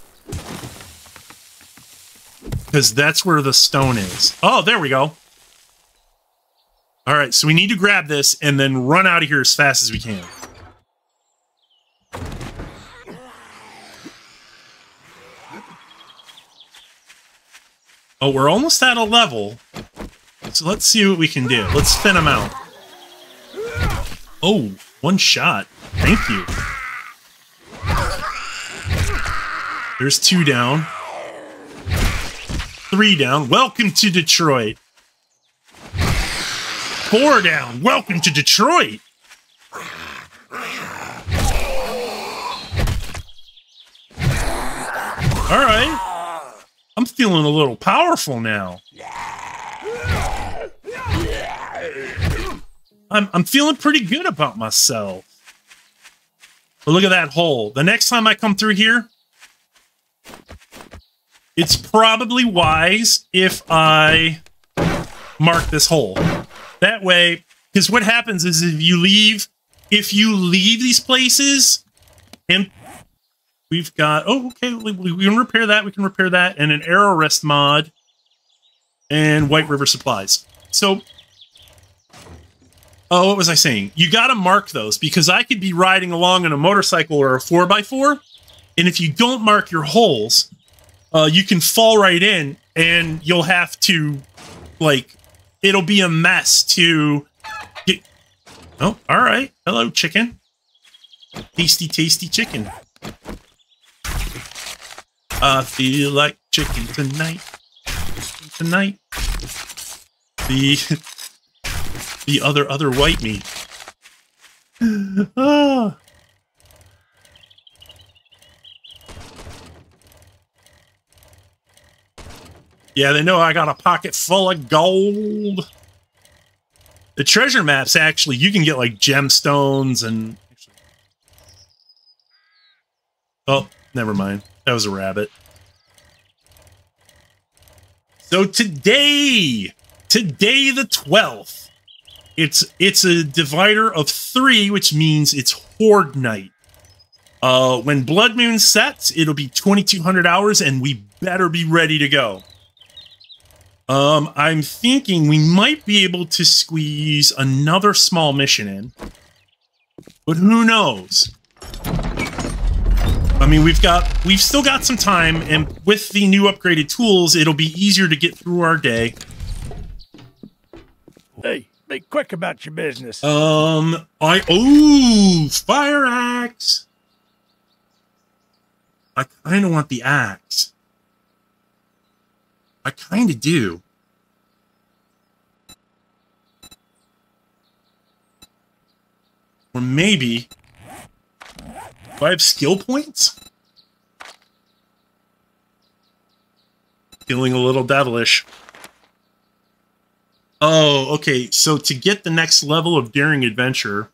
because that's where the stone is. Oh, there we go. All right, so we need to grab this and then run out of here as fast as we can. Oh, we're almost at a level. So let's see what we can do. Let's spin them out. Oh, one shot. Thank you. There's 2 down. 3 down. Welcome to Detroit. 4 down. Welcome to Detroit. All right. I'm feeling a little powerful now. I'm feeling pretty good about myself. But look at that hole. The next time I come through here, it's probably wise if I mark this hole. That way, because what happens is if you leave these places, and we've got, oh, okay, we can repair that, and an arrow rest mod, and White River supplies. So, oh, what was I saying? You got to mark those, because I could be riding along on a motorcycle or a 4x4, and if you don't mark your holes, you can fall right in, and you'll have to, like, it'll be a mess to get... Oh, all right. Hello, chicken. Tasty, tasty chicken. I feel like chicken tonight. Tonight. The other white meat. Ah. Yeah, they know I got a pocket full of gold. The treasure maps, actually, you can get, like, gemstones and... Oh, never mind. That was a rabbit. So today the 12th, it's a divider of 3, which means it's Horde Night. When Blood Moon sets, it'll be 2200 hours, and we better be ready to go. I'm thinking we might be able to squeeze another small mission in, but who knows? I mean, we've still got some time, and with the new upgraded tools, it'll be easier to get through our day. Hey, be quick about your business. Fire axe. I kind of want the axe. I kind of do. Or maybe... Do I have skill points? Feeling a little devilish. Oh, okay. So to get the next level of Daring Adventure...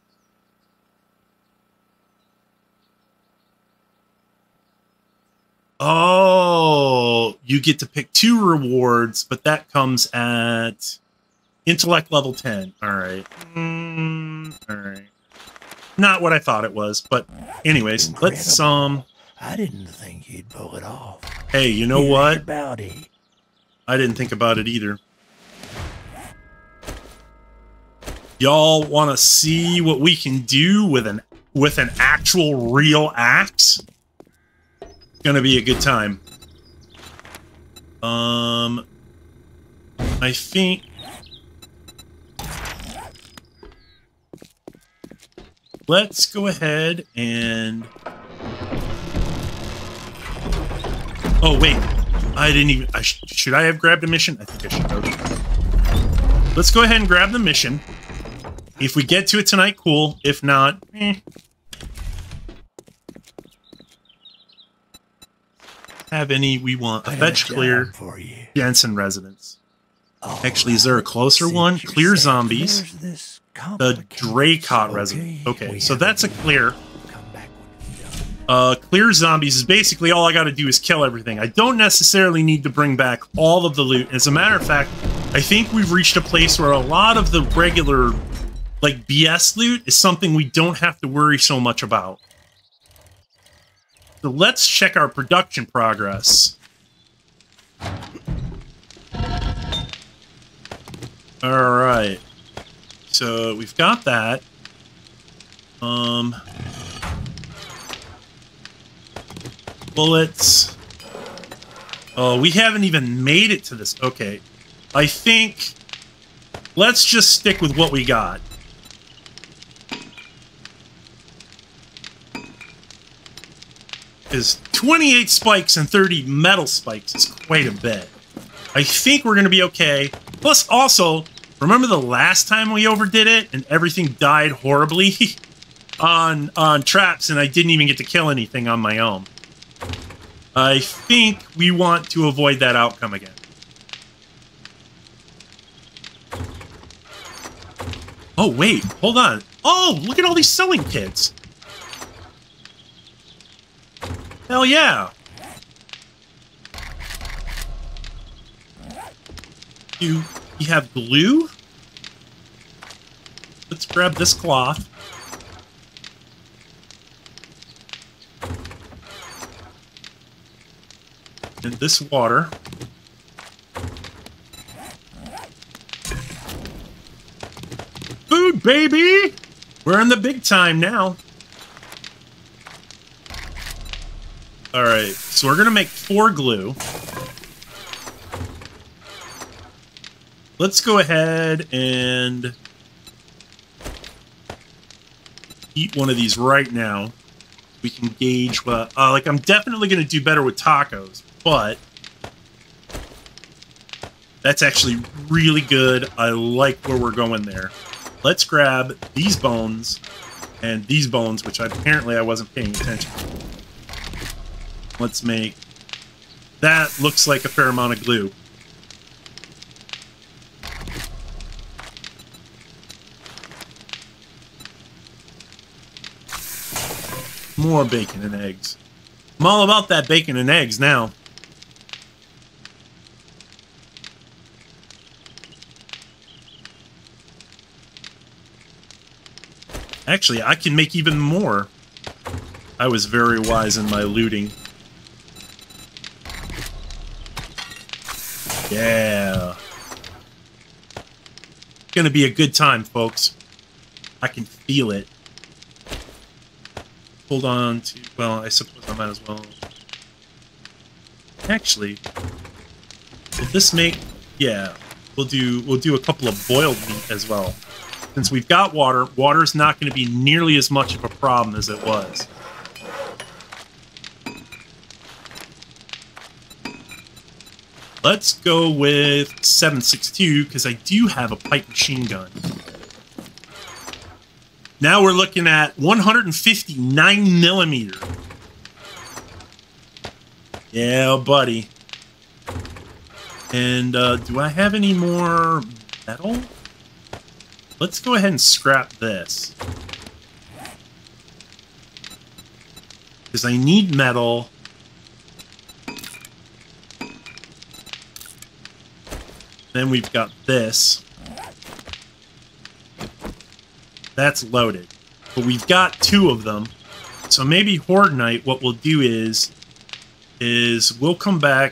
Oh, you get to pick 2 rewards, but that comes at intellect level 10. All right. All right. Not what I thought it was, but anyways, Incredible. let's I didn't think you'd pull it off. Hey, you know what? About it. I didn't think about it either. Y'all want to see what we can do with an actual real axe? Gonna be a good time. I think let's go ahead and... Oh, wait. I didn't even... should I have grabbed a mission? I think I should have. Let's go ahead and grab the mission. If we get to it tonight, cool. If not, have any we want. A fetch clear for you. Jensen residence. Actually, is there a closer one? Clear zombies. The Dracot residence. Okay, so that's a clear. Clear zombies is basically all I got to do is kill everything. I don't necessarily need to bring back all of the loot. As a matter of fact, I think we've reached a place where a lot of the regular, like, BS loot is something we don't have to worry so much about. So let's check our production progress. All right. So we've got that. Bullets. Oh, we haven't even made it to this. Okay. I think let's just stick with what we got. Because 28 spikes and 30 metal spikes is quite a bit. I think we're going to be okay. Plus, also, remember the last time we overdid it and everything died horribly on traps and I didn't even get to kill anything on my own? I think we want to avoid that outcome again. Oh, wait. Hold on. Oh, look at all these sewing kits. Hell yeah. You have glue? Let's grab this cloth. And this water. Food, baby! We're in the big time now. Alright, so we're gonna make 4 glue. Let's go ahead and eat one of these right now. We can gauge what... like, I'm definitely going to do better with tacos, but that's actually really good. I like where we're going there. Let's grab these bones and these bones, which apparently I wasn't paying attention to. Let's make... That looks like a fair amount of glue. More bacon and eggs. I'm all about that bacon and eggs now. Actually, I can make even more. I was very wise in my looting. Yeah. It's gonna be a good time, folks. I can feel it. Hold on to... Well, I suppose I might as well... Actually... Will this make... Yeah. We'll do a couple of boiled meat as well. Since we've got water, water's not going to be nearly as much of a problem as it was. Let's go with 7.62, because I do have a pipe machine gun. Now we're looking at 159 millimeter. Yeah, buddy. And do I have any more metal? Let's go ahead and scrap this. Because I need metal. Then we've got this. That's loaded. But we've got 2 of them. So maybe Horde Night, what we'll do is we'll come back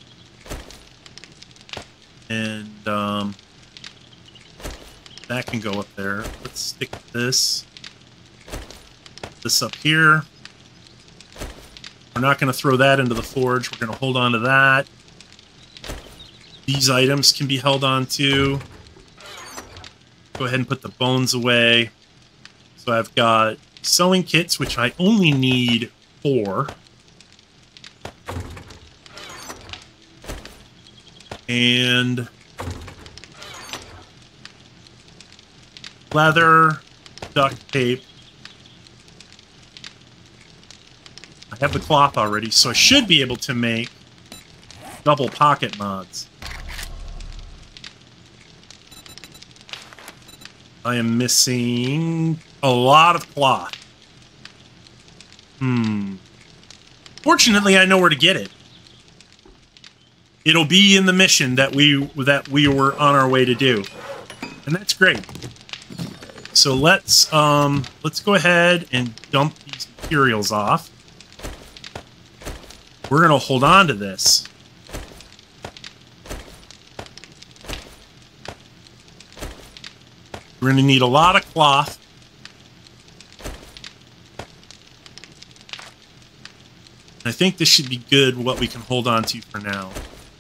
and that can go up there. Let's stick this up here. We're not going to throw that into the forge. We're going to hold on to that. These items can be held on to. Go ahead and put the bones away. So I've got sewing kits, which I only need 4. And leather, duct tape. I have the cloth already, so I should be able to make double pocket mods. I am missing a lot of cloth. Fortunately, I know where to get it. It'll be in the mission that we were on our way to do, and that's great. So let's go ahead and dump these materials off. We're gonna hold on to this. We're going to need a lot of cloth. I think this should be good, what we can hold on to for now.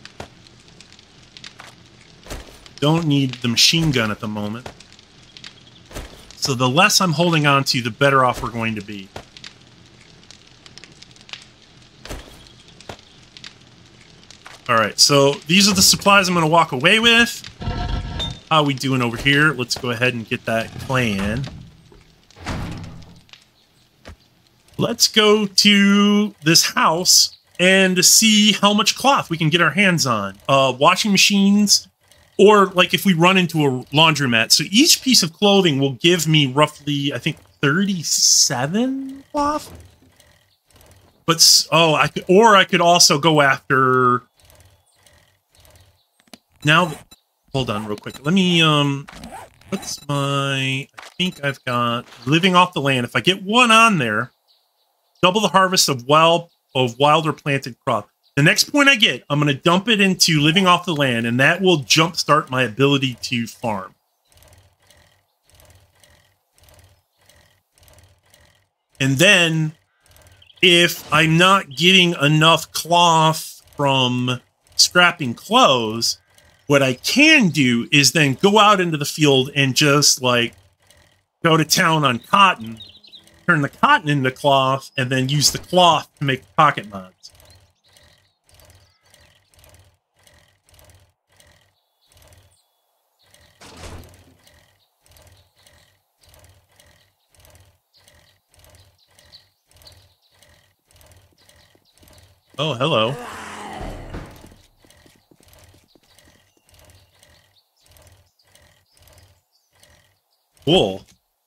Don't need the machine gun at the moment. So the less I'm holding on to, the better off we're going to be. Alright, so these are the supplies I'm going to walk away with. How are we doing over here? Let's go ahead and get that plan. Let's go to this house and see how much cloth we can get our hands on. Washing machines, or like if we run into a laundromat. So each piece of clothing will give me roughly, I think, 37 cloth. But I could also go after. Now, hold on real quick. Let me what's my? I think I've got living off the land. If I get one on there. Double the harvest of wild or planted crop. The next point I get, I'm going to dump it into living off the land, and that will jumpstart my ability to farm. And then, if I'm not getting enough cloth from scrapping clothes, what I can do is then go out into the field and just, like, go to town on cotton, turn the cotton into cloth, and then use the cloth to make pocket mods. Oh, hello. Cool.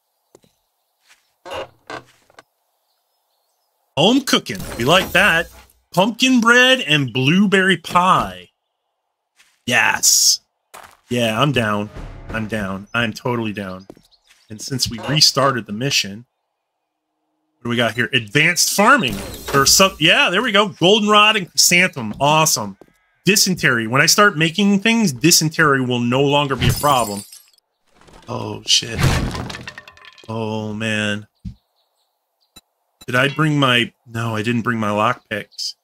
Home cooking. We like that. Pumpkin bread and blueberry pie. Yes. Yeah, I'm down. I'm down. I'm totally down. And since we restarted the mission, what do we got here? Advanced farming. Or some, yeah, there we go. Goldenrod and chrysanthemum. Awesome. Dysentery. When I start making things, dysentery will no longer be a problem. Oh, shit. Oh, man. Did I bring my... No, I didn't bring my lockpicks.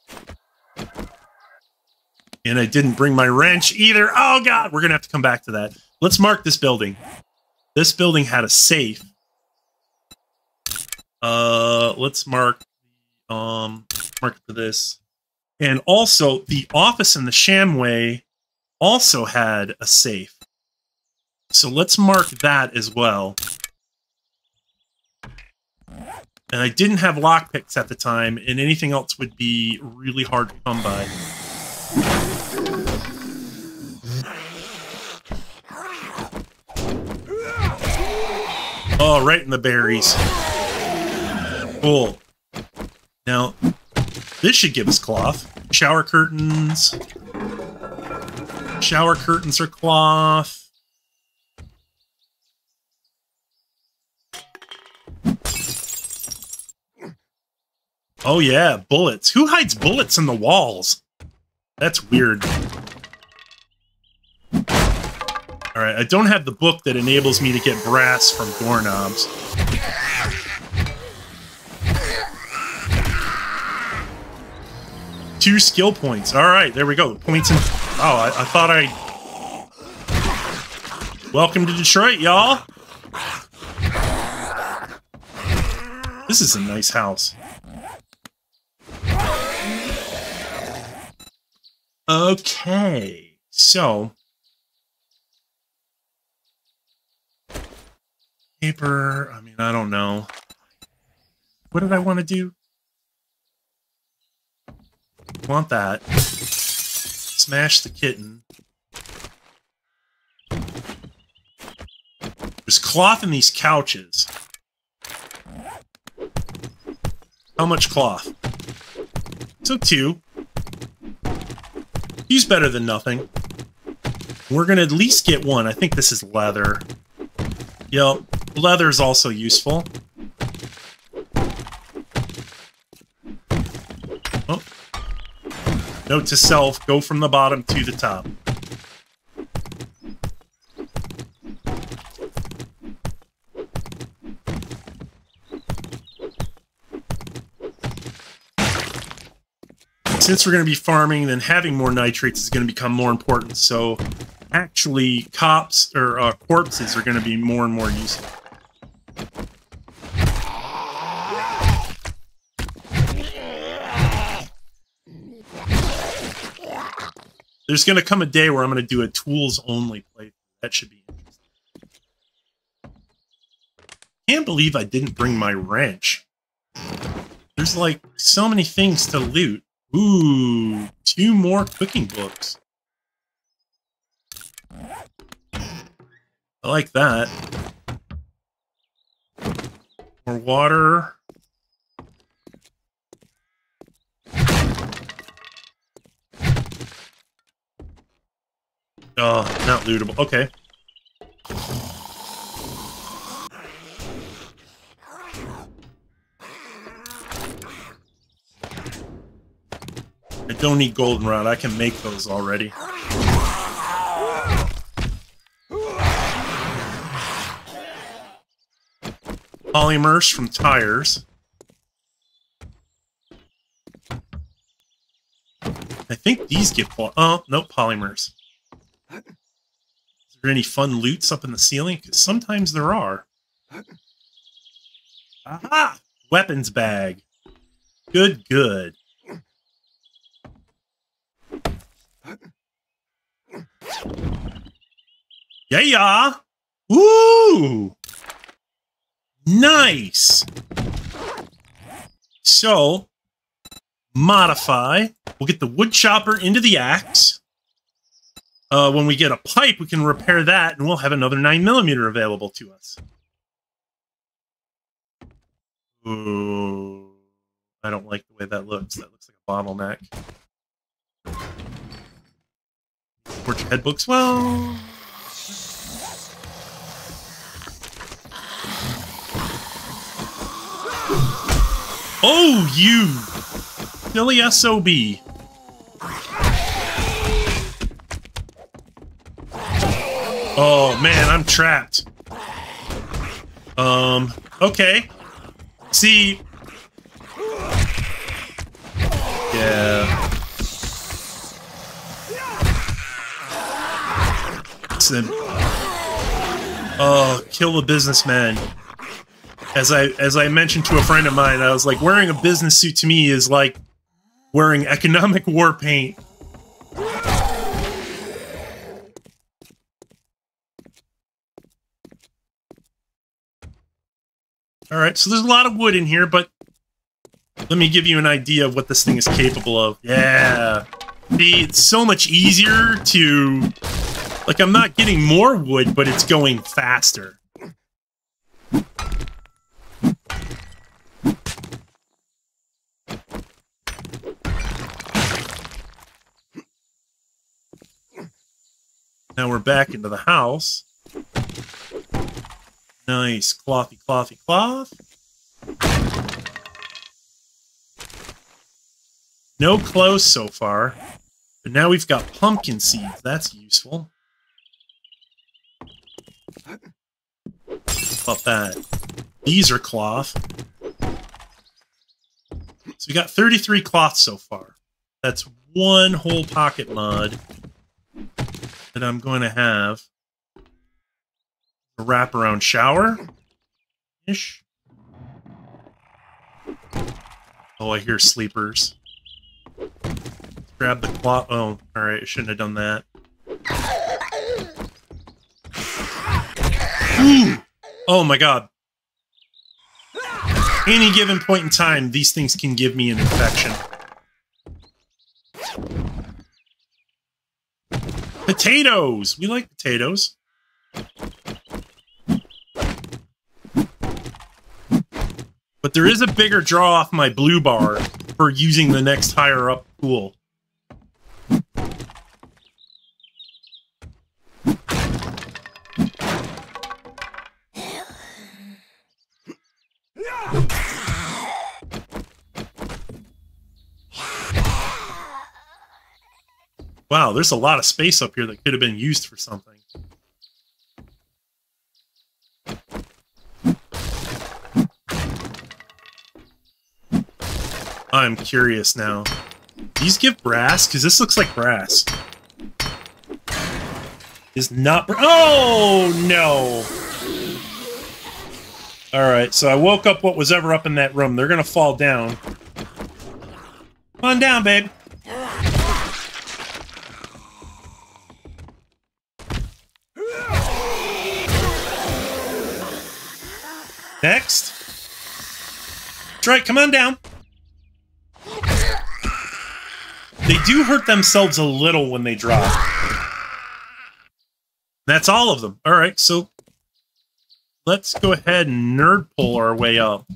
And I didn't bring my wrench either. Oh, God! We're going to have to come back to that. Let's mark this building. This building had a safe. Let's mark for this. And also, the office in the Shamway also had a safe. So let's mark that as well. And I didn't have lockpicks at the time, and anything else would be really hard to come by. Oh, right in the berries. Cool. Now, this should give us cloth. Shower curtains. Shower curtains are cloth. Oh yeah, bullets. Who hides bullets in the walls? That's weird. Alright, I don't have the book that enables me to get brass from doorknobs. Two skill points. Alright, there we go. Points in... Oh, I thought I... Welcome to Detroit, y'all! This is a nice house. Okay, so... Paper, I mean, I don't know. What did I want to do? Want that. Smash the kitten. There's cloth in these couches. How much cloth? So 2. He's better than nothing. We're gonna at least get 1. I think this is leather. Yep, leather is also useful. Oh. Note to self, go from the bottom to the top. since we're going to be farming, then having more nitrates is going to become more important. So actually, corpses are going to be more and more useful. There's going to come a day where I'm going to do a tools-only playthrough. That should be interesting. Can't believe I didn't bring my wrench. There's, like, so many things to loot. Ooh, 2 more cooking books. I like that. More water. Oh, not lootable. Okay. I don't need goldenrod. I can make those already. Polymers from tires. I think these get... Oh, no, polymers. Is there any fun loots up in the ceiling? Because sometimes there are. Aha! Weapons bag. Good, good. Yeah! Woo! Nice! So, modify. We'll get the wood chopper into the axe. When we get a pipe, we can repair that, and we'll have another 9mm available to us. Ooh. I don't like the way that looks. That looks like a bottleneck. Torch head books. Well... Oh, you! Silly SOB. Oh, man, I'm trapped. Okay. See... Yeah. Oh, kill the businessman. As I mentioned to a friend of mine, I was like, wearing a business suit to me is like wearing economic war paint. Alright, so there's a lot of wood in here, but let me give you an idea of what this thing is capable of. Yeah. See, it's so much easier to... Like, I'm not getting more wood, but it's going faster. Now we're back into the house. Nice. Clothy, clothy, cloth. No clothes so far. But now we've got pumpkin seeds. That's useful. About that. These are cloth. So we got 33 cloth so far. That's 1 whole pocket mod that I'm going to have a wraparound shower-ish. Oh, I hear sleepers. Let's grab the cloth. Oh, alright, I shouldn't have done that. Ooh! Oh my god. Any given point in time, these things can give me an infection. Potatoes! We like potatoes. But there is a bigger draw off my blue bar for using the next higher up pool. Wow, there's a lot of space up here that could have been used for something. I'm curious now. these give brass? Because this looks like brass. Is not... Oh, no! Alright, so I woke up what was ever up in that room. They're gonna fall down. Come on down, babe. Next. That's right, come on down. They do hurt themselves a little when they drop. That's all of them. Alright, so let's go ahead and nerd pull our way up.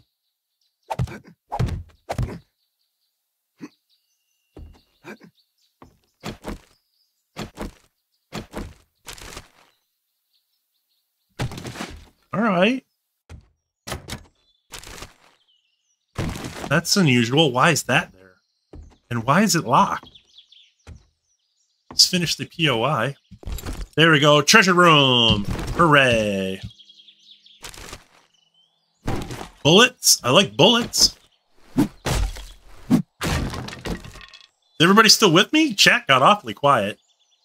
Alright. That's unusual. Why is that there? And why is it locked? Let's finish the POI. There we go. Treasure room. Hooray. Bullets. I like bullets. Is everybody still with me? Chat got awfully quiet.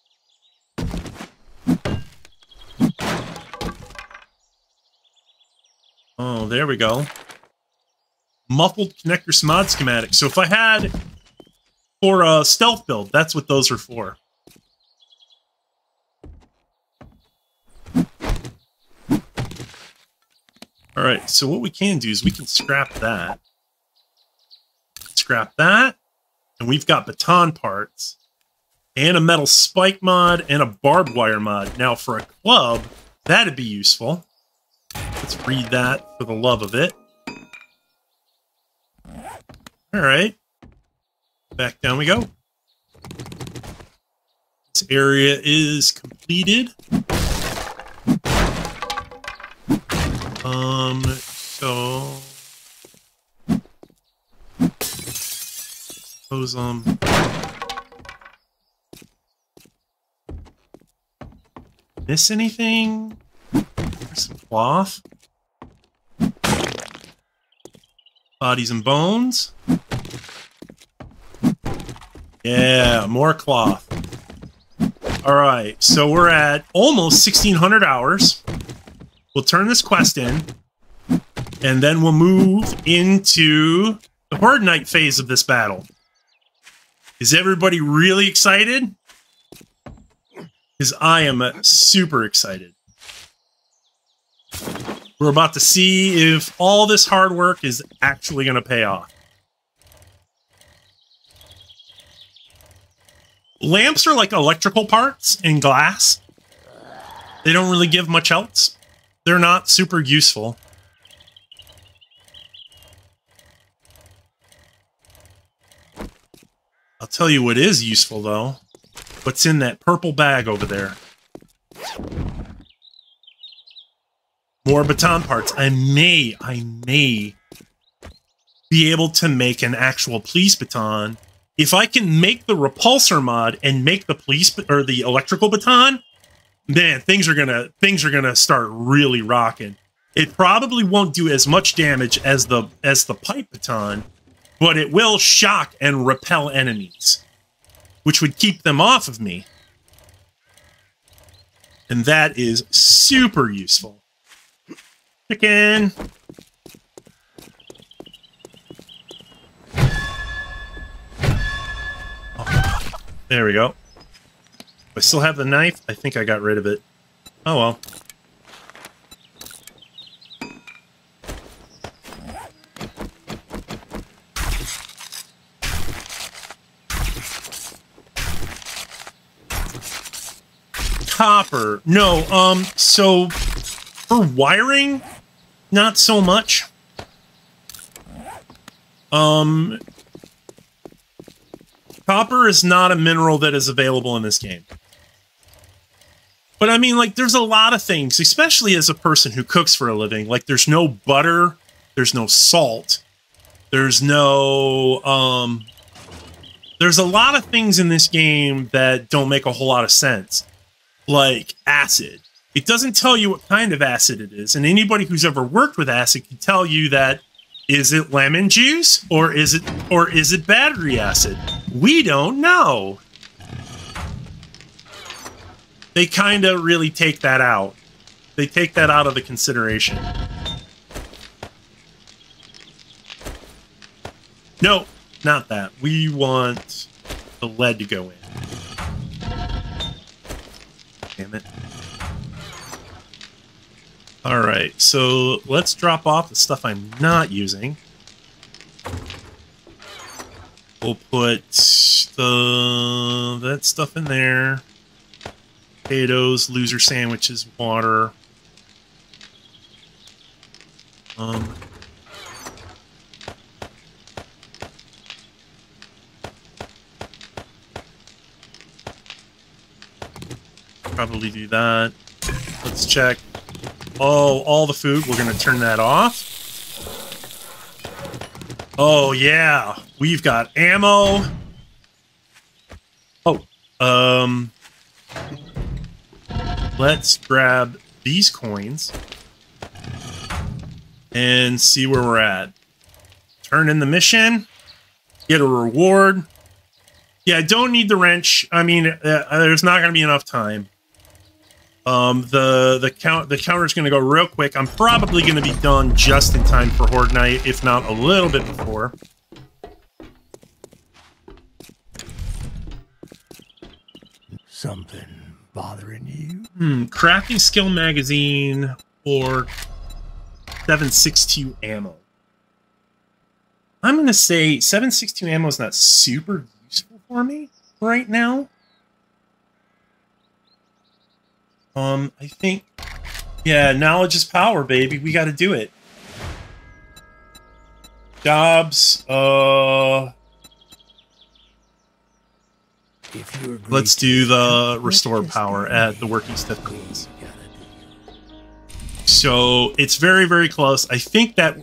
Oh, there we go. Muffled connector mod schematic. So if I had for a stealth build, that's what those are for. Alright, so what we can do is we can scrap that. Scrap that. And we've got baton parts. And a metal spike mod and a barbed wire mod. Now for a club, that'd be useful. Let's read that for the love of it. Alright. Back down we go. This area is completed. So... Suppose, miss anything? There's some cloth. Bodies and bones. Yeah, more cloth. Alright, so we're at almost 1,600 hours. We'll turn this quest in. And then we'll move into the Horde Night phase of this battle. Is everybody really excited? Because I am super excited. We're about to see if all this hard work is actually going to pay off. Lamps are like electrical parts in glass. They don't really give much else. They're not super useful. I'll tell you what is useful, though. What's in that purple bag over there? More baton parts. I may be able to make an actual police baton. If I can make the repulsor mod and make the police or the electrical baton, man, things are gonna start really rocking. It probably won't do as much damage as the pipe baton, but it will shock and repel enemies, which would keep them off of me. And that is super useful. Chicken. Oh, there we go. I still have the knife. I think I got rid of it. Oh well. Copper. No, so for wiring, not so much. Copper is not a mineral that is available in this game. But I mean, like, there's a lot of things, especially as a person who cooks for a living. Like, there's no butter, there's no salt, there's no, there's a lot of things in this game that don't make a whole lot of sense. Like acid. It doesn't tell you what kind of acid it is, and anybody who's ever worked with acid can tell you that Is it lemon juice or is it battery acid? We don't know. They kind of really take that out. They take that out of the consideration. No, not that. We want the lead to go in. Damn it. Alright, so let's drop off the stuff I'm not using. We'll put that stuff in there. Potatoes, loser sandwiches, water. Probably do that. Let's check. Oh, all the food. We're going to turn that off. Oh, yeah. We've got ammo. Oh, let's grab these coins and see where we're at. Turn in the mission. Get a reward. Yeah, I don't need the wrench. I mean, there's not going to be enough time. The counter's going to go real quick. I'm probably going to be done just in time for Horde Night, if not a little bit before. Something bothering you? Crafting skill magazine or 7.62 ammo. I'm going to say 7.62 ammo is not super useful for me right now. I think, yeah, knowledge is power, baby. We got to do it. Jobs, If you agree, let's do the restore power at the working stipulations. So it's very, very close. I think that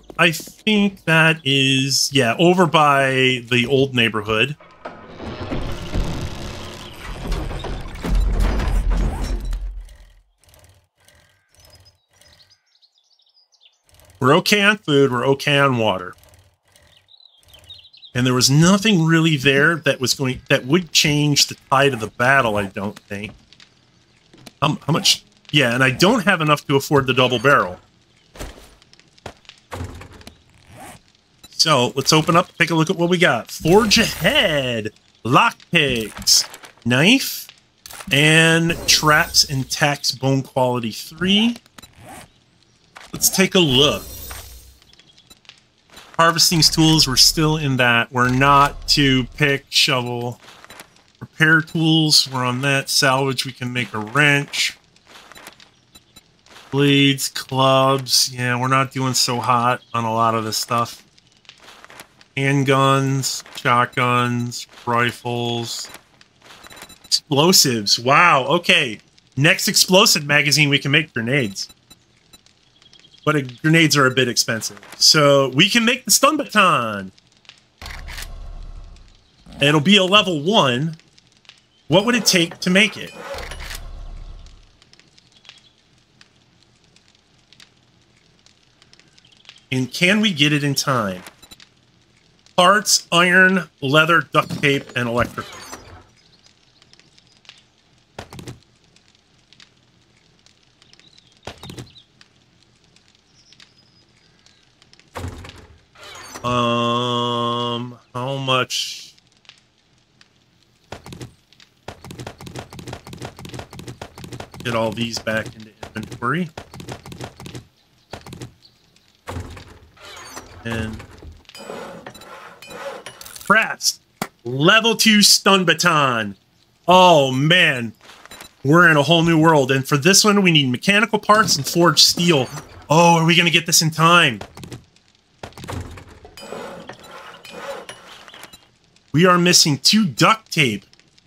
is, yeah, over by the old neighborhood. We're okay on food, we're okay on water. And there was nothing really there that would change the tide of the battle, I don't think. How much? Yeah, and I don't have enough to afford the double barrel. So let's open up, take a look at what we got. Forge ahead, lockpicks, knife, and traps and tacks bone quality 3. Let's take a look. Harvesting tools, we're still in that. We're not to pick, shovel. Repair tools, we're on that. Salvage, we can make a wrench. Blades, clubs, yeah, we're not doing so hot on a lot of this stuff. Handguns, shotguns, rifles. Explosives, wow, okay. Next explosive magazine, we can make grenades. But grenades are a bit expensive. So we can make the stun baton. It'll be a level 1. What would it take to make it? And can we get it in time? Parts, iron, leather, duct tape, and electrical. How much? Get all these back into inventory. And crafts. Level 2 stun baton. Oh man. We're in a whole new world. And for this one, we need mechanical parts and forged steel. Oh, are we going to get this in time? We are missing 2 duct tape.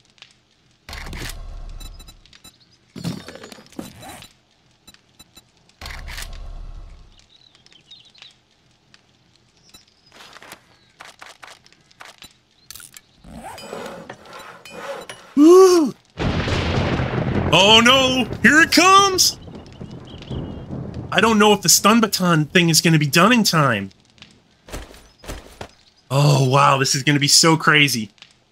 Woo! Oh no! Here it comes! I don't know if the stun baton thing is going to be done in time. Oh, wow. This is going to be so crazy.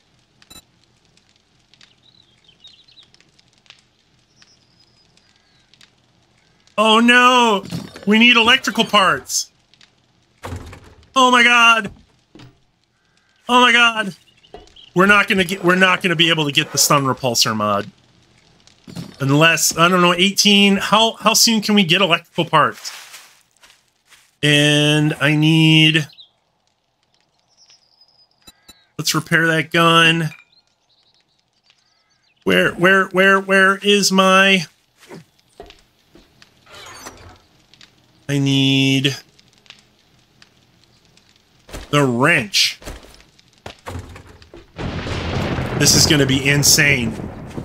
Oh, no. We need electrical parts. Oh, my God. Oh, my God. We're not going to be able to get the stun repulsor mod. Unless, I don't know, 18. How soon can we get electrical parts? And I need... Let's repair that gun. Where is my... I need... the wrench. This is going to be insane.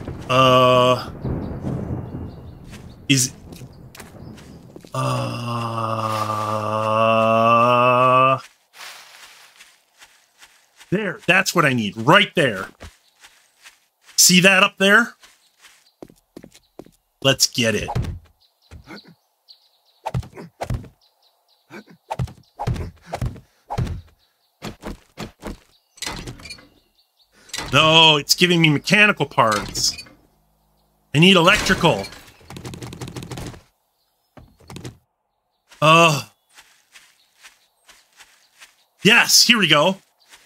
There, that's what I need, right there. See that up there? Let's get it. No, it's giving me mechanical parts. I need electrical. Yes, here we go.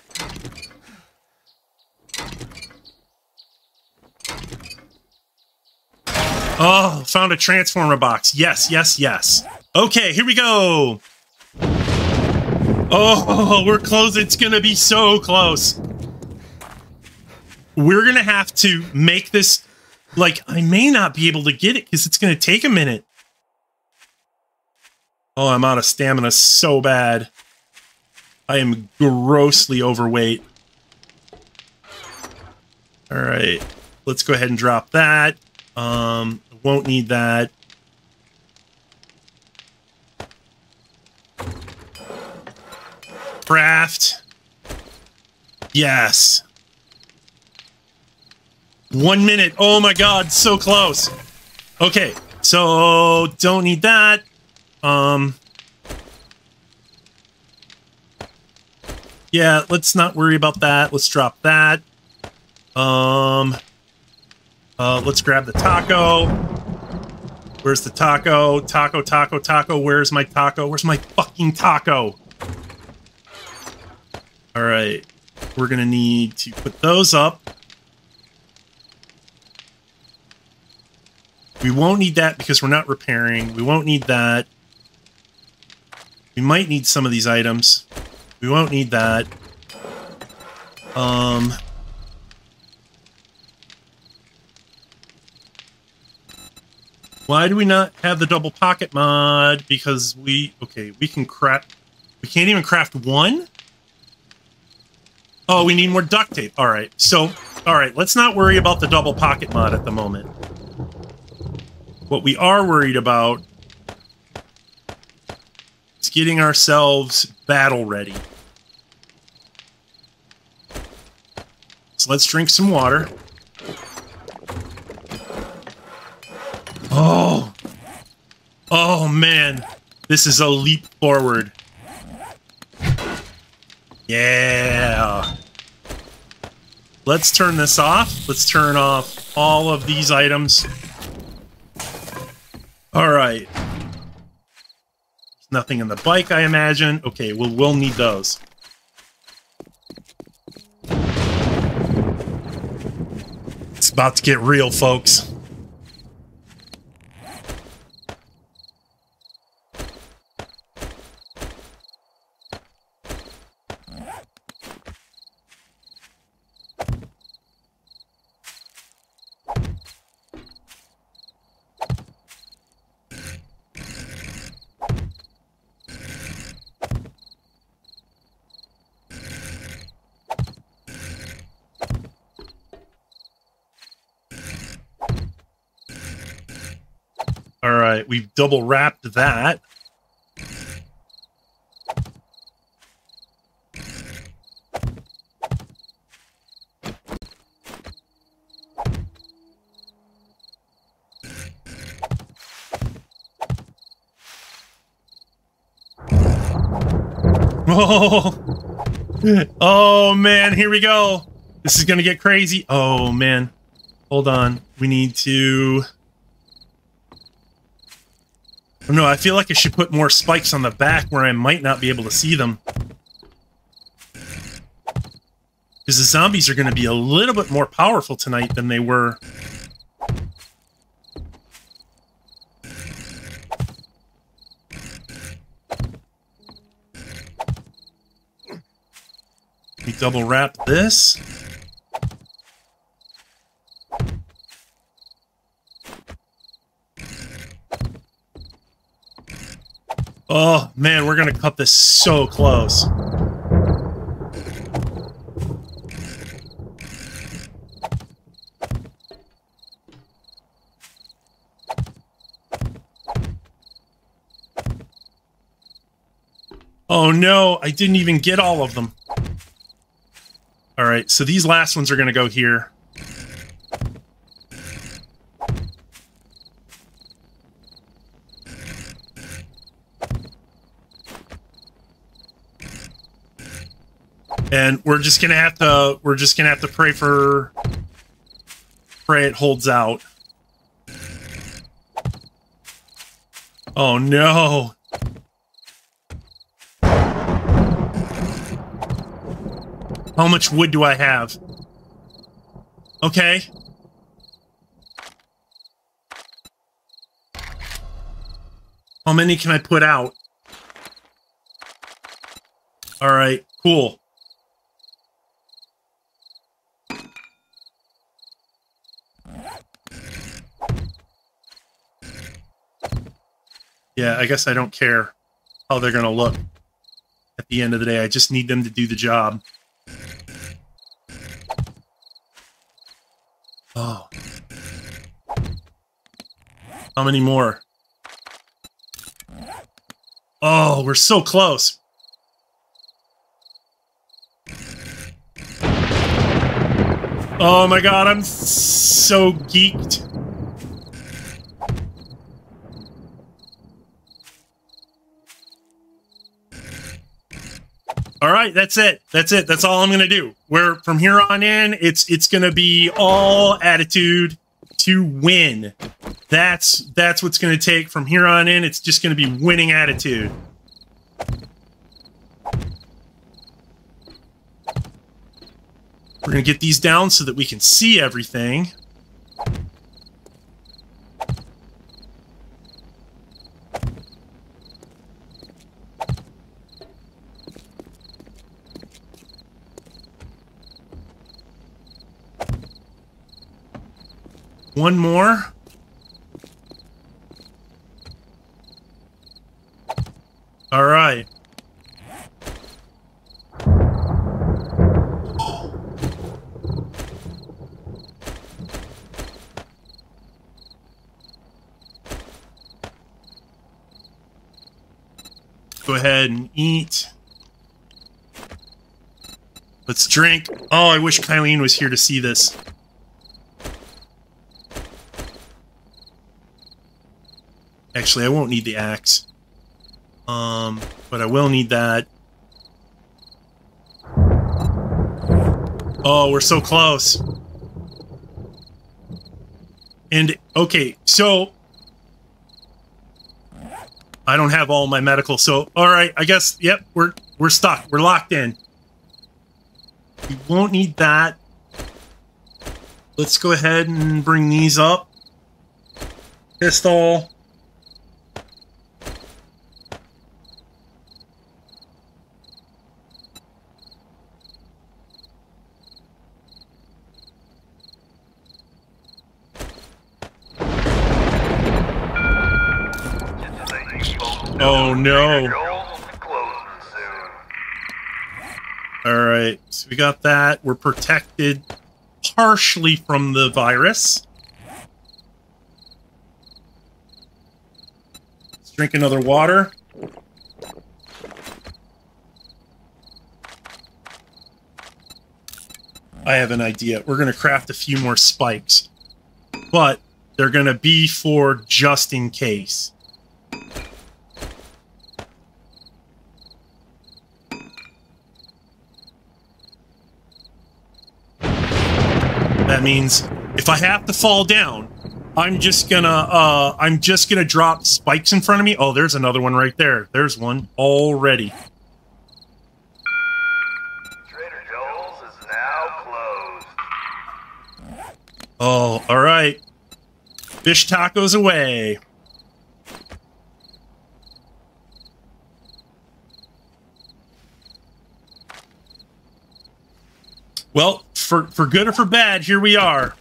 Oh, found a transformer box. Yes, yes, yes. Okay, here we go. Oh, we're close. It's going to be so close. We're going to have to make this... Like, I may not be able to get it because it's going to take a minute. Oh, I'm out of stamina so bad. I am grossly overweight. All right. Let's go ahead and drop that. Won't need that. Craft. Yes. 1 minute. Oh my God, so close. Okay, so don't need that. Yeah, let's not worry about that. Let's drop that. Let's grab the taco. Where's the taco? Taco, taco, taco. Where's my taco? Where's my fucking taco? All right. We're going to need to put those up. We won't need that because we're not repairing. We won't need that. We might need some of these items. We won't need that. Why do we not have the double pocket mod? Because we can craft... We can't even craft one? Oh, we need more duct tape. All right. So, all right, let's not worry about the double pocket mod at the moment. What we are worried about is getting ourselves battle ready. So let's drink some water. Oh. Oh, man. This is a leap forward. Yeah. Let's turn this off. Let's turn off all of these items. All right. There's nothing in the bike, I imagine. Okay, we'll need those. It's about to get real, folks. All right, we've double wrapped that. Oh, Oh, man, here we go. This is going to get crazy. Oh, man. Hold on. We need to... Oh, no, I feel like I should put more spikes on the back where I might not be able to see them. Because the zombies are going to be a little bit more powerful tonight than they were. We double wrap this. Oh, man, we're going to cut this so close. Oh, no, I didn't even get all of them. All right, so these last ones are going to go here. And we're just gonna have to pray it holds out. Oh no. How much wood do I have? Okay. How many can I put out? All right, cool. Yeah, I guess I don't care how they're going to look at the end of the day. I just need them to do the job. Oh. How many more? Oh, we're so close. Oh my god, I'm so geeked. All right, that's it. That's it. That's all I'm going to do. Where from here on in, it's going to be all attitude to win. That's what's going to take from here on in. It's just going to be winning attitude. We're going to get these down so that we can see everything. One more. All right. Go ahead and eat. Let's drink. Oh, I wish Kylene was here to see this. Actually, I won't need the axe. But I will need that. Oh, we're so close. And, okay, so... I don't have all my medical, so... Alright, I guess, yep, we're stuck. We're locked in. We won't need that. Let's go ahead and bring these up. Pistol. Oh no. Alright, so we got that. We're protected partially from the virus. Let's drink another water. I have an idea. We're going to craft a few more spikes. But they're going to be for just in case. That means if I have to fall down, I'm just gonna drop spikes in front of me. Oh, there's another one right there. There's one already. Trader Joel's is now closed. Oh, all right. Fish tacos away. Well, for good or for bad, here we are.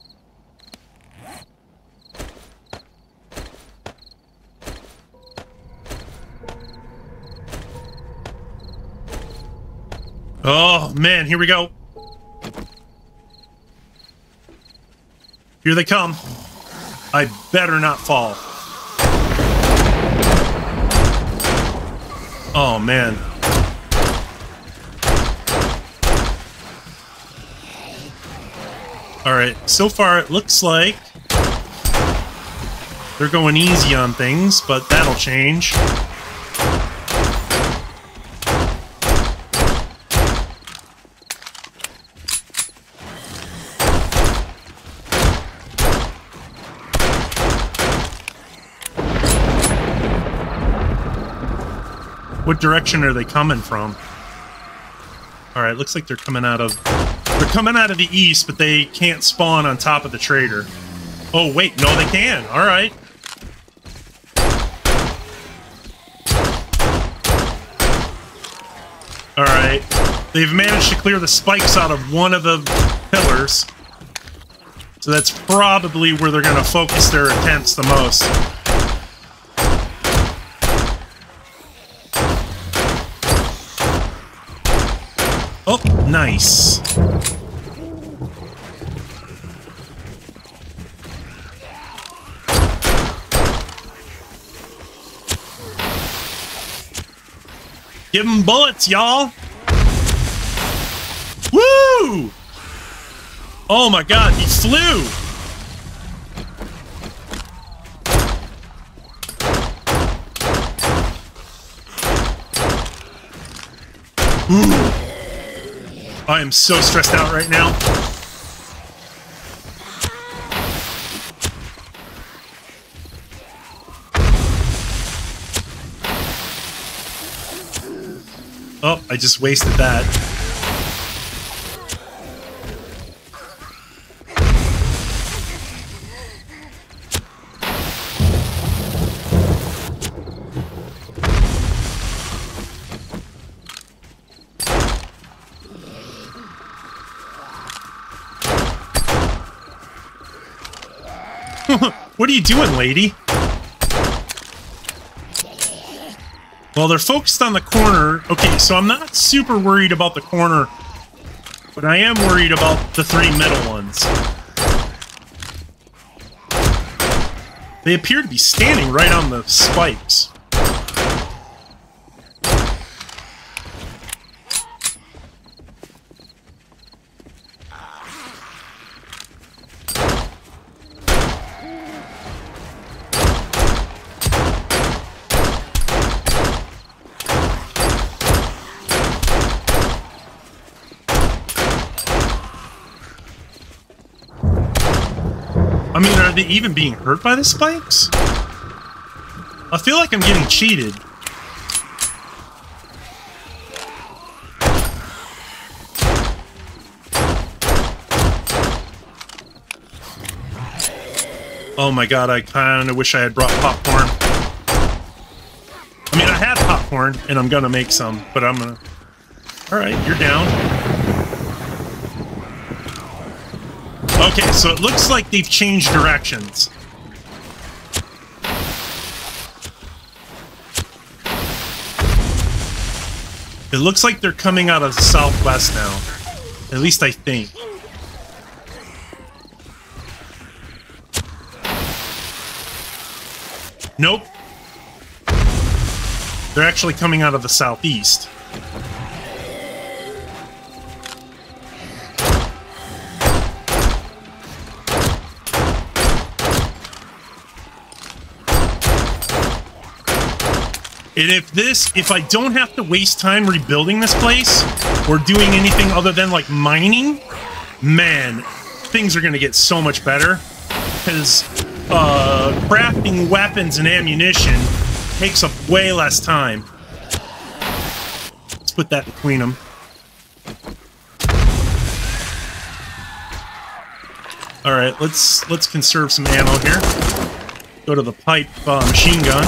Oh, man, here we go. Here they come. I better not fall. Oh, man. All right, so far it looks like they're going easy on things, but that'll change. What direction are they coming from? All right, looks like they're coming out of the east, but they can't spawn on top of the trader. Oh wait, no, they can. All right. All right. They've managed to clear the spikes out of one of the pillars, so that's probably where they're going to focus their attempts the most. Oh, nice. Give him bullets, y'all. Woo! Oh my god, he flew. Ooh. I am so stressed out right now. Oh, I just wasted that. What are you doing, lady? Well, they're focused on the corner. Okay, so I'm not super worried about the corner, but I am worried about the three middle ones. They appear to be standing right on the spikes. I mean, are they even being hurt by the spikes? I feel like I'm getting cheated. Oh my god, I kind of wish I had brought popcorn. I mean, I have popcorn, and I'm gonna make some, but I'm gonna... Alright, you're down. Okay, so it looks like they've changed directions. It looks like they're coming out of the southwest now. At least I think. Nope. They're actually coming out of the southeast. And if I don't have to waste time rebuilding this place or doing anything other than like mining, man, things are going to get so much better because crafting weapons and ammunition takes up way less time. Let's put that between them. All right, let's conserve some ammo here. Go to the pipe machine gun.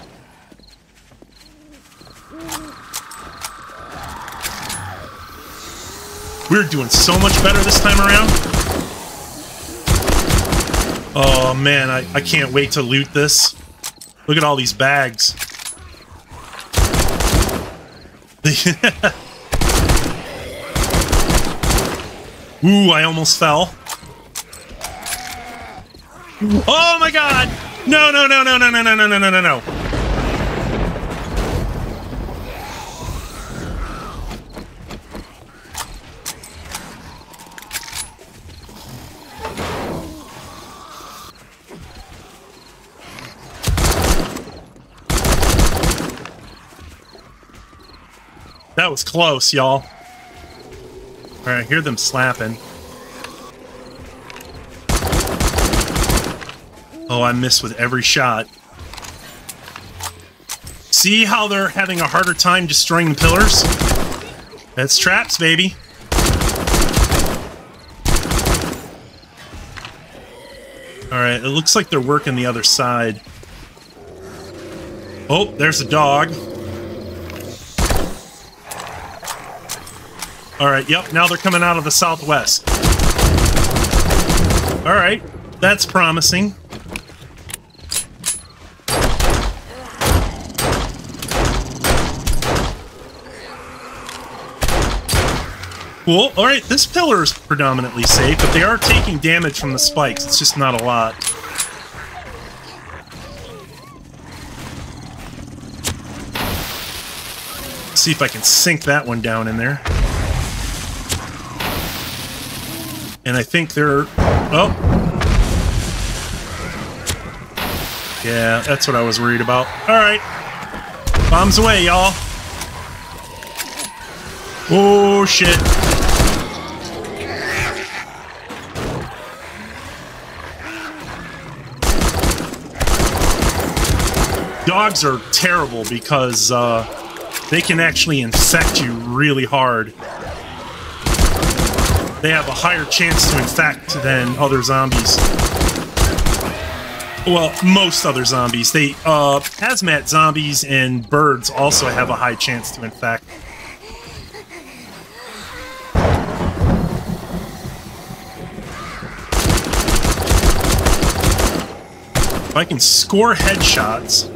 We're doing so much better this time around. Oh man, I can't wait to loot this. Look at all these bags. Ooh, I almost fell. Oh my god! No, no, no, no, no, no, no, no, no, no, no. That was close, y'all. Alright, I hear them slapping. Oh, I missed with every shot. See how they're having a harder time destroying the pillars? That's traps, baby. Alright, it looks like they're working the other side. Oh, there's a dog. Alright, yep, now they're coming out of the southwest. Alright, that's promising. Cool. Alright, this pillar is predominantly safe, but they are taking damage from the spikes. It's just not a lot. Let's see if I can sink that one down in there. And I think they're... Oh! Yeah, that's what I was worried about. Alright. Bombs away, y'all. Oh, shit. Dogs are terrible because they can actually infect you really hard. They have a higher chance to infect than other zombies. Well, most other zombies. They hazmat zombies and birds also have a high chance to infect. If I can score headshots...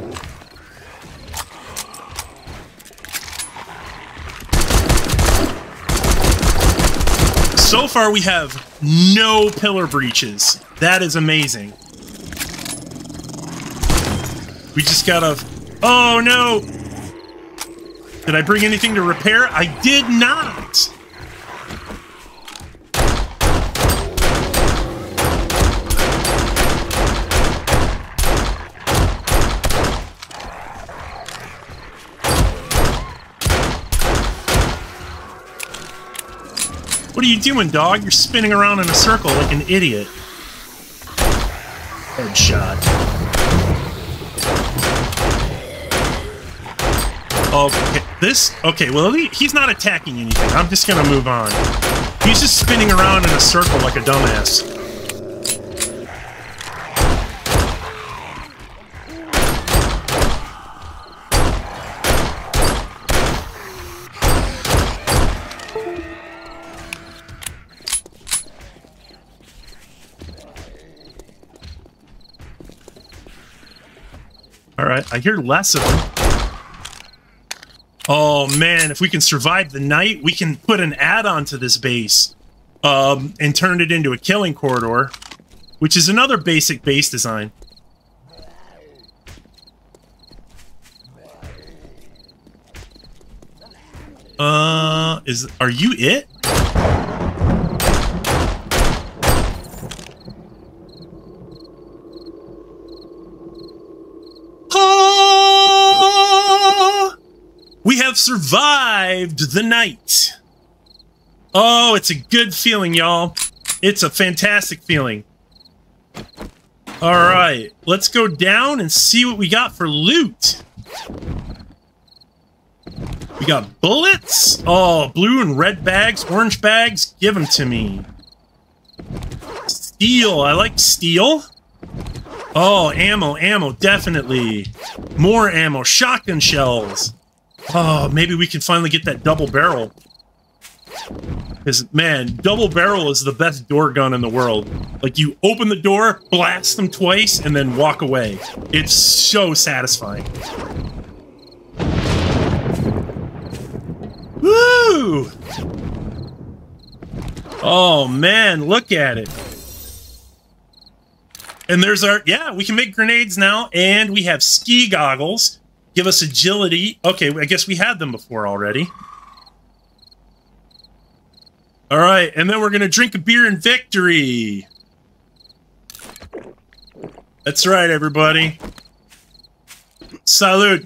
So far, we have no pillar breaches. That is amazing. We just gotta... Oh, no! Did I bring anything to repair? I did not! What are you doing, dog? You're spinning around in a circle like an idiot. Headshot. Okay, this... Okay, well, he's not attacking anything. I'm just gonna move on. He's just spinning around in a circle like a dumbass. Alright, I hear less of them. Oh man, if we can survive the night, we can put an add-on to this base. And turn it into a killing corridor. Which is another basic base design. Are you it? We have survived the night. Oh, it's a good feeling, y'all. It's a fantastic feeling. All right, let's go down and see what we got for loot. We got bullets. Oh, blue and red bags, orange bags. Give them to me. Steel. I like steel. Oh, ammo, definitely. More ammo. Shotgun shells. Oh, maybe we can finally get that double barrel. Because, man, double barrel is the best door gun in the world. Like, you open the door, blast them twice, and then walk away. It's so satisfying. Woo! Oh, man, look at it. And there's our... Yeah, we can make grenades now, and we have ski goggles. Give us agility. Okay, I guess we had them before already. All right, and then we're going to drink a beer in victory. That's right, everybody. Salud.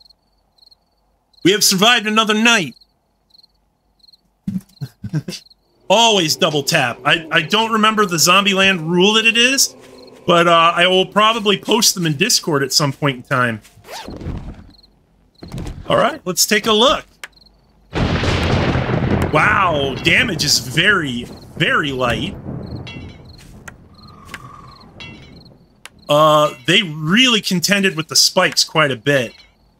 We have survived another night. Always double tap. I don't remember the Zombieland rule that it is, but I will probably post them in Discord at some point in time. All right, let's take a look. Wow, damage is very, very light. They really contended with the spikes quite a bit.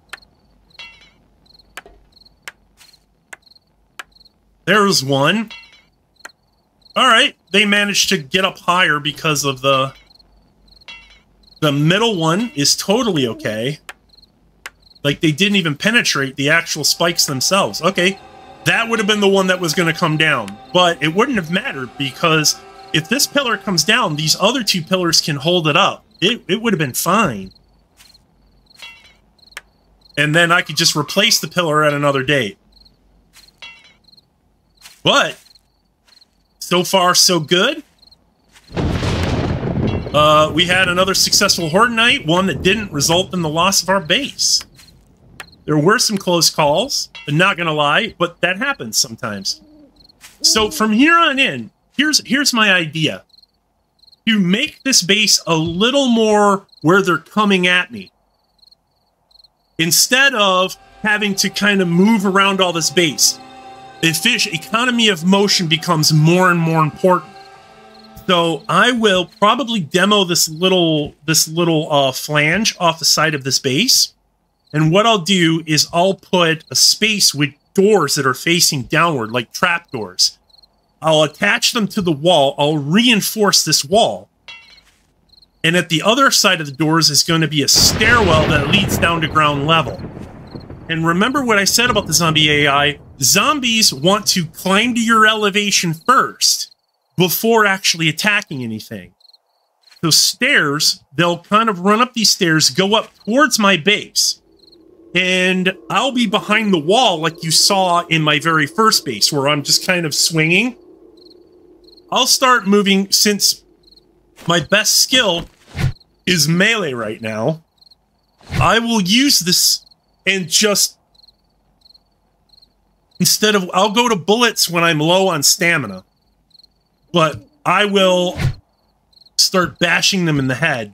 There was one. All right, they managed to get up higher because of the middle one is totally okay. Like, they didn't even penetrate the actual spikes themselves. Okay, that would have been the one that was going to come down. But it wouldn't have mattered, because if this pillar comes down, these other two pillars can hold it up. It would have been fine. And then I could just replace the pillar at another date. But so far, so good. We had another successful Horde night, one that didn't result in the loss of our base. There were some close calls, I'm not gonna lie, but that happens sometimes. So from here on in, here's my idea. To make this base a little more where they're coming at me. Instead of having to kind of move around all this base, economy of motion becomes more and more important. So I will probably demo this little flange off the side of this base. And what I'll do is I'll put a space with doors that are facing downward, like trapdoors. I'll attach them to the wall. I'll reinforce this wall. And at the other side of the doors is going to be a stairwell that leads down to ground level. And remember what I said about the zombie AI? Zombies want to climb to your elevation first before actually attacking anything. So stairs, they'll kind of run up these stairs, go up towards my base. And I'll be behind the wall like you saw in my very first base, where I'm just kind of swinging. I'll start moving, since my best skill is melee right now. I will use this and just... I'll go to bullets when I'm low on stamina. But I will start bashing them in the head.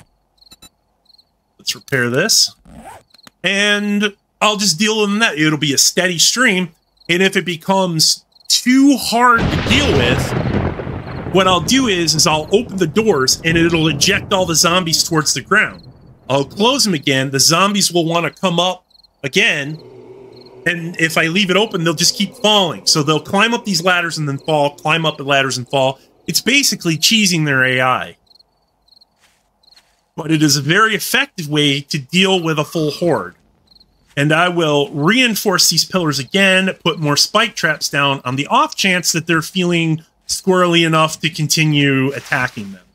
Let's repair this. And I'll just deal with that. It'll be a steady stream. And if it becomes too hard to deal with, what I'll do is I'll open the doors and it'll eject all the zombies towards the ground. I'll close them again. The zombies will want to come up again. And if I leave it open, they'll just keep falling. So they'll climb up these ladders and then fall, climb up the ladders and fall. It's basically cheesing their AI. But it is a very effective way to deal with a full horde. And I will reinforce these pillars again, put more spike traps down on the off chance that they're feeling squirrely enough to continue attacking them.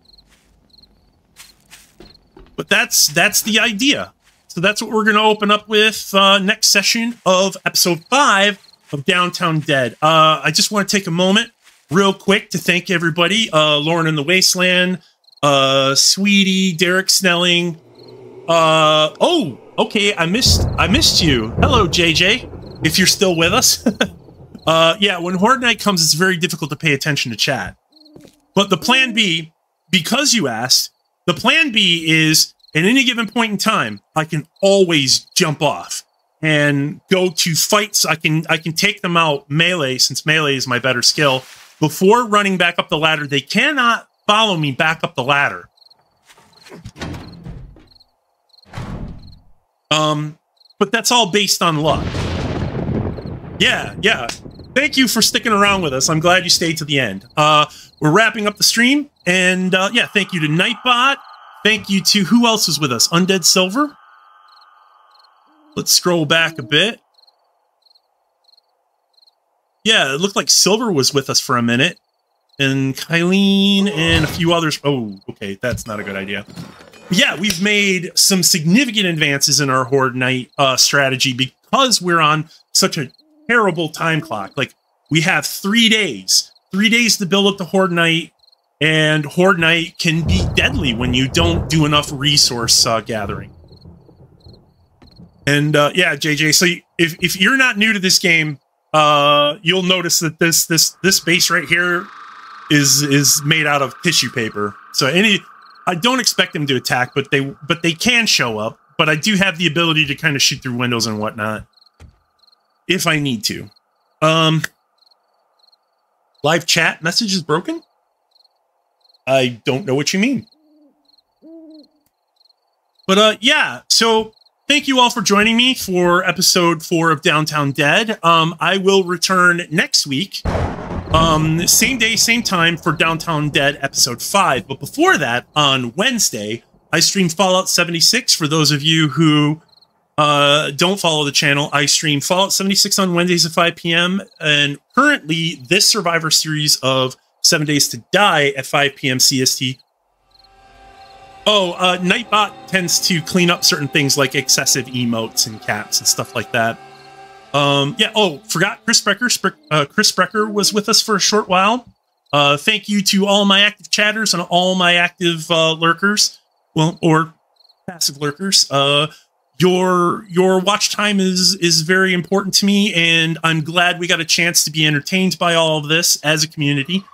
But that's the idea. So that's what we're going to open up with next session of episode 5 of Downtown Dead. I just want to take a moment real quick to thank everybody. Lauren in the Wasteland, Sweetie, Derek Snelling. Oh, okay, I missed you. Hello, JJ, if you're still with us. Yeah, when Horde Night comes, it's very difficult to pay attention to chat. But the plan B, because you asked, the plan B is at any given point in time, I can always jump off and go to fights. I can take them out melee, since melee is my better skill. Before running back up the ladder, they cannot follow me back up the ladder. But that's all based on luck. Yeah. Thank you for sticking around with us. I'm glad you stayed to the end. We're wrapping up the stream, and yeah, thank you to Nightbot. Thank you to, who else was with us? Undead Silver. Let's scroll back a bit. Yeah, it looked like Silver was with us for a minute. And Kylene and a few others. Oh, okay, that's not a good idea. Yeah, we've made some significant advances in our Horde Night strategy because we're on such a terrible time clock. Like, we have 3 days. 3 days to build up the Horde Night, and Horde Night can be deadly when you don't do enough resource gathering. And yeah, JJ, so if you're not new to this game, you'll notice that this base right here is made out of tissue paper. So I don't expect them to attack, but they can show up. But I do have the ability to kind of shoot through windows and whatnot if I need to. Live chat message is broken? I don't know what you mean. But yeah, so thank you all for joining me for episode 4 of Downtown Dead. I will return next week. Same day, same time for Downtown Dead episode 5. But before that, on Wednesday, I stream Fallout 76. For those of you who don't follow the channel, I stream Fallout 76 on Wednesdays at 5 p.m. And currently, this Survivor series of 7 Days to Die at 5 p.m. CST. Oh, Nightbot tends to clean up certain things like excessive emotes and caps and stuff like that. Yeah, oh, forgot Chris Brecker. Chris Brecker was with us for a short while. Thank you to all my active chatters and all my active lurkers. Well, or passive lurkers. Your watch time is very important to me, and I'm glad we got a chance to be entertained by all of this as a community.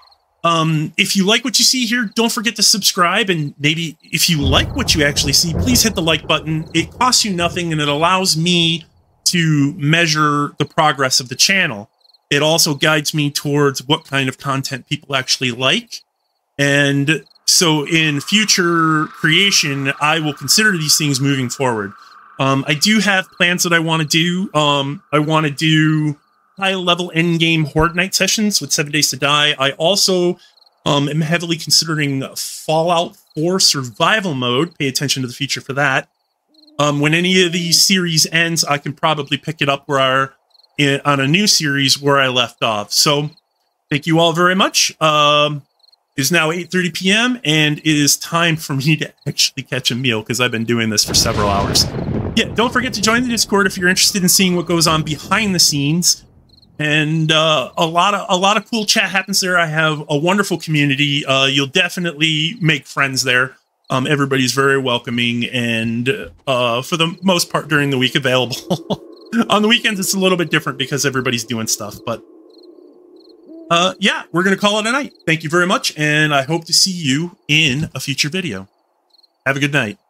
If you like what you see here, don't forget to subscribe, and maybe if you like what you actually see, please hit the like button. It costs you nothing, and it allows me to measure the progress of the channel. It also guides me towards what kind of content people actually like. And so in future creation, I will consider these things moving forward. I do have plans that I want to do. I want to do high-level endgame Horde Night sessions with 7 Days to Die. I also am heavily considering Fallout 4 survival mode. Pay attention to the future for that. When any of these series ends, I can probably pick it up on a new series where I left off. So thank you all very much. It is now 8:30 p.m. and it is time for me to actually catch a meal because I've been doing this for several hours. Yeah, don't forget to join the Discord if you're interested in seeing what goes on behind the scenes. And a lot of cool chat happens there. I have a wonderful community. You'll definitely make friends there. Everybody's very welcoming, and for the most part during the week available. On the weekends, it's a little bit different because everybody's doing stuff. But yeah, we're going to call it a night. Thank you very much, and I hope to see you in a future video. Have a good night.